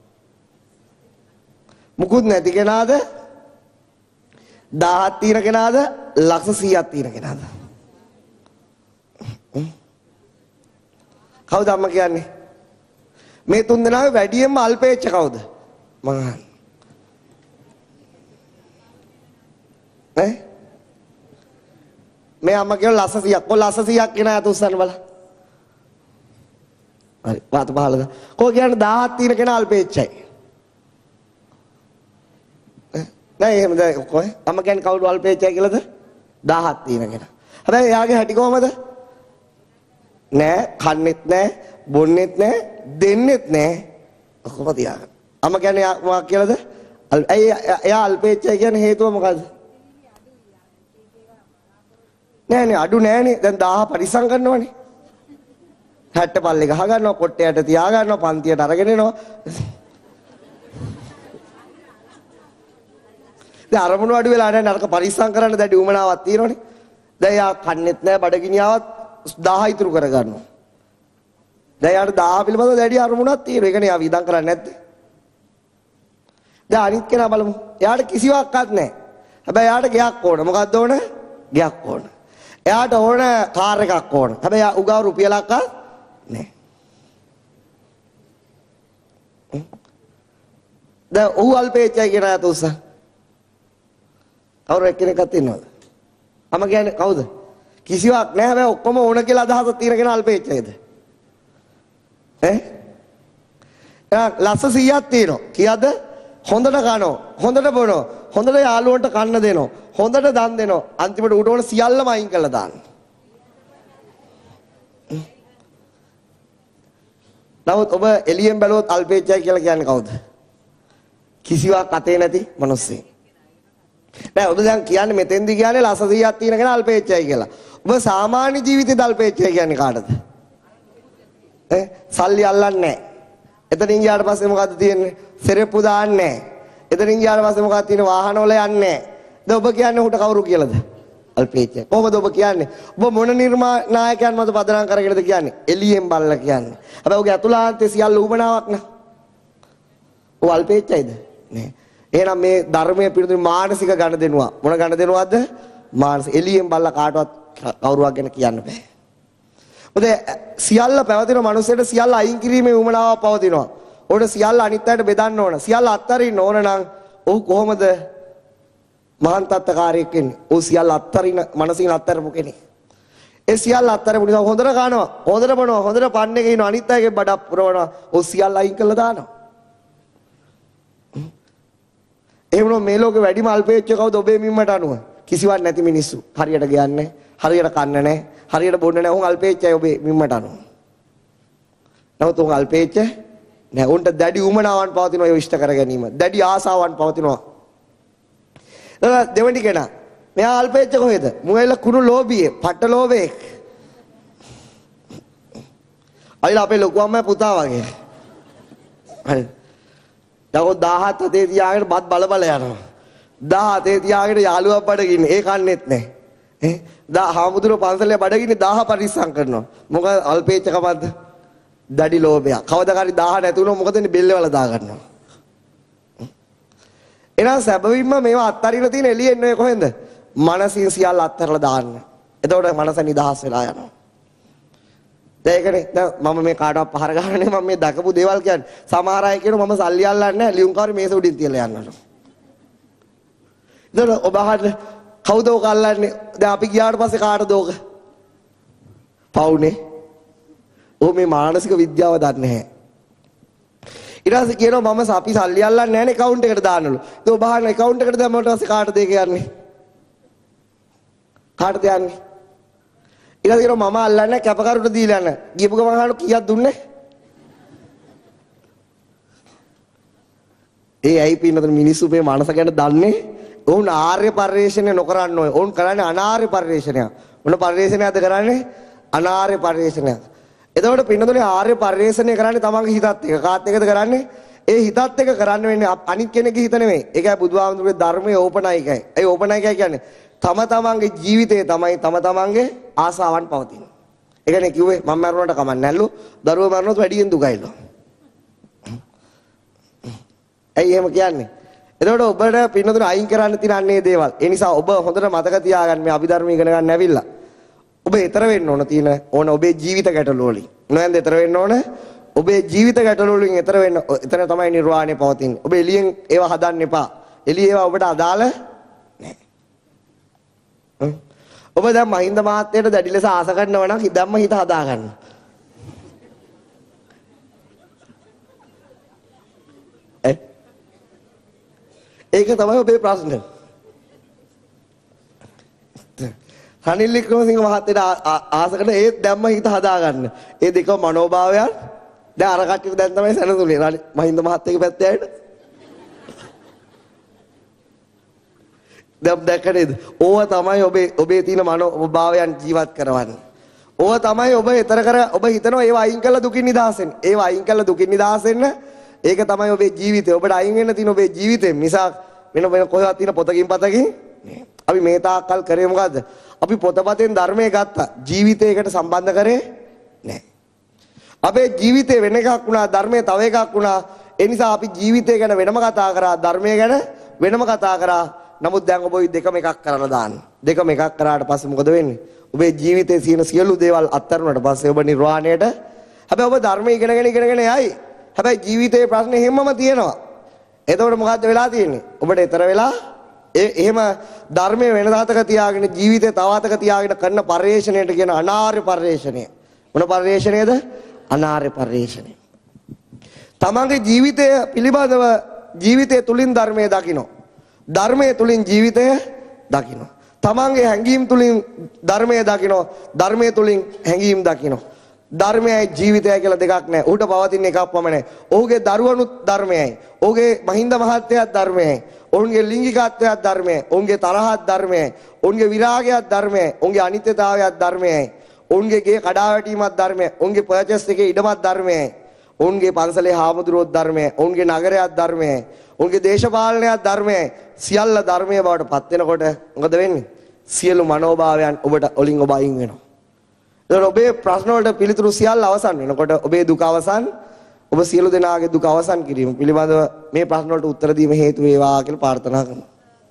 Speaker 1: මුකුත් නැති කෙනාද? 1000ක් තියෙන කෙනාද? ලක්ෂ 100ක් තියෙන කෙනාද? කවුද අම්ම කියන්නේ? මේ තුන් දෙනාගේ වැඩිම අල්පේච්ච කවුද? මම මේ අම්ම කියන ලස්ස 100ක්. කො ලස්ස 100ක් කියන අත උස්සන්න බලන්න. හරි. වාත පහලද? කො කියන්නේ 1000ක් තියෙන කෙනා අල්පේච්චයි. නෑ එහෙම දැන් කොහේ? අම්ම කියන්නේ කවුරු අල්පේච්චයි කියලාද? 1000ක් තියෙන කෙනා. හැබැයි එයාගේ හැටි කොහමද? නෑ, කන්නෙත් නෑ, බොන්නෙත් නෑ, දෙන්නෙත් නෑ. ඔක්කොම තියාගන්න. අම්ම කියන්නේ මොකක් කියලාද? එයා අල්පේච්චයි කියන හේතුව මොකද්ද? නෑනේ අඩු නෑනේ. දැන් 1000 පරිස්සම් කරනවනේ. 60 පල්ලේ ගහ ගන්නවා, කොට්ටයට තියා ගන්නවා, පන්තියට අරගෙන එනවා. දැන් අරමුණු අඩු වෙලා නැහැ. නරක පරිස්සම් කරන්න දැඩි උමනාවක් තියෙනවනේ. දැන් යා කන්නේත් නැහැ, බඩගිනියාවත් 1000 ඉතුරු කර ගන්නවා. දැන් යාට 1000 පිළිබඳව දැඩි අරමුණක් තියෙනවා. ඒකනේ යා විඳන් කරන්නේ නැද්ද? දැන් අනිත් කෙනා බලමු. එයාට කිසිවක්වත් නැහැ. හැබැයි යාට ගයක් ඕන. මොකක්ද ඕන? ගයක් ඕන. එයාට ඕන කාර් එකක් ඕන. හැබැයි උගාව රුපියලක්වත් නැහැ. දැන් ඔහු අල්පේච්චයි කියන අත උස්සා. කවුරු එක්කෙනෙක්වත් ඉන්නවද? අම කියන්නේ කවුද? කිසිවක් නැහැ. හැබැයි ඔක්කොම ඕන කියලා අදහසක් තියෙන කෙනා අල්පේච්චයිද? ලස්ස 100ක් තියෙනවා. කීයද? හොඳට කනවා, හොඳට බොනවා, හොඳට යාළුවන්ට කන්න දෙනවා, හොඳට දන් දෙනවා. අන්තිමට ඌට ඕන සියල්ලම අයින් කරලා දාන්න. නමුත් ඔබ එළියෙන් බැලුවොත් අල්පේච්චයි කියලා කියන්නේ කවුද? කිසිවක් අතේ නැති මිනිස්සෙක්. නෑ ඔබ දැන් කියන්නේ මෙතෙන්දි කියන්නේ ලස 100ක් තියෙන කෙනා අල්පේච්චයි කියලා. ඔබ සාමාන්‍ය ජීවිතේ අල්පේච්චයි කියන්නේ කාටද? සල්ලි අල්ලන්නේ නැහැ. එතනින් ගියාට පස්සේ මොකද්ද තියෙන්නේ? සෙරෙප්පු දාන්නේ නැහැ. එතනින් ගියාට පස්සේ මොකක්ද තියෙන්නේ? වාහන වල යන්නේ නැහැ. දැන් ඔබ කියන්නේ උට කවුරු කියලාද? අල්පේච්චයි. කොහොමද ඔබ කියන්නේ? ඔබ මොන නිර්මාණායකයන් මත පදනම් කරගෙනද කියන්නේ? එළියෙන් බලලා කියන්නේ. හැබැයි ඔබගේ අතුලාන්තයේ සියල්ල උමනාවක් න ะ. ඔබ අල්පේච්චයිද? නෑ. එහෙනම් මේ ධර්මයේ පිළිතුරු මානසික ගනුදෙනුව. මොන ගනුදෙනුවක්ද? මානසික. එළියෙන් බලලා කාටවත් කවුරුවක් ගැන කියන්න බෑ. මොකද සියල්ල පැවතින මිනිස්සෙට සියල්ල අයින් කිරීමේ උමනාවක් පවතිනවා. උඩ සියල්ල අනිත් අයට බෙදන්න ඕන. සියල්ල අත්තරින්න ඕන නම් ඔහු කොහොමද මහාන් තත්ත්වකාරයෙක් වෙන්නේ? ඔහු සියල්ල අත්තරින මනසින් අත්තරපු කෙනෙක්. ඒ සියල්ල අත්තරපු නිසා හොඳට කනවා, හොඳට බොනවා, හොඳට පන්නේ කියන අනිත් අයගේ බඩක් පුරවනවා. ඔහු සියල්ල අයින් කළා දානවා. එහෙමනම් මේ ලෝකේ වැඩිම අල්පේච්ච කවුද ඔබේ මිම්මට අනුව? කිසිවක් නැති මිනිස්සු. හරියට ගියන්නේ, හරියට කන්නේ නැහැ, හරියට බොන්නේ නැහැ. උන් අල්පේච්චයි ඔබේ මිම්මට අනුව. නමුත් උන් අල්පේච්ච නෑ. උන්ට දැඩි උමනාවන් පවතිනවා ඒ ඉෂ්ට කර ගැනීම. දැඩි ආසාවන් පවතිනවා. දෙවනි කෙනා මෙයා අල්පේච්ච කොහෙද? මුවැල්ල කුණු ලෝභියේ, පට්ට ලෝභයෙක්. අයිලා අපේ ලොකු අම්මා පුතා වගේ. හරි. දවස් 17 තේ තියාගෙන බත් බල බල යනවා. 17 තියාගෙන යාළුවා බඩගින්නේ. ඒ කන්නේත් නැහැ. හාමුදුරුවෝ පන්සලේ බඩගින්නේ 1000 පරිස්සම් කරනවා. මොකද අල්පේච්චකමක්ද? දැඩි ලෝභය. කවදාකරි 1000 නැති වුණොත් මොකද වෙන්නේ? බෙල්ලවල දා ගන්නවා. එහෙනම් සැබවින්ම මේවා අත්තරින්න තියෙන එළියෙන් නෙවෙයි කොහෙන්ද? මනසින් සියල්ල අත්හැරලා දාන්න. එතකොට මනස නිදහස් වෙලා යනවා. ඒකනේ දැන් මම මේ කාටවත් පහර ගන්නනේ මම මේ දකපු දේවල් කියන්නේ. සමහර අය කියනවා මම සල්ලි අල්ලන්නේ නැහැ ලියුම් කාරේ මේස උඩින් තියලා යන්නලු. එතකොට ඔබ අහන්න කවුද ඔක අල්ලන්නේ? දැන් අපි ගියාට පස්සේ කාටද ඕක? පවුනේ. ඔය මේ මානසික විද්‍යාව දන්නේ නැහැ. ඊට පස්සේ කියනවා මම අපි සල්ලි අල්ලන්නේ නැහැ නේ account එකට දාන්නලු. ඒක ඔබ අහන්න account එකට දැම්මම ඊට පස්සේ කාටද ඒක යන්නේ? කාටද යන්නේ? ඊට පස්සේ මම අල්ලන්නේ කැපකරුට දීලා යන්න. ගියපු ගමන් අහන්න කීයක් දුන්නේ? ඒ ඇයි පින්නතන මිනිස්සු මේ මනස ගැන දන්නේ? ඔවුන් ආර්ය පරිශ්‍රණය නොකරන්න ඕනේ. ඔවුන් කරන්නේ අනාර්ය පරිශ්‍රණයක්. මොන පරිශ්‍රණයක්ද කරන්නේ? අනාර්ය පරිශ්‍රණයක්. එතකොට පින්නතනේ ආර්ය පරිශ්‍රණය කරන්නේ තමන්ගේ හිතත් එක්ක. කාත් එක්කද කරන්නේ? ඒ හිතත් එක්ක කරන්න වෙන්නේ අනිත් කෙනෙක්ගේ හිත නෙමෙයි. ඒකයි බුදුහාමුදුරුවෝ ධර්මයේ ඕපනයිකයි. ඒ ඕපනයිකයි කියන්නේ තම තමන්ගේ ජීවිතේ තමයි තම තමන්ගේ ආසාවන් පවතින. ඒකනේ කිව්වේ මම මරුණාට කමක් නැල්ලු. දරුවෝ මරුණොත් වැඩියෙන් දුකයිලු. ඇයි එහෙම කියන්නේ? එතකොට ඔබට පින්නතුනේ අයින් කරන්න තියෙන අන්නේ දේවල්. ඒ නිසා ඔබ හොඳට මතක තියාගන්න මේ අභිධර්ම ඉගෙන ගන්න ඇවිල්ලා. ඔබ ඊතර වෙන්න ඕන ඔබේ ජීවිත ගැටලු වලින්. නොයන්ද ඊතර වෙන්න ඕන ඔබේ ජීවිත ගැටලු වලින් ඊතර වෙන්න. එතන තමයි නිර්වාණය පවතින්නේ. ඔබ එළියෙන් ඒවා හදන්න එපා. එළිය ඒවා ඔබට අදාළ නැහැ. ඔබ දැන් මහින්ද මහත්තයට දැඩි ලෙස ආස කරනවා නම් දැම්ම හිත හදා ගන්න. ඒක තමයි ඔබේ ප්‍රශ්නේ. රනිල් වික්‍රමසිංහ මහත්තයට ආස කරන ඒ දැම්ම හිත හදා ගන්න. ඒ දෙක මනෝභාවයන් දැන් අර කට්ටිය දැන් තමයි සැනසුනේ. මහින්ද මහත්තයගේ පැත්තේ ඇයිද? දැක්ක නේද? ඕව තමයි ඔබේ තියෙන මනෝභාවයන් ජීවත් කරවන්නේ. ඕව තමයි ඔබ ඊතර කර ඔබ හිතනවා ඒව අයින් කළා දුකින් නිදහස් වෙන්න. ඒව අයින් කළා දුකින් නිදහස් වෙන්න. ඒක තමයි ඔබේ ජීවිතය. ඔබට අයින් වෙන්න තියෙන ඔබේ ජීවිතේ මිසක් වෙන කොහෙවත් තියෙන පොතකින් පතකින් නේ. අපි මේ තාක්කල් කරේ මොකද්ද? අපි පොතපතෙන් ධර්මයේ ගත්තා. ජීවිතයකට සම්බන්ධ කරේ නැහැ. අපේ ජීවිතේ වෙන එකක් වුණා, ධර්මයේ තව එකක් වුණා. ඒ නිසා අපි ජීවිතය ගැන වෙනම කතා කරා, ධර්මය ගැන වෙනම කතා කරා. නමුත් දැන් ඔබ ওই දෙකම එකක් කරලා දාන්න. දෙකම එකක් කරාට පස්සේ මොකද වෙන්නේ? ඔබේ ජීවිතයේ තියෙන සියලු දේවල් අත්හැරුණාට පස්සේ ඔබ නිර්වාණයට. හැබැයි ඔබ ධර්මය ඉගෙනගෙන යයි. හැබැයි ජීවිතයේ ප්‍රශ්න හැමම තියෙනවා. එතකොට මොකද්ද වෙලා තියෙන්නේ? ඔබට ඊතර වෙලා එහෙම ධර්මයේ වෙන දාතක තියාගෙන ජීවිතේ තවාතක තියාගෙන කරන පරිශ්‍රණයට කියන අනාර්ය පරිශ්‍රණය. මොන පරිශ්‍රණයද? අනාර්ය පරිශ්‍රණය. තමන්ගේ ජීවිතය පිළිබඳව ජීවිතය තුලින් ධර්මයේ දකින්න. ධර්මයේ තුලින් ජීවිතය දකිනවා. තමන්ගේ හැඟීම් තුලින් ධර්මය දකිනවා. ධර්මයේ තුලින් හැඟීම් දකිනවා. ධර්මයයි ජීවිතයයි කියලා දෙකක් නැහැ. ඌට පවතින එකක් පමණයි. ඔහුගේ දරුවනුත් ධර්මයයි. ඔහුගේ මහින්ද මහත්තයාත් ධර්මයයි. ඔවුන්ගේ ලිංගිකත්වයත් ධර්මයයි. ඔවුන්ගේ තරහත් ධර්මයයි. ඔවුන්ගේ විරාගයත් ධර්මයයි. ඔවුන්ගේ අනිත්‍යතාවයත් ධර්මයයි. ඔවුන්ගේ ගේ කඩාවැටීමත් ධර්මයයි. ඔවුන්ගේ පර්චේස් එකේ ඉඩමත් ධර්මයයි. ඔවුන්ගේ පන්සලේ හාමුදුරුවෝත් ධර්මයයි. ඔවුන්ගේ නගරයත් ධර්මයයි. ඔවුන්ගේ දේශපාලනයත් ධර්මයයි. සියල්ල ධර්මයේ බවට පත් වෙනකොට මොකද වෙන්නේ? සියලු මනෝභාවයන් ඔබට ඔලින් ඔබ අයින් වෙනවා. එතකොට ඔබේ ප්‍රශ්න වලට පිළිතුරු සියල්ල අවසන් වෙනකොට ඔබේ දුක අවසන්, ඔබ සියලු දෙනාගේ දුක අවසන් කිරීම පිළිබඳව මේ ප්‍රශ්න වලට උත්තර දීම හේතු වේවා කියලා ප්‍රාර්ථනා කරනවා.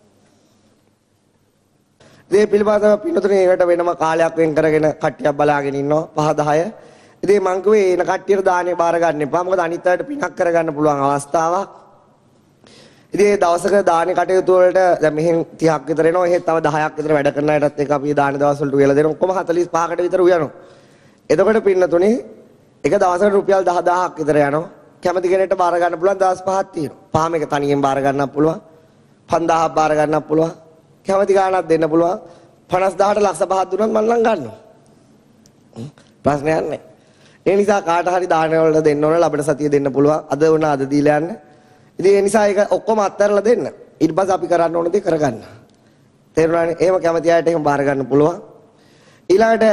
Speaker 1: මේ පිළිබඳව පින්නතුනේ ඒකට වෙනම කාලයක් වෙන් කරගෙන කට්ටියක් බලාගෙන ඉන්නවා 5-10. ඉතින් මං කිව්වේ එන කට්ටියට දානේ බාර ගන්න එපා. මොකද අනිත් අයට පිනක් කරගන්න පුළුවන් අවස්ථාවක්. ඉතින් මේ දවසක දානේ කටයුතු වලට දැන් මෙහෙන් 30ක් විතර එනවා. එහෙත් තව 10ක් විතර වැඩ කරන අයටත් ඒක අපි දානේ දවස් වලට උයලා දෙනවා. ඔක්කොම 45කට විතර උයනවා. එතකොට පින්නතුනේ එක දවසකට රුපියල් 10000ක් විතර යනවා. කැමති කෙනෙක්ට බාර ගන්න පුළුවන් දවස් 5ක් තියෙනවා. පහම එක තනියෙන් බාර ගන්නත් පුළුවන්. 5000ක් බාර ගන්නත් පුළුවන්. කැමති ගාණක් දෙන්න පුළුවන්. 50000ට ලක්ෂ 5ක් දුන්නත් මම නම් ගන්නවා. ප්‍රශ්නයක් නැහැ. ඒ නිසා කාට හරි දාන වලට දෙන්න ඕන ලබන සතිය දෙන්න පුළුවන්. අද වුණා අද දීලා යන්න. ඉතින් ඒ නිසා ඒක ඔක්කොම අත්හැරලා දෙන්න. ඊට පස්සේ අපි කරන්න ඕන දේ කරගන්න. තේරුණානේ? එහෙම කැමති අයට එහෙම බාර ගන්න පුළුවන්. ඊළඟ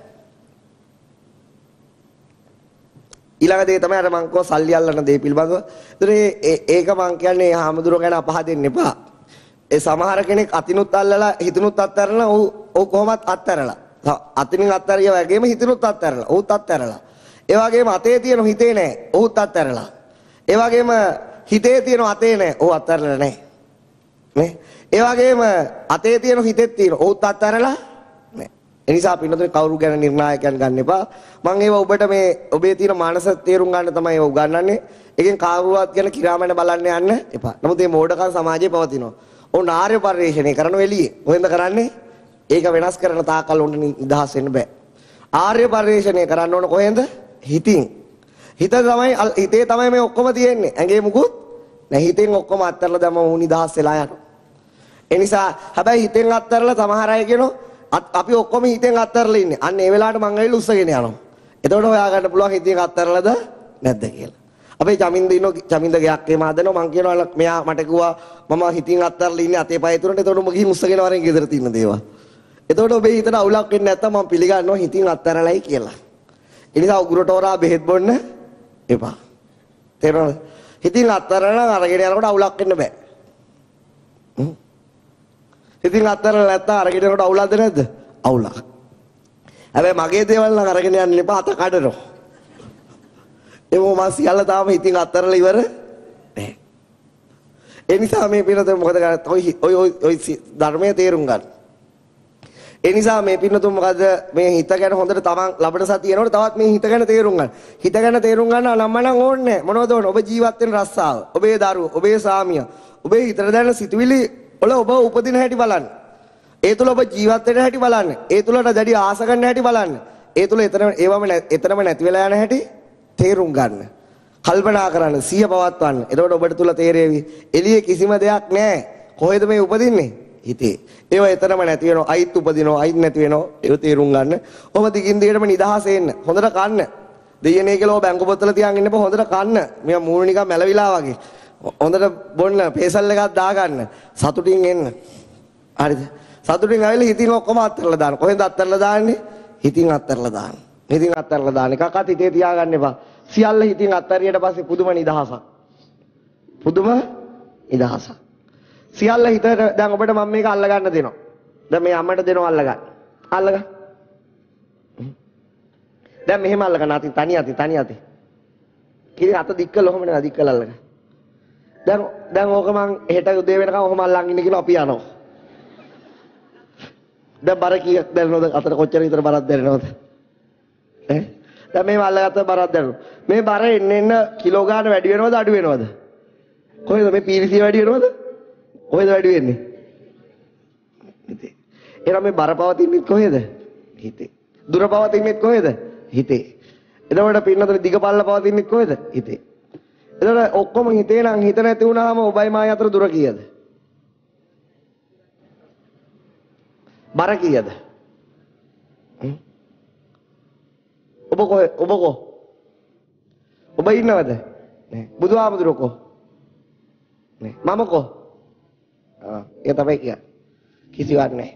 Speaker 1: දේ තමයි අර මං කෝ සල්ලි අල්ලන දේ පිළිබඳව. ඒක මං කියන්නේ හාමුදුරුවෝ ගැන අපහදින්න එපා. ඒ සමහර කෙනෙක් අතිනුත් අල්ලලා හිතනුත් අත්හැරලා ඔව් කොහොමත් අත්හැරලා. අතිනින් අත්හැරියා වගේම හිතනුත් අත්හැරලා. ඔව්ත් අත්හැරලා. ඒ වගේම අතේ තියෙන හිතේ නැහැ. ඔව්ත් අත්හැරලා. ඒ වගේම හිතේ තියෙන අතේ නැහැ. ඔව් අත්හැරලා නැහැ. නේ? ඒ වගේම අතේ තියෙන හිතෙත් තියෙන ඔව්ත් අත්හැරලා නැහැ. ඒ නිසා පින්නතුනේ කවුරු ගැන නිර්ණායකයන් ගන්න එපා. මම ඒවා ඔබට මේ ඔබේ තියෙන මානස තේරුම් ගන්න තමයි ඒවා උගන්වන්නේ. ඒකෙන් කවුරුවත් ගැන කිරාමන බලන්න යන්න එපා. නමුත් මේ මෝඩකම් සමාජයේ පවතිනවා. ඔවුන් ආර්ය පරිශ්‍රණය කරන එළියේ. කොහෙන්ද කරන්නේ? ඒක වෙනස් කරන තාකල් උන් නිදහස් වෙන්න බෑ. ආර්ය පරිශ්‍රණය කරන්න ඕන කොහෙන්ද? හිතින්. හිතේ තමයි මේ ඔක්කොම තියෙන්නේ. ඇඟේ මුකුත් නැහැ. හිතෙන් ඔක්කොම අත්හැරලා දැම්ම උන් නිදහස් වෙලා යනවා. ඒ නිසා හැබැයි හිතෙන් අත්හැරලා සමහර අය කියනවා අපි ඔක්කොම හිතෙන් අත්හැරලා ඉන්නේ. අන්න ඒ වෙලාවට මං ඇවිල්ලා උස්සගෙන යනවා. එතකොට හොයාගන්න පුළුවන් හිතෙන් අත්හැරලාද නැද්ද කියලා. අපේ චමින්ද ගයක් එහෙම හදනවා. මං කියනවා මෙයා මට කිව්වා මම හිතින් අත්හැරලා ඉන්නේ අතේ පය තුනට. එතකොට ඔබ ගිහින් උස්සගෙන වරෙන් ගෙදර තියෙන දේවල්. එතකොට ඔබේ හිතට අවුලක් වෙන්නේ නැත්තම් මම පිළිගන්නවා හිතින් අත්හැරලායි කියලා. ඒ නිසා උගුරට හොරා බෙහෙත් බොන්න එපා. තේරෙනවද? හිතින් අත්හැරලා අරගෙන යනකොට අවුලක් වෙන්න බෑ. හිතින් අත්හැරලා නැත්තම් අරගෙන යනකොට අවුලක්ද නැද්ද? අවුලක්. හැබැයි මගේ දේවල් නම් අරගෙන යන්න එපා අත කඩනවා. ඒ මොම සියල්ල තාම හිතින් අත්හැරලා ඉවර නැහැ. ඒ නිසා මේ පිනත මොකද ඔය ධර්මයේ තේරුම් ගන්න. ඒ නිසා මේ පින්නතුන් මොකද මේ හිත ගැන හොඳට තමන් ලබන සතිය යනකොට තවත් මේ හිත ගැන තේරුම් ගන්න. හිත ගැන තේරුම් ගන්න නම් ඕනේ මොනවද ඕනේ? ඔබ ජීවත් වෙන රස්සාව, ඔබේ දරුවෝ, ඔබේ සාමියා, ඔබේ හිතට දැනෙන සිතුවිලි වල ඔබ උපදින හැටි බලන්න. ඒ තුල ඔබ ජීවත් වෙන හැටි බලන්න. ඒ තුලට දැඩි ආස ගන්න හැටි බලන්න. ඒ තුල එතරම් නැති වෙලා යන හැටි තේරුම් ගන්න. කල්පනා කරන්න, සිය පවත්වන්න. එතකොට ඔබට තුල තේරෙවි එළියේ කිසිම දෙයක් නැහැ. කොහෙද මේ උපදින්නේ? හිතේ. ඒව එතරම් නැති වෙනවා. අයිත් උපදිනවා, අයිත් නැති වෙනවා. ඒක තේරුම් ගන්න. ඔහම දිගින් දිගටම නිදහස එන්න. හොඳට කන්න. දෙයනේ කියලා බැංකු පොතල තියන් ඉන්න බෑ. හොඳට කන්න. මෙයා මූණ නිකන් මැලවිලා වගේ. හොඳට බොන්න, පේසල් එකක් දාගන්න. සතුටින් එන්න. හරිද? සතුටින් ආවිල්ලා හිතින් ඔක්කොම අත්හැරලා දාන්න. කොහෙන්ද අත්හැරලා දාන්නේ? හිතින් අත්හැරලා දාන්න. හිතින් අත්හැරලා දාන්න. එකක්වත් හිතේ තියාගන්න එපා. සියල්ල හිතින් අත්හැරියට පස්සේ පුදුම නිදහසක්. පුදුම නිදහසක්. සියල්ල හිතට දැන් ඔබට මම මේක අල්ල ගන්න දෙනවා. දැන් මේ අම්මට දෙනවා අල්ල ගන්න. අල්ල ගන්න. දැන් මෙහෙම අල්ල ගන්න අතින් තනි අතින්. කිරි අත දික් කළ ඔහොම නේ දික් කළ අල්ල ගන්න. දැන් ඕක මං හෙට උදේ වෙනකම් ඔහොම අල්ලන් ඉන්න කියලා අපි යනවා. දැන් බර කීයක් දැනනවද? අතට කොච්චර විතර බරක් දැනනවද? දැන් මේව අල්ලගත්ත බරක් දැනනවා. මේ බර එන්න කිලෝ ගාන වැඩි වෙනවද අඩු වෙනවද? කොහෙද මේ පීරිසිය වැඩි වෙනවද? කොහෙද වැඩි වෙන්නේ? හිතේ. එහෙනම් මේ බර පවතින්නේ කොහෙද? හිතේ. දුර පවතින්නේ කොහෙද? හිතේ. එතකොට පින්නතර දිග පල්ල පවතින්නේ කොහෙද? හිතේ. එතකොට ඔක්කොම හිතේ නම් හිත නැති වුණාම ඔබයි මායි අතර දුර කීයද? බර කීයද? ඔබ කො? ඔබ ඉන්නවද? නේ. බුදුහාමුදුරුවෝ කො? නේ. මම කො? ඒ තමයි කියන්නේ. කිසිවක් නැහැ.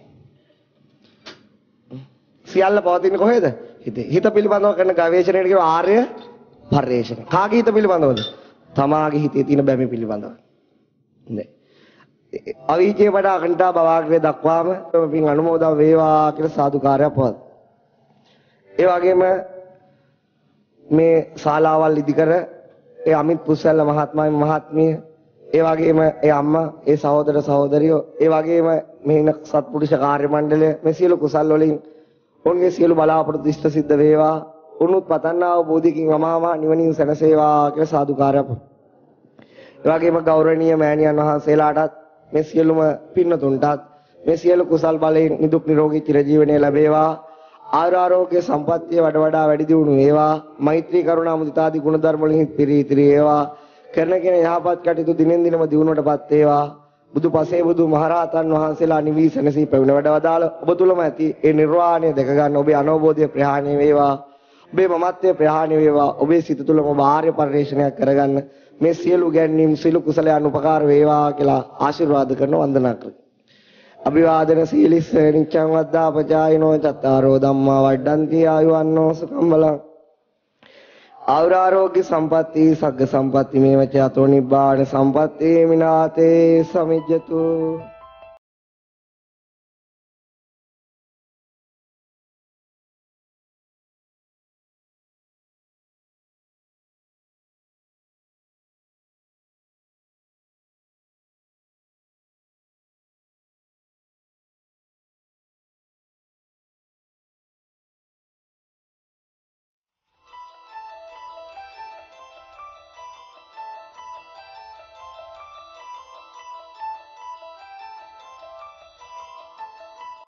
Speaker 1: සියල්ල පවතින්නේ කොහෙද? හිතේ. හිත පිළිබඳව කරන ගවේෂණයට කියන ආර්ය පරිශ්‍රණය. කාගේ හිත පිළිබඳවද? තමාගේ හිතේ තියෙන බැමි පිළිබඳව. නේ. අවීචේ වඩා අකණ්ඨා භවාග්‍රේ දක්වාම පින් අනුමෝදන් වේවා කියලා සාදුකාරයක් පවත්. ඒ වගේම මේ ශාලාවල් ඉදි කර ඒ අමිත් පුස්සල්ල මහත්මයා මහත්මිය ඒ වගේම ඒ අම්මා ඒ සහෝදර සහෝදරියෝ ඒ වගේම මෙහින සත්පුරුෂ කාර්ය මණ්ඩලය මේ සියලු කුසල් වලින් ඔවුන්ගේ සියලු බලාපොරොත්තු ඉෂ්ට සිද්ධ වේවා උනුත් පතන්නා වූ බෝධිකින් අමාමා නිවනින් සැනසේවා කියලා සාදුකාරයක්. ඒ වගේම ගෞරවනීය මෑණියන් වහන්සේලාටත් මේ සියලුම පින්නතුන්ටත් මේ සියලු කුසල් බලයෙන් නිදුක් නිරෝගී චිරජීවනයේ ලැබේවා. ආරෝග්‍ය සම්පන්නිය වඩා වැඩි දියුණු වේවා. මෛත්‍රී කරුණා මුදිතා ආදී ගුණ ධර්ම වලින් පිරී වේවා. කරන කෙන යහපත් කටයුතු දිනෙන් දිනම දියුණුවටපත් වේවා. බුදු පසේ බුදු මහරහතන් වහන්සේලා නිවිසනසී පැවිණ වැඩවදාල ඔබ තුලම ඇති ඒ නිර්වාණය දැක ගන්න ඔබේ අනවබෝධය ප්‍රහාණය වේවා. ඔබේ මමත්වයේ ප්‍රහාණය වේවා. ඔබේ සිත තුලම ආර්ය පරිශ්‍රණයක් කරගන්න මේ සියලු ගැන්වීම් සියලු කුසලයන් උපකාර වේවා කියලා ආශිර්වාද කරන වන්දනා කරමි. අභිවාදන සීලිස්ස නිච්ඡං වද්දා පචායිනෝ චත්තාරෝ ධම්මා වඩ්ඩಂತಿ ආයුවන්නෝ සුඛං බලං ආරෝග්‍ය සම්පatti සග්ග සම්පatti මේවච අතෝ නිබ්බාන සම්පatti මිනාතේ සමිජ්ජතු